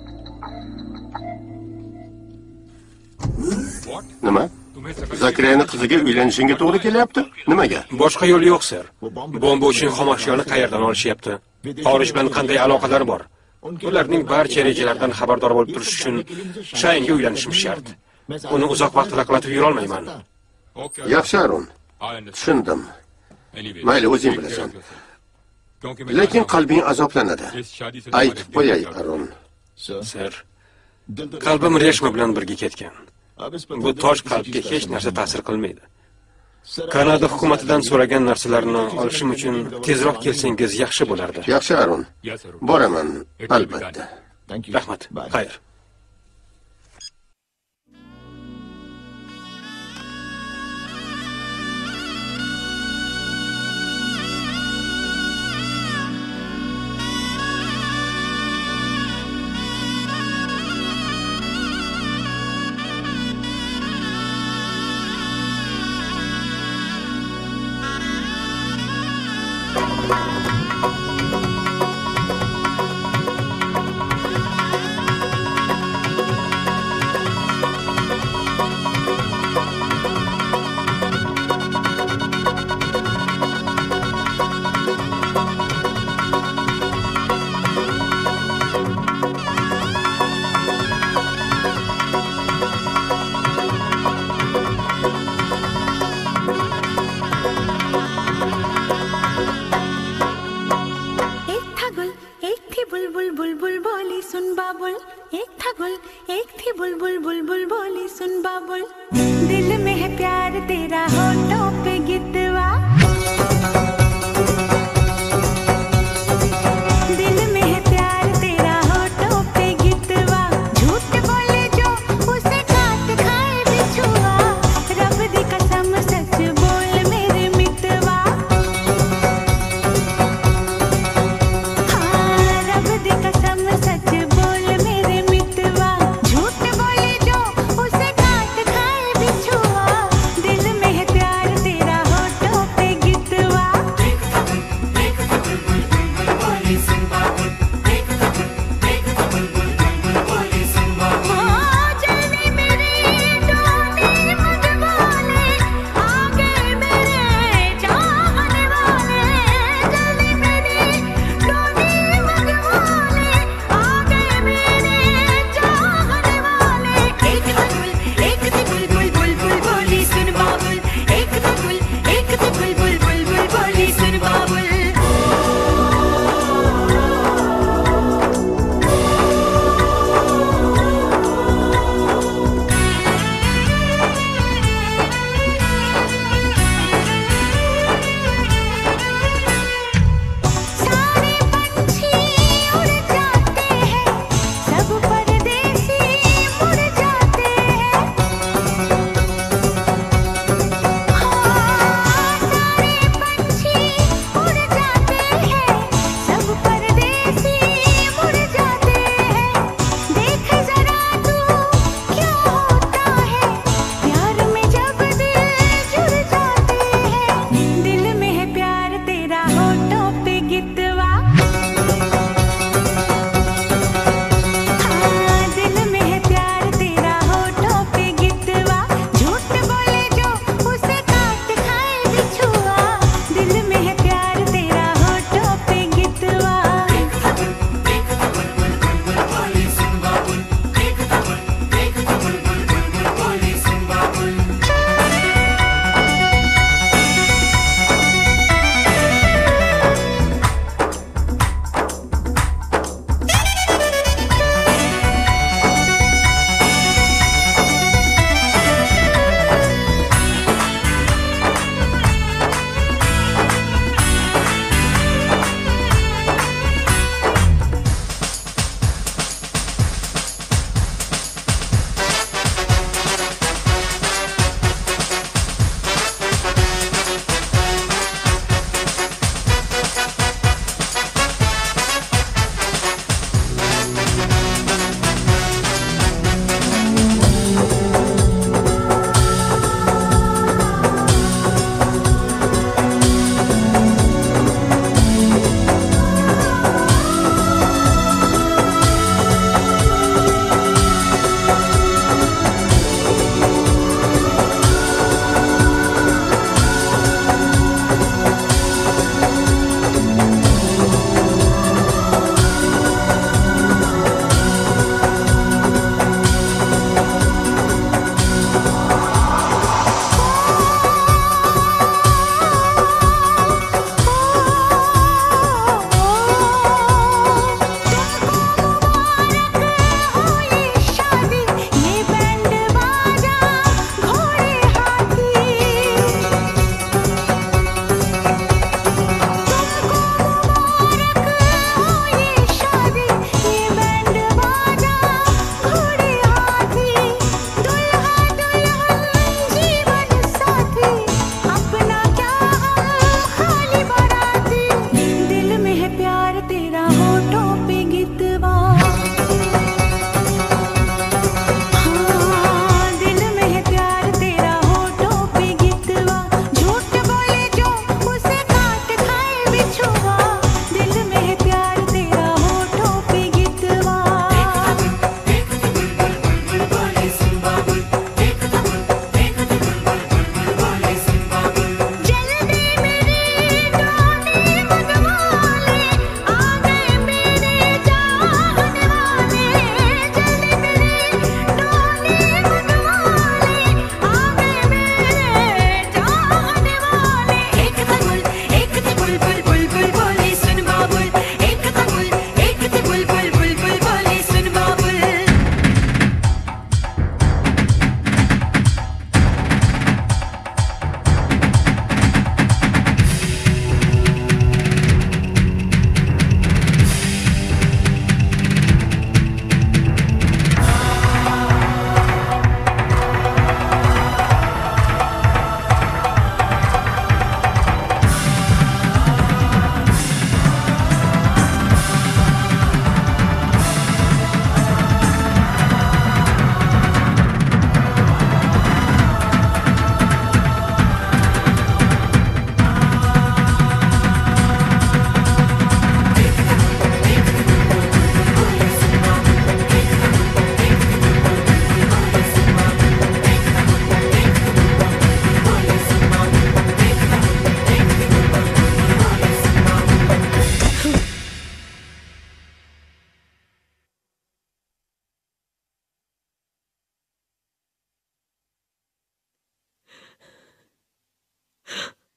Nima? Zakiriyani qiziga uylanishingga to'g'ri kelyapti? Nimaga? Boshqa yo'l yo'q, ser. Bomba uchun xom ashyoni qayerdan olishyapti? Xorij bilan qanday aloqalari bor? Ularning barcha rejalaridan xabardor bo'lib turish uchun Shaynga uylanishim shart. Uni uzoq vaqt raqlatib yura olmayman. Yaxshi, Arun. Tushundim. Mayli, o'zing bilasan. Lekin qalbing azoblanadi. Aytib qo'yay, Arun. Ser. Qalbim Reshma bilan birga ketgan. Bu tosh qalbga hech narsa ta'sir qilmaydi. Kanada hukumatidan so'ragan narsalarni olishim uchun tezroq kelsangiz yaxshi bo'lardi. Yaxshi, Arun. Boraman, albatta. Rahmat. Xayr.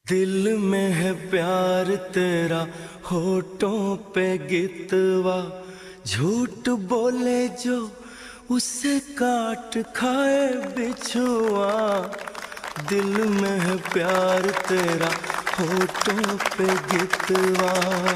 दिल में है प्यार तेरा होठों पे गितवा झूठ बोले जो उसे काट खाए बिछुआ दिल में है प्यार तेरा होठों पे गितवा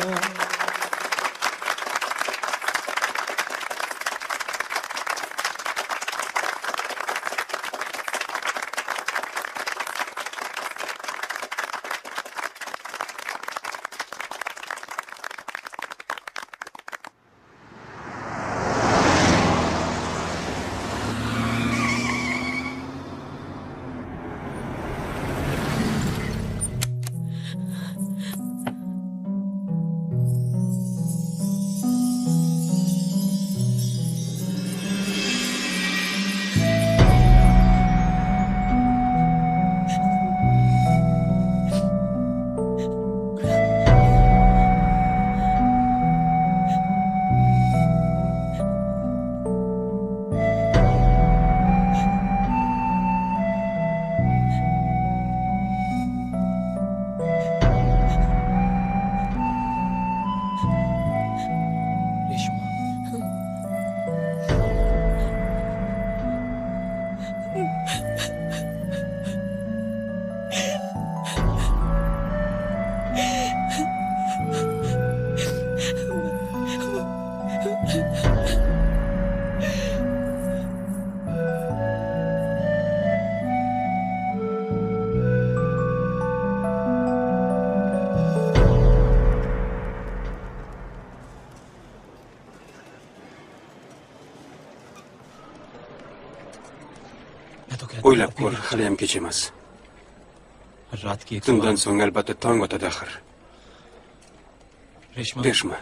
O'ylab ko'r, hali ham kech emas. Tundan so'ng albatta tong otadi axir. Reshma.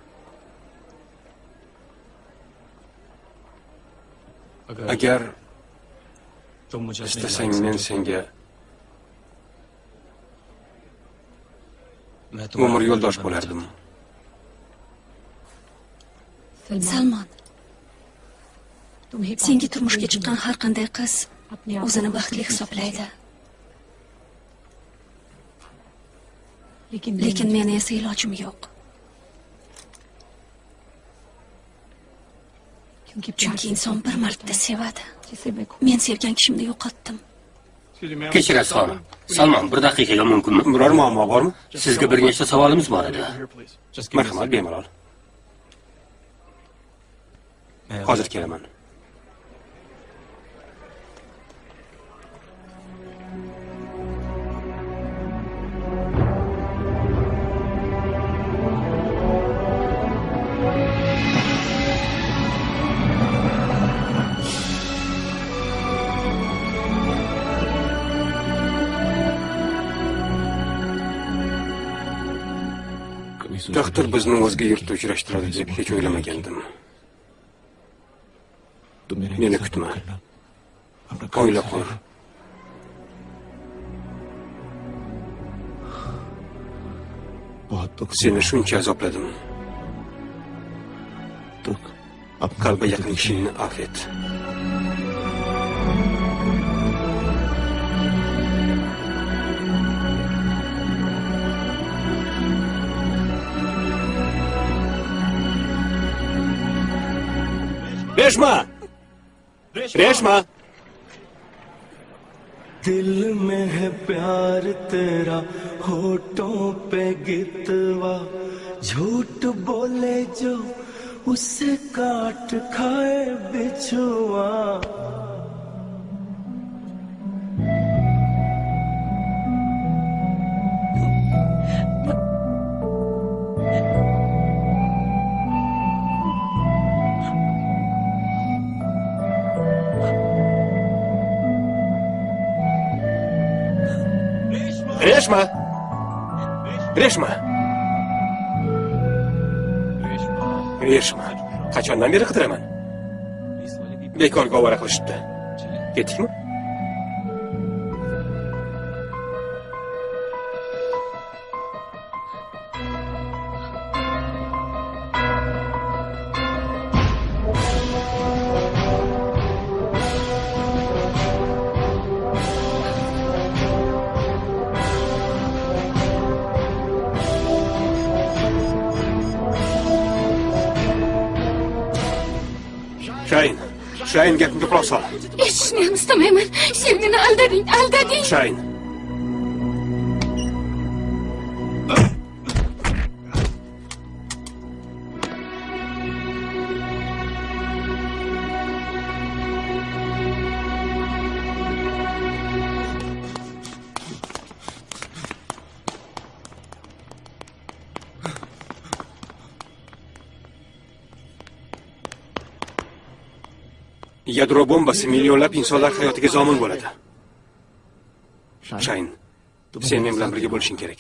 Agar istasang men senga umr yo'ldosh bo'lardim. Salmon, senga turmushga chiqqan har qanday qiz o'zini baxtli hisoblaydi. Lekin meni esa ilojim yo'q. Chunki inson bir marta sevadi. Men sevgan kishimni yo'qotdim. Kechirasiz xonim. Salmon, bir daqiqaga mumkinmi? Biror muammo bormi? Sizga bir nechta savolimiz bor edi. Marhamat, bemalol. Hozir kelaman. Taqdir bizni o'zga yurtda uchrashtiradi deb hech o'ylamagandim. Meni kutma. Oila qur. Seni shuncha azobladim. Qalbi yaqin kishingni afv et. Reshma दिल में है प्यार तेरा होठों पे गितवा झूठ बोले जो उसे काट खाए बिछुआ Reshma. Qachondan beri qidiraman? Bekorga ovora qilishibdi. Ketdikmi? Shayn, gapimga quloq sol. Eshitishni ham istamayman. Sen meni aldading. Shayn. Yadro bombasi millionlab insonlar hayotiga zomin bo'ladi. Shayn, sen men bilan birga bo'lishing kerak.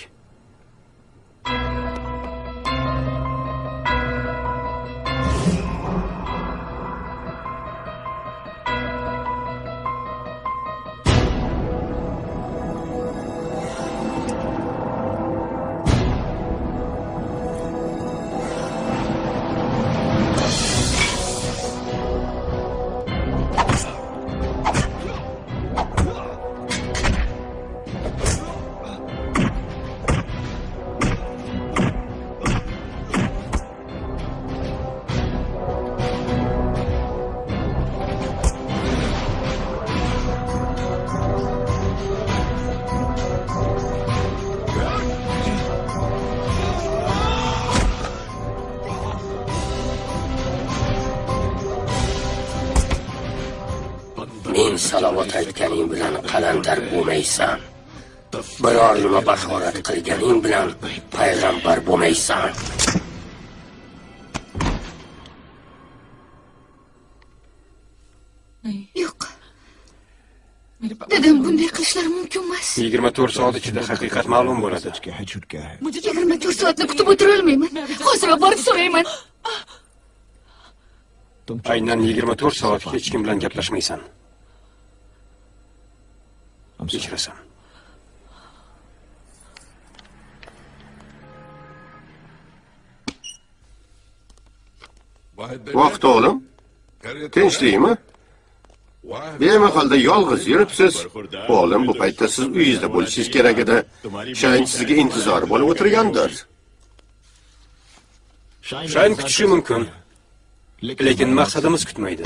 Men salovat aytganing bilan qalandar bo'lmaysan. Biror nima bashorat qilganing bilan payg'ambar bo'lmaysan. Yo'q. Dadam bunday qilishlari mumkin emas. 24 soat ichida haqiqat ma'lum bo'ladi. 24 soatni kutib o'tira olmayman. Hozir borib so'rayman. Aynan 24 soat hech kim bilan gaplashmaysan. Kechirasan. Vaqt o'g'lim. Tinchlikmi? Bemahalda yolg'iz yuribsiz. O'g'lim, bu paytda siz uyingizda bo'lishingiz kerak edi. Shayn sizga intizor bo'lib o'tirgandir. Shayn kutishi mumkin. Lekin maqsadimiz kutmaydi.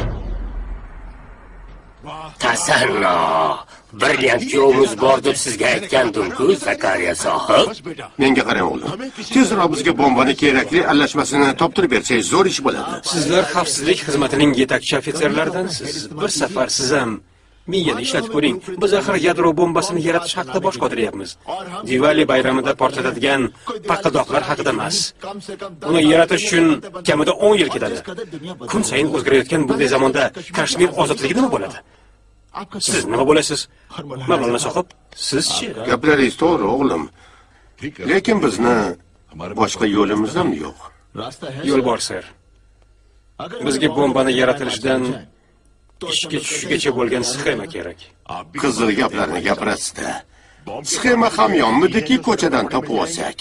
Tasanno, brilliant kuyovimiz bor deb sizga aytgandim-ku, Zakariya sohib. Menga qarang o'g'lim. Tezroq bizga bombani kerakli aralashmasini toptirib bersangiz zo'r ish bo'ladi. Sizlar xavfsizlik xizmatining yetakchi ofitserlaridansiz. Bir safar siz ham miyani ishlatib ko'ring. Biz axir yadro bombasini yaratish haqida bosh qotiryapmiz. Diwali bayramida portlatadigan paqildoqlar haqida emas. Uni yaratish uchun kamida 10 yil ketadi. Kun sayin o'zgarayotgan bunday zamonda Kashmir ozodligi nima bo'ladi? Siz nima bo'lasiz? Mavlono sohib, siz-chi? Gaplaringiz to'g'ri, o'g'lim. Lekin bizni boshqa yo'limiz ham yo'q. Yo'l bor, ser. Bizga bombani yaratilishidan ishga tushishigacha bo'lgan sxema kerak. Qizil gaplarni gapirasiz-da. Sxema ham yonmidiki ko'chadan topib olsak.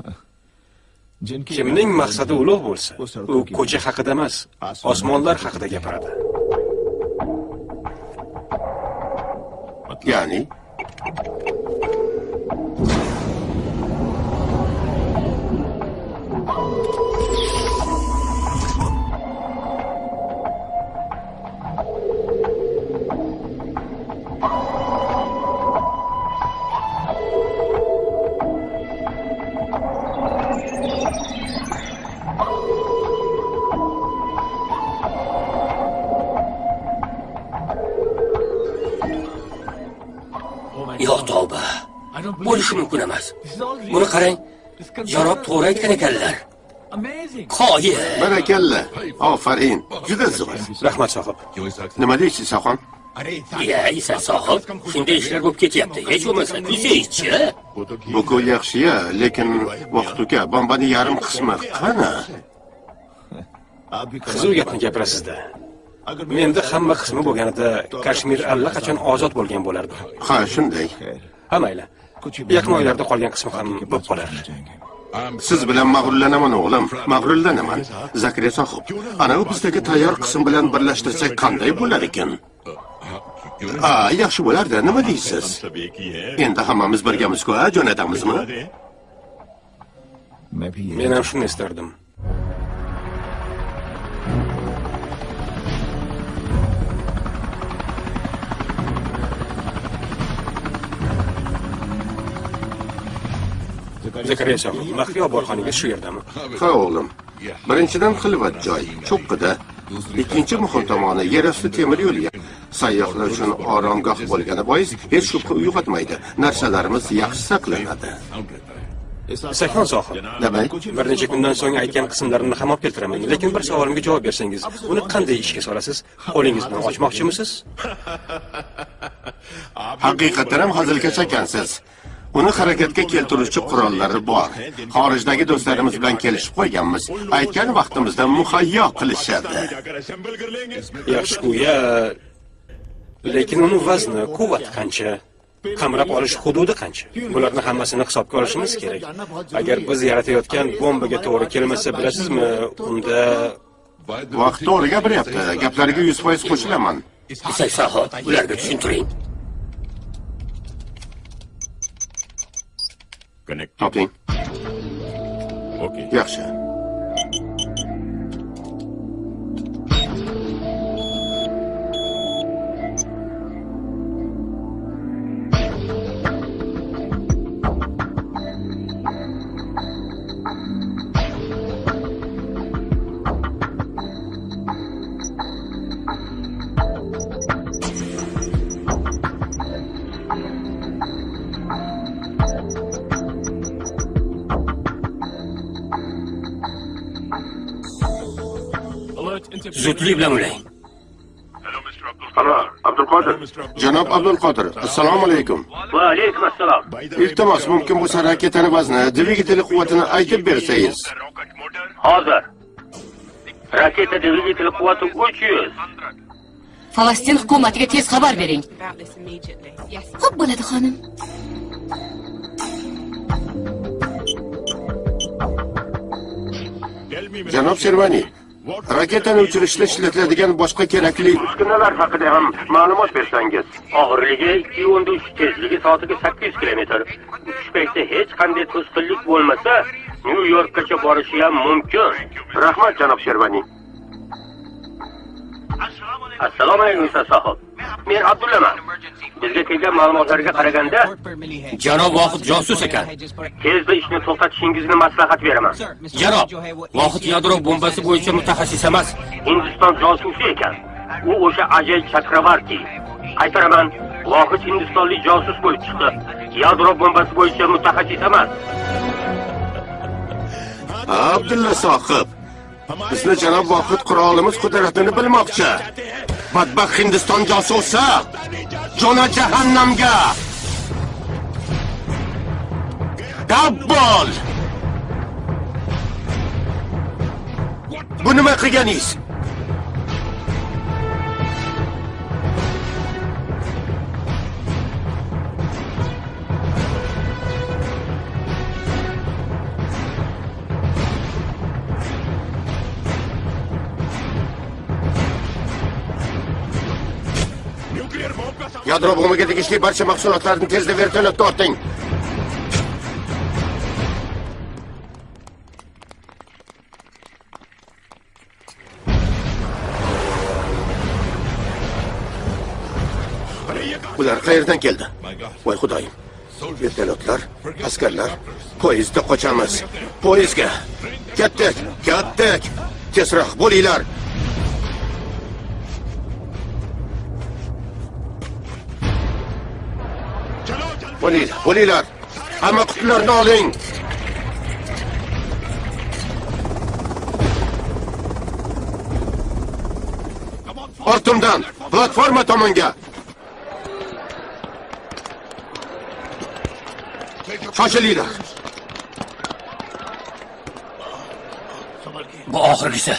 Kimning maqsadi ulug' bo'lsa, u ko'cha haqida emas, osmonlar haqida gapiradi. Ya'ni Yo'q, tavba. Bo'lishi mumkin emas. Buni qarang. Janob to'g'ri aytgan ekanlar. Qoyil. Barakalla. Ofarin. Juda zo'r. Rahmat sohib. Nima deysiz, Soxon? Ya, Isa sohib, shunday ishlar bo'lib ketyapti. Hech bo'lmasa kuzaychi. Bu ku yaxshi-ya, lekin vaqt uka, bombani yarim qismi qani? Qiziq gapni gapirasiz-da. Menda hamma qismi bo'lganida Kashmir allaqachon ozod bo'lgan bo'lardi. Ha, shunday. Ha, mayli. Yaqin oylarda qolgan qismi ham bo'lib qolar. Siz bilan mag'rurlanaman, o'g'lim. Mag'rurlanaman. Zakariya sohib, ana u bizdagi tayyor qism bilan birlashtirsak qanday bo'lar ekan? Yaxshi bo'lar-da, nima deysiz? Endi hammamiz birgamiz-ku, jo'natamizmi? Men ham shuni istardim. Zakariya sohib, maxfiy oborxonangiz shu yerdami? Ha o'g'lim. Birinchidan xilvat joy, cho'qqida. Ikkinchi muhim tomoni yerosti temir yo'li. Sayyohlar uchun oromgoh bo'lgani bois hech shubha uyg'otmaydi. Narsalarimiz yaxshi saqlanadi. Sakon sohib. Nima? Bir necha kundan so'ng aytgan qismlarini ham olib keltiraman, lekin bir savolimga javob bersangiz, uni qanday ishga solasiz? Qo'lingiz bilan ochmoqchimisiz? Haqiqatan ham hazilkash ekansiz. Uni harakatga keltiruvchi qurollari bor. Xorijdagi do'stlarimiz bilan kelishib qo'yganmiz. Aytgan vaqtimizda muhayyo qilishadi. Yaxshi-ku-ya. Lekin uni vazni, quvvati qancha? Qamrab olish hududi qancha? Bularni hammasini hisobga olishimiz kerak. Agar biz yaratayotgan bombaga to'g'ri kelmasa, bilasizmi, unda vaqt to'g'ri gapiryapti. Gaplariga 100% qo'shilaman. Isak sohib, ularga tushuntiring. Toping. Yaxshi. Zudlik bilan ulang. Alo, Abdulqodir. Janob Abdulqodir, assalomu alaykum. Va alaykum assalom. Iltimos, mumkin bo'lsa raketani vazni, dvigateli quvvatini aytib bersangiz. Hozir. Raketa dvigateli quvvati 300. Falastin hukumatiga tez xabar bering. Xo'p bo'ladi, xonim. Janob Shervani, raketani uchirishda ishlatiladigan boshqa kerakli uskunalar haqida ham ma'lumot bersangiz. Og'irligi 2.3, tezligi soatiga 800 kilometr. Uchish paytida hech qanday to'sqinlik bo'lmasa, Nyu-Yorkgacha borishi ham mumkin. Rahmat, janob Shervani. Assalomu alaykum sohib. Men Abdullaman. Bizga kelgan ma'lumotlarga qaraganda, janob Vohid josus ekan. Tezda ishni to'xtatishingizni maslahat beraman. Janob, Vohid yadro bombasi bo'yicha mutaxassis emas, Hindiston josusi ekan. U o'sha Ajay Chakravarti. Aytaraman, Vohid hindistonlik josus bo'lib chiqdi. Yadro bombasi bo'yicha mutaxassis emas. Abdulla sohib, bizni janob Vohid qurolimiz qudratini bilmoqchi. Badbaxt Hindiston josusi, jona jahannamga. Dabbol! Bu nima qilganingiz? Yadro bombaga tegishli barcha mahsulotlarni tezda vertolyotga orting. Ular qayerdan keldi? Voy xudoyim. Vertolyotlar, askarlar, poyezdda qochamiz. Poyezdga. Ketdik, ketdik. Tezroq bo'linglar. Bo'linglar. Hamma qutlarni oling. Ortimdan, platforma tomonga. Shoshilinglar. Bu oxirgisi.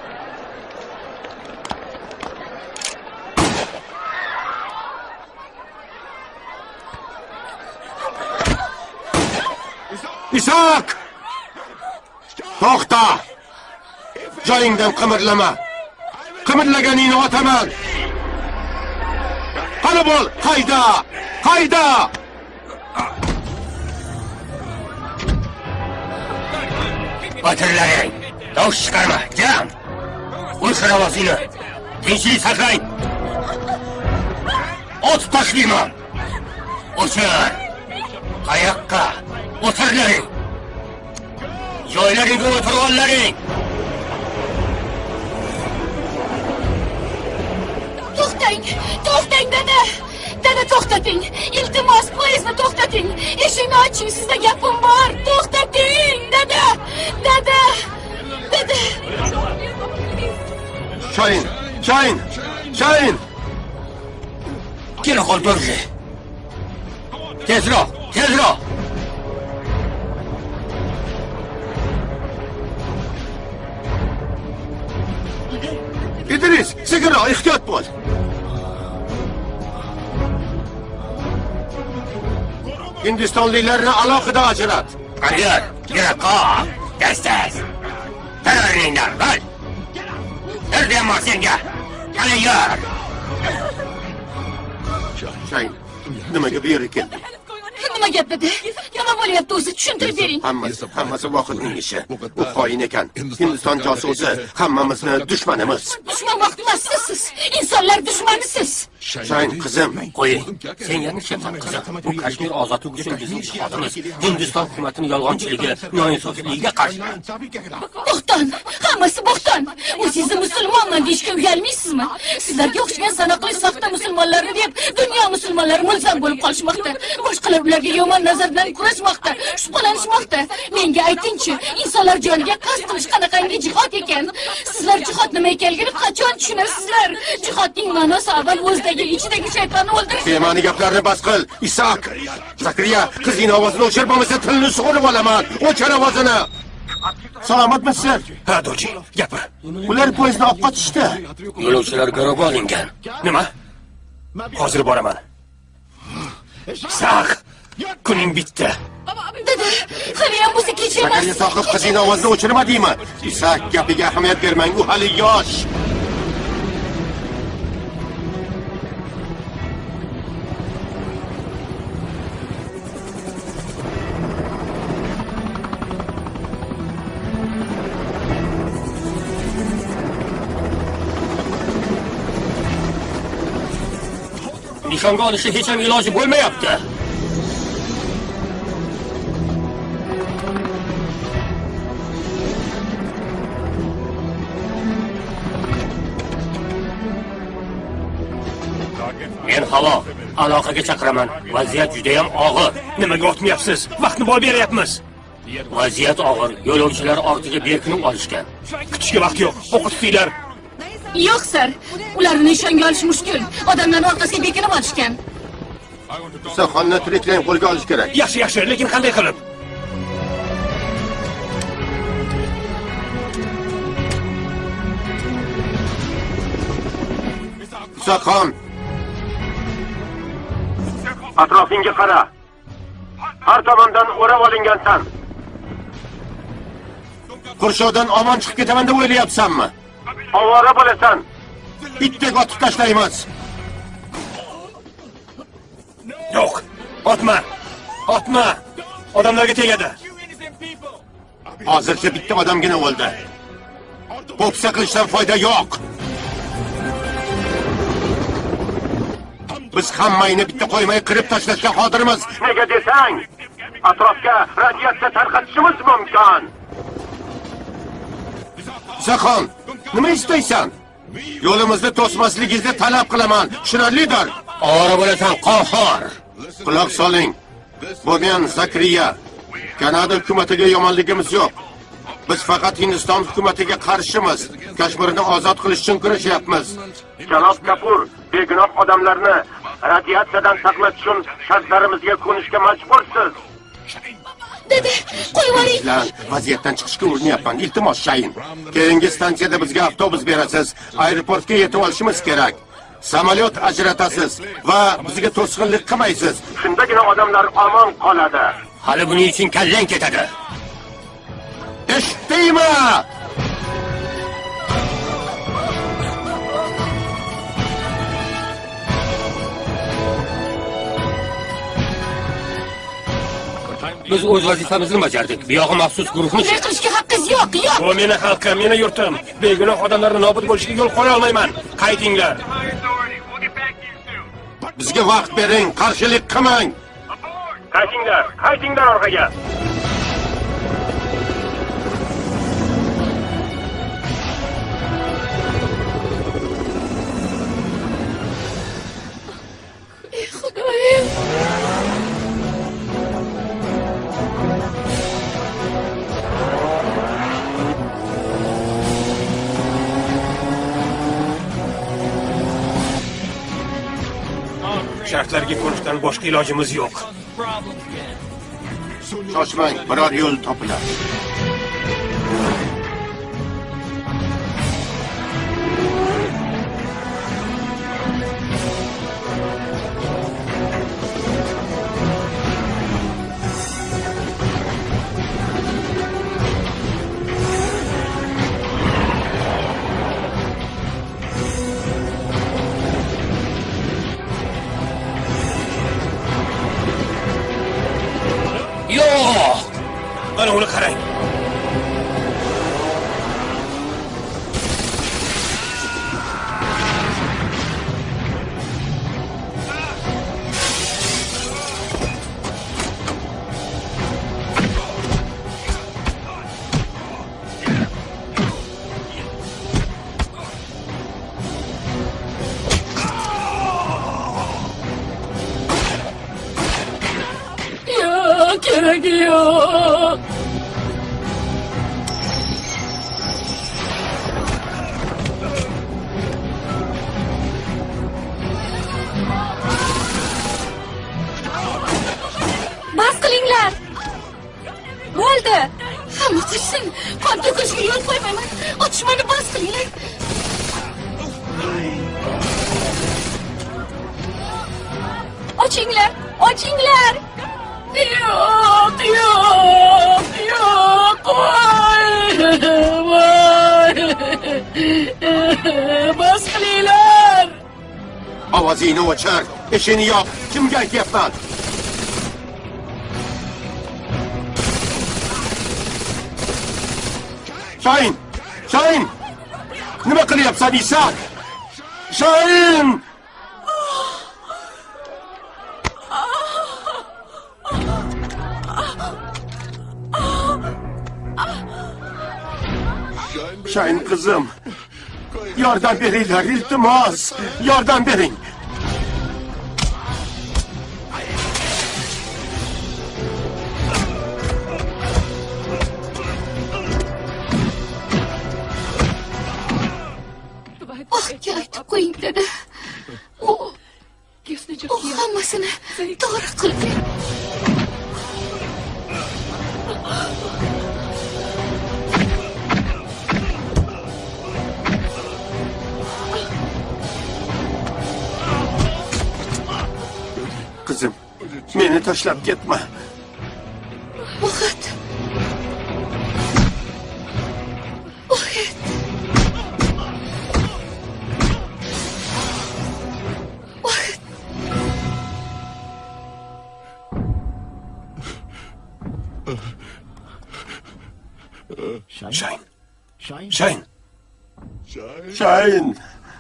İshak! To'xta! Joyingdan qimirlama. Qimirlaganingni otaman. Qani bo'l, qayda! Qayda! O'tirlaring. Tovush chiqarma, jam. O'shir ovozini. Tinchlik saqlang. Ot tashlayman. O'shir. Qayoqqa? O'tirlaring. Joylaringga o'tirganlaring. To'xtang, to'xtang dada. Dada to'xtating. Iltimos, poyezdni to'xtating. Eshikni oching, sizda gapim bor. To'xtating, dada. Dada. Dada. Shahin. Kela qol bo'ldi. Tezroq. Idris, sekinroq, ehtiyot bo'l. Hindistonliklarni alohida ajrat. Qariyor, yiroqqa. Dastas. Tararinglar, bal. Nereden var senga? Qariyor. Shahin, nimaga bu yerga kelding? Nima gap dedi? Nima bo'lyapti o'zi? Tushuntirib bering. Hammasi vaqtning ishi. U xoin ekan. Hindiston josusi, hammamizni dushmanimiz. Dushman vaqt emas siz. Insonlar dushmanisiz. Shahin qizim, qo'ying. Sen yanglishayapsan qizim. Bu Kashmir ozodlik uchun bizning jihodimiz. Hindiston hukumatining yolg'onchiligi, noinsofligiga qarshi. Bo'xton, hammasi bo'xton. O'zingizni musulmonman deyishga uyalmaysizmi? Sizlarga o'xshagan sanoqli soxta musulmonlarni deb dunyo musulmonlari mulzam bo'lib qolishmoqda. Boshqalar ularga yomon nazar bilan kurashmoqda, shubhalanishmoqda. Menga aytingchi, insonlar joniga qasd qilish qanaqangi jihod ekan? Sizlar jihod nima ekanligini qachon tushunasizlar? Jihodning ma'nosi avval o'zdagi ichidagi shaytonni o'ldirish. Bema'ni gaplarni bas qil. Isak, Zakariya, qizning ovozini o'chir, bo'lmasa tilini sug'urib olaman. O'chir ovozini. Salomatmisiz? Ha, doji, gapir. Ular poyezdni olib qochishdi. Yo'lovchilar garovga olingan. Nima? Hozir boraman. Saq. Kuning bitdi. Dada, haliyam bo'lsa kechirmas. Zakariya sohib qizning ovozini o'chirmadingmi? Isak, gapiga ahamiyat bermang, u hali yosh. Nishonga olishga hech ham iloji bo'lmayapti. Men havo, aloqaga chaqiraman. Vaziyat juda ham og'ir. Nimaga o'tmayapsiz? Vaqtni boy beryapmiz. Vaziyat og'ir. Yo'lovchilar ortiga berkinib olishgan. Kutishga vaqt yo'q. O'qitinglar. Yo'q, sir. Ularni nishonga olish mushkul. Odamlarning orqasiga bekinib olishgan. Sohonni tiriklayin qo'lga olish kerak. Yaxshi, lekin qanday qilib? Sohon. Atrofingga qara. Har tomondan o'rab olingansan. Qurshovdan omon chiqib ketaman deb o'ylayapsanmi? Ovora bo'lasan. Itdek otib tashlaymiz. Yo'q. Otma. Odamlarga tegadi. Hozircha bitta odamgina o'ldi. Bo'psa qilishdan foyda yo'q. Biz hammangni bitta qo'ymay qirib tashlashga qodirmiz. Nega desang, atrofga radiatsiya tarqatishimiz mumkin. Sohon, nima istaysan? Yo'limizni to'smasligingizni talab qilaman. Tushunarlidir? Ovora bo'lasan, qahhor. Quloq soling. Bu men Zakariya. Kanada hukumatiga yomonligimiz yo'q. Biz faqat Hindiston hukumatiga qarshimiz. Kashmirni ozod qilish uchun kurashyapmiz. Janob Kapur, begunoh odamlarni radiatsiyadan saqlash uchun shartlarimizga ko'nishga majbursiz. Dada, qo'yib oling. Vaziyatdan chiqishga urinyapman. Iltimos, Shahin. Keyingi stansiyada bizga avtobus berasiz. Aeroportga yetib olishimiz kerak. Samolyot ajratasiz va bizga to'sqinlik qilmaysiz. Shundagina odamlar omon qoladi. Hali buning uchun kallang ketadi. Eshitdingmi? Biz o'z vazifamizni bajardik. Bu yog'i maxsus guruhni Bunday qilishga haqqingiz yo'q. Bu meni xalqim, meni yurtim. Begunoh odamlarni nobud bo'lishiga yo'l qo'ya olmayman. Qaytinglar. Bizga vaqt bering, qarshilik qilmang. Qaytinglar orqaga. Xudoyim. Shartlarga ko'nishdan boshqa ilojimiz yo'q. Shoshmang, biror yo'l topilar. Mana uni qarang. Keragi yo'q. Bas qilinglar. Bo'ldi. Hamma qochsin. Qon to'kishga yo'l qo'ymayman. Otishmani bas qilinglar. Ochinglar, ochinglar. Yo'q, yo'q, yo'q. Voy. Bas qilinglar. Ovozingni o'chir, ishini yop. Kimga aytyapman? Shahin! Shahin! Nima qilyapsan, Isak? Shahin! Shahin qizim, yordam beringlar, iltimos, yordam bering. Baxtga aytib qo'ying dedi. U hammasini to'g'ri qildi. Qizim, meni tashlab ketma. Vaqt. Shahin. Shahin. Shahin.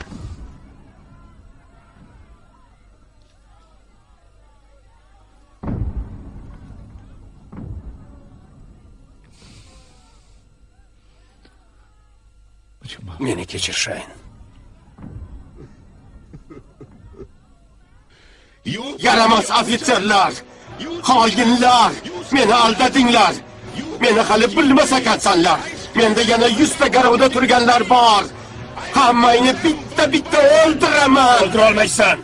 Meni kechir, Shahin. Yaramaz ofitserlar, xoinlar, meni aldadinglar. Meni hali bilmas ekansanlar. Menda yana 100 ta garovda turganlar bor. Hammangni bitta o'ldiraman. O'ldira olmaysan.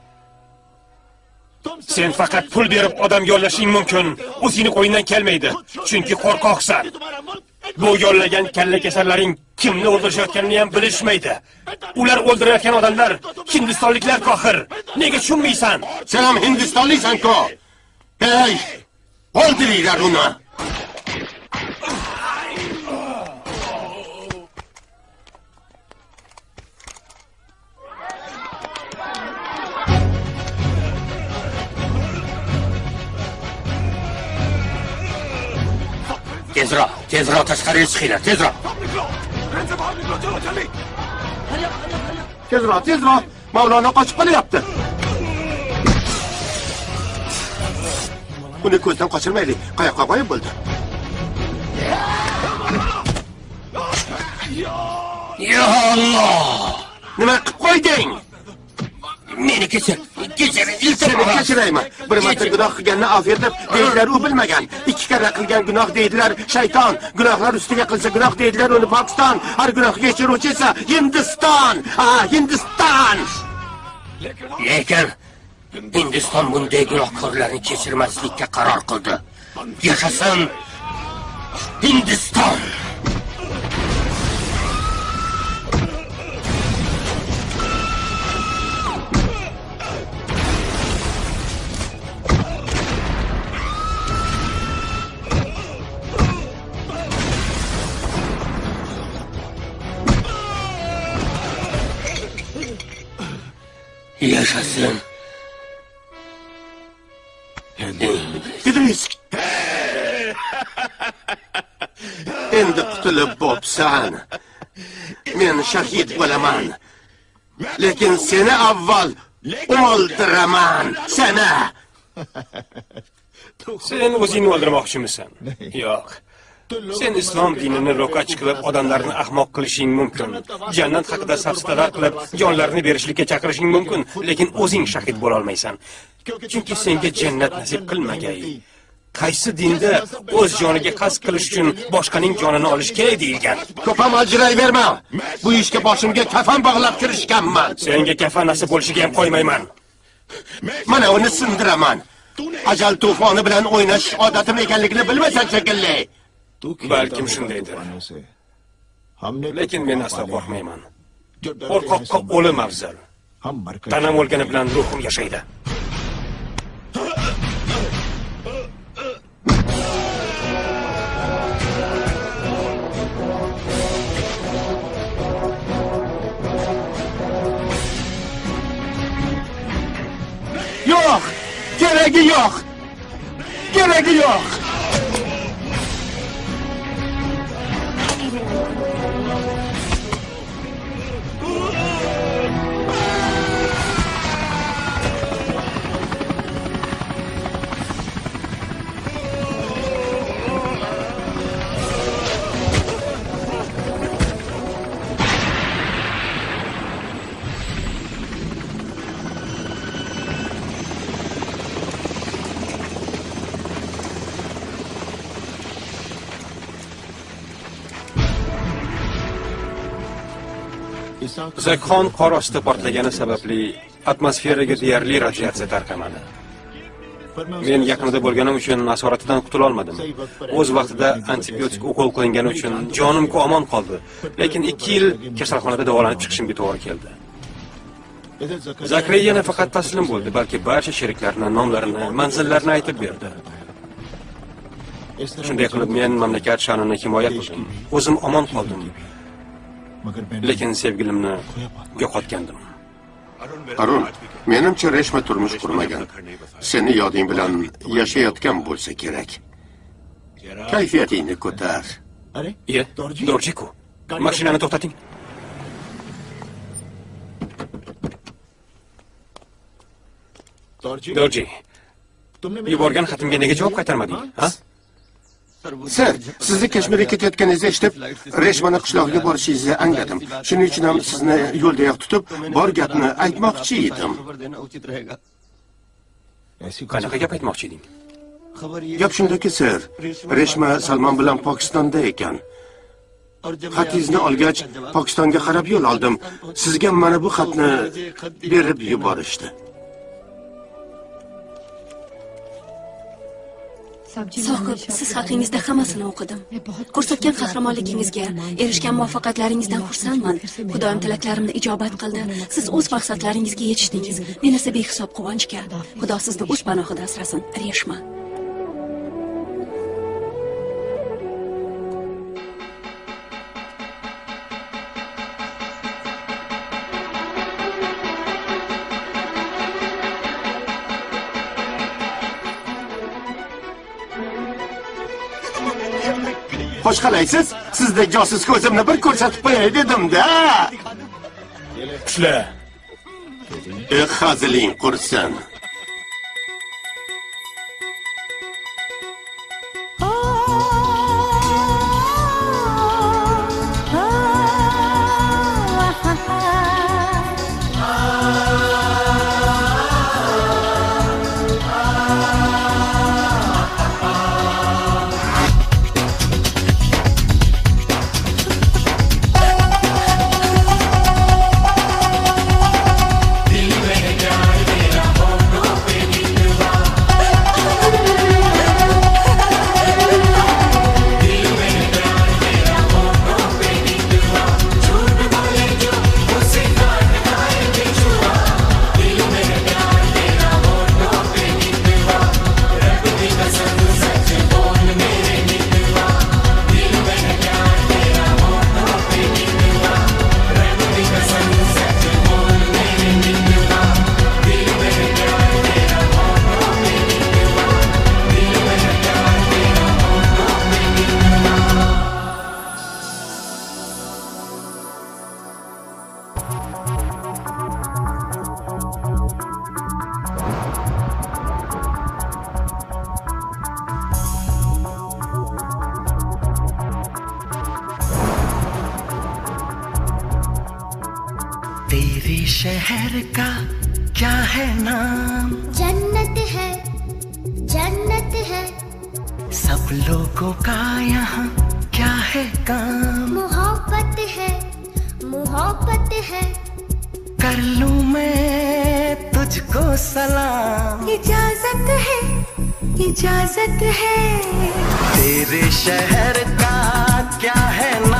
Sen faqat pul berib odam yollashing mumkin. O'zingni qo'yindan kelmaydi, chunki qo'rqoqsan. Bu yollagan kalla kasallaring kimni o'ldirishayotganini ham bilishmaydi. Ular o'ldirayotgan odamlar hindistonliklar qohir. Nega tushunmaysan? Sen ham hindistonliksan-ku. Hey, o'ldiringlar uni. Tezroq tashqariga chiqinglar, tezroq. Tezroq. Mavlono qochib qolyapti. Uni ko'zdan qochirmaylik. Qayoqqa qo'yib bo'ldi? Ya Allah! Nima qilib qo'yding? Meni kechir, iltimos. Seni kechirayman. Bir marta gunoh qilganni afv etib deydilar, u bilmagan. 2 karra qilgan gunoh deydilar, shayton. Gunohlar ustiga qilsa gunoh deydilar, uni Pokiston. Har gunoh kechiruvchi esa Hindiston. Hindiston. Lekin Hindiston bunday gunohkorlarni kechirmaslikka qaror qildi. Yashasin Hindiston. Yashasin İdris. Endi qutulib bo'psan. Men shahid bo'laman. Lekin seni avval o'ldiraman. Seni. Sen o'zingni o'ldirmoqchimisan? Yo'q. Sen islom dinini ro'kach qilib odamlarni ahmoq qilishing mumkin. Jannat haqida safsatalar qilib jonlarini berishlikka chaqirishing mumkin, lekin o'zing shahid bo'la olmaysan. Chunki senga jannat nasib qilmagay. Qaysi dinda o'z joniga qasd qilish uchun boshqaning jonini olish kerak deyilgan? Ko'pam ajrayverma. Bu ishga boshimga kafan bog'lab kirishganman. Senga kafan nasib bo'lishiga ham qo'ymayman. Mana uni sindiraman. Ajal to'foni bilan o'ynash odatim ekanligini bilmasan shekilli. Balkim shundaydir. Lekin men aslo qo'rqmayman. Qo'rqoqqa o'lim afzal. Tanam o'lgani bilan ruhim yashaydi. Yo'q! Keragi yo'q! Keragi yo'q! Zakxon qor osti portlagani sababli atmosferaga deyarli radiatsiya tarqamadi. Men yaqinida bo'lganim uchun asoratidan qutula olmadim. O'z vaqtida antibiotik ukol qilingani uchun jonim-ku omon qoldi. Lekin 2 yil kasalxonada davolanib chiqishimga to'g'ri keldi. Zakriya nafaqat taslim bo'ldi, balki barcha sheriklarini, nomlarini, manzillarini aytib berdi. Shunday qilib men mamlakat sha'nini himoya qildim. O'zim omon qoldim. Lekin sevgilimni yo'qotgandim. Arun, menimcha Reshma turmush qurmagan. Seni yoding bilan yashayotgan bo'lsa kerak. Kayfiyatingni ko'tar. Dorjiku, mashinani to'xtating. Dorji, yuborgan xatimga nega javob qaytarmading, ha? Sir, sizni Kashmirga ketayotganingizni eshitib, Reshmani qishlog'iga borishingizni angladim. Shuning uchun ham sizni yo'ldayoq tutib, bor gapni aytmoqchi edim. Qanaqa gap aytmoqchi eding? Gap shundaki, sir, Reshma Salmon bilan Pokistonda ekan. Xatingizni olgach, Pokistonga qarab yo'l oldim. Sizga mana bu xatni berib yuborishdi. Sohib, siz haqingizda hammasini o'qidim. Ko'rsatgan qahramonligingizga, erishgan muvaffaqiyatlaringizdan xursandman. Xudoyim tilaklarimni ijobat qildi. Siz o'z maqsadlaringizga yetishdingiz. Men esa behisob quvonchga. Xudo sizni o'z panohida asrasin, Reshma. Xo'sh qalaysiz? Sizda josus ko'zimni bir ko'rsatib qo'yay dedim-da. Ushla. Haziling qursin. शहर का क्या है नाम? जन्नत है, जन्नत है। सब लोगों का यहाँ क्या है काम? मोहब्बत है, मोहब्बत है। कर लूं मैं तुझको सलाम? इजाजत है, इजाजत है। तेरे शहर का क्या है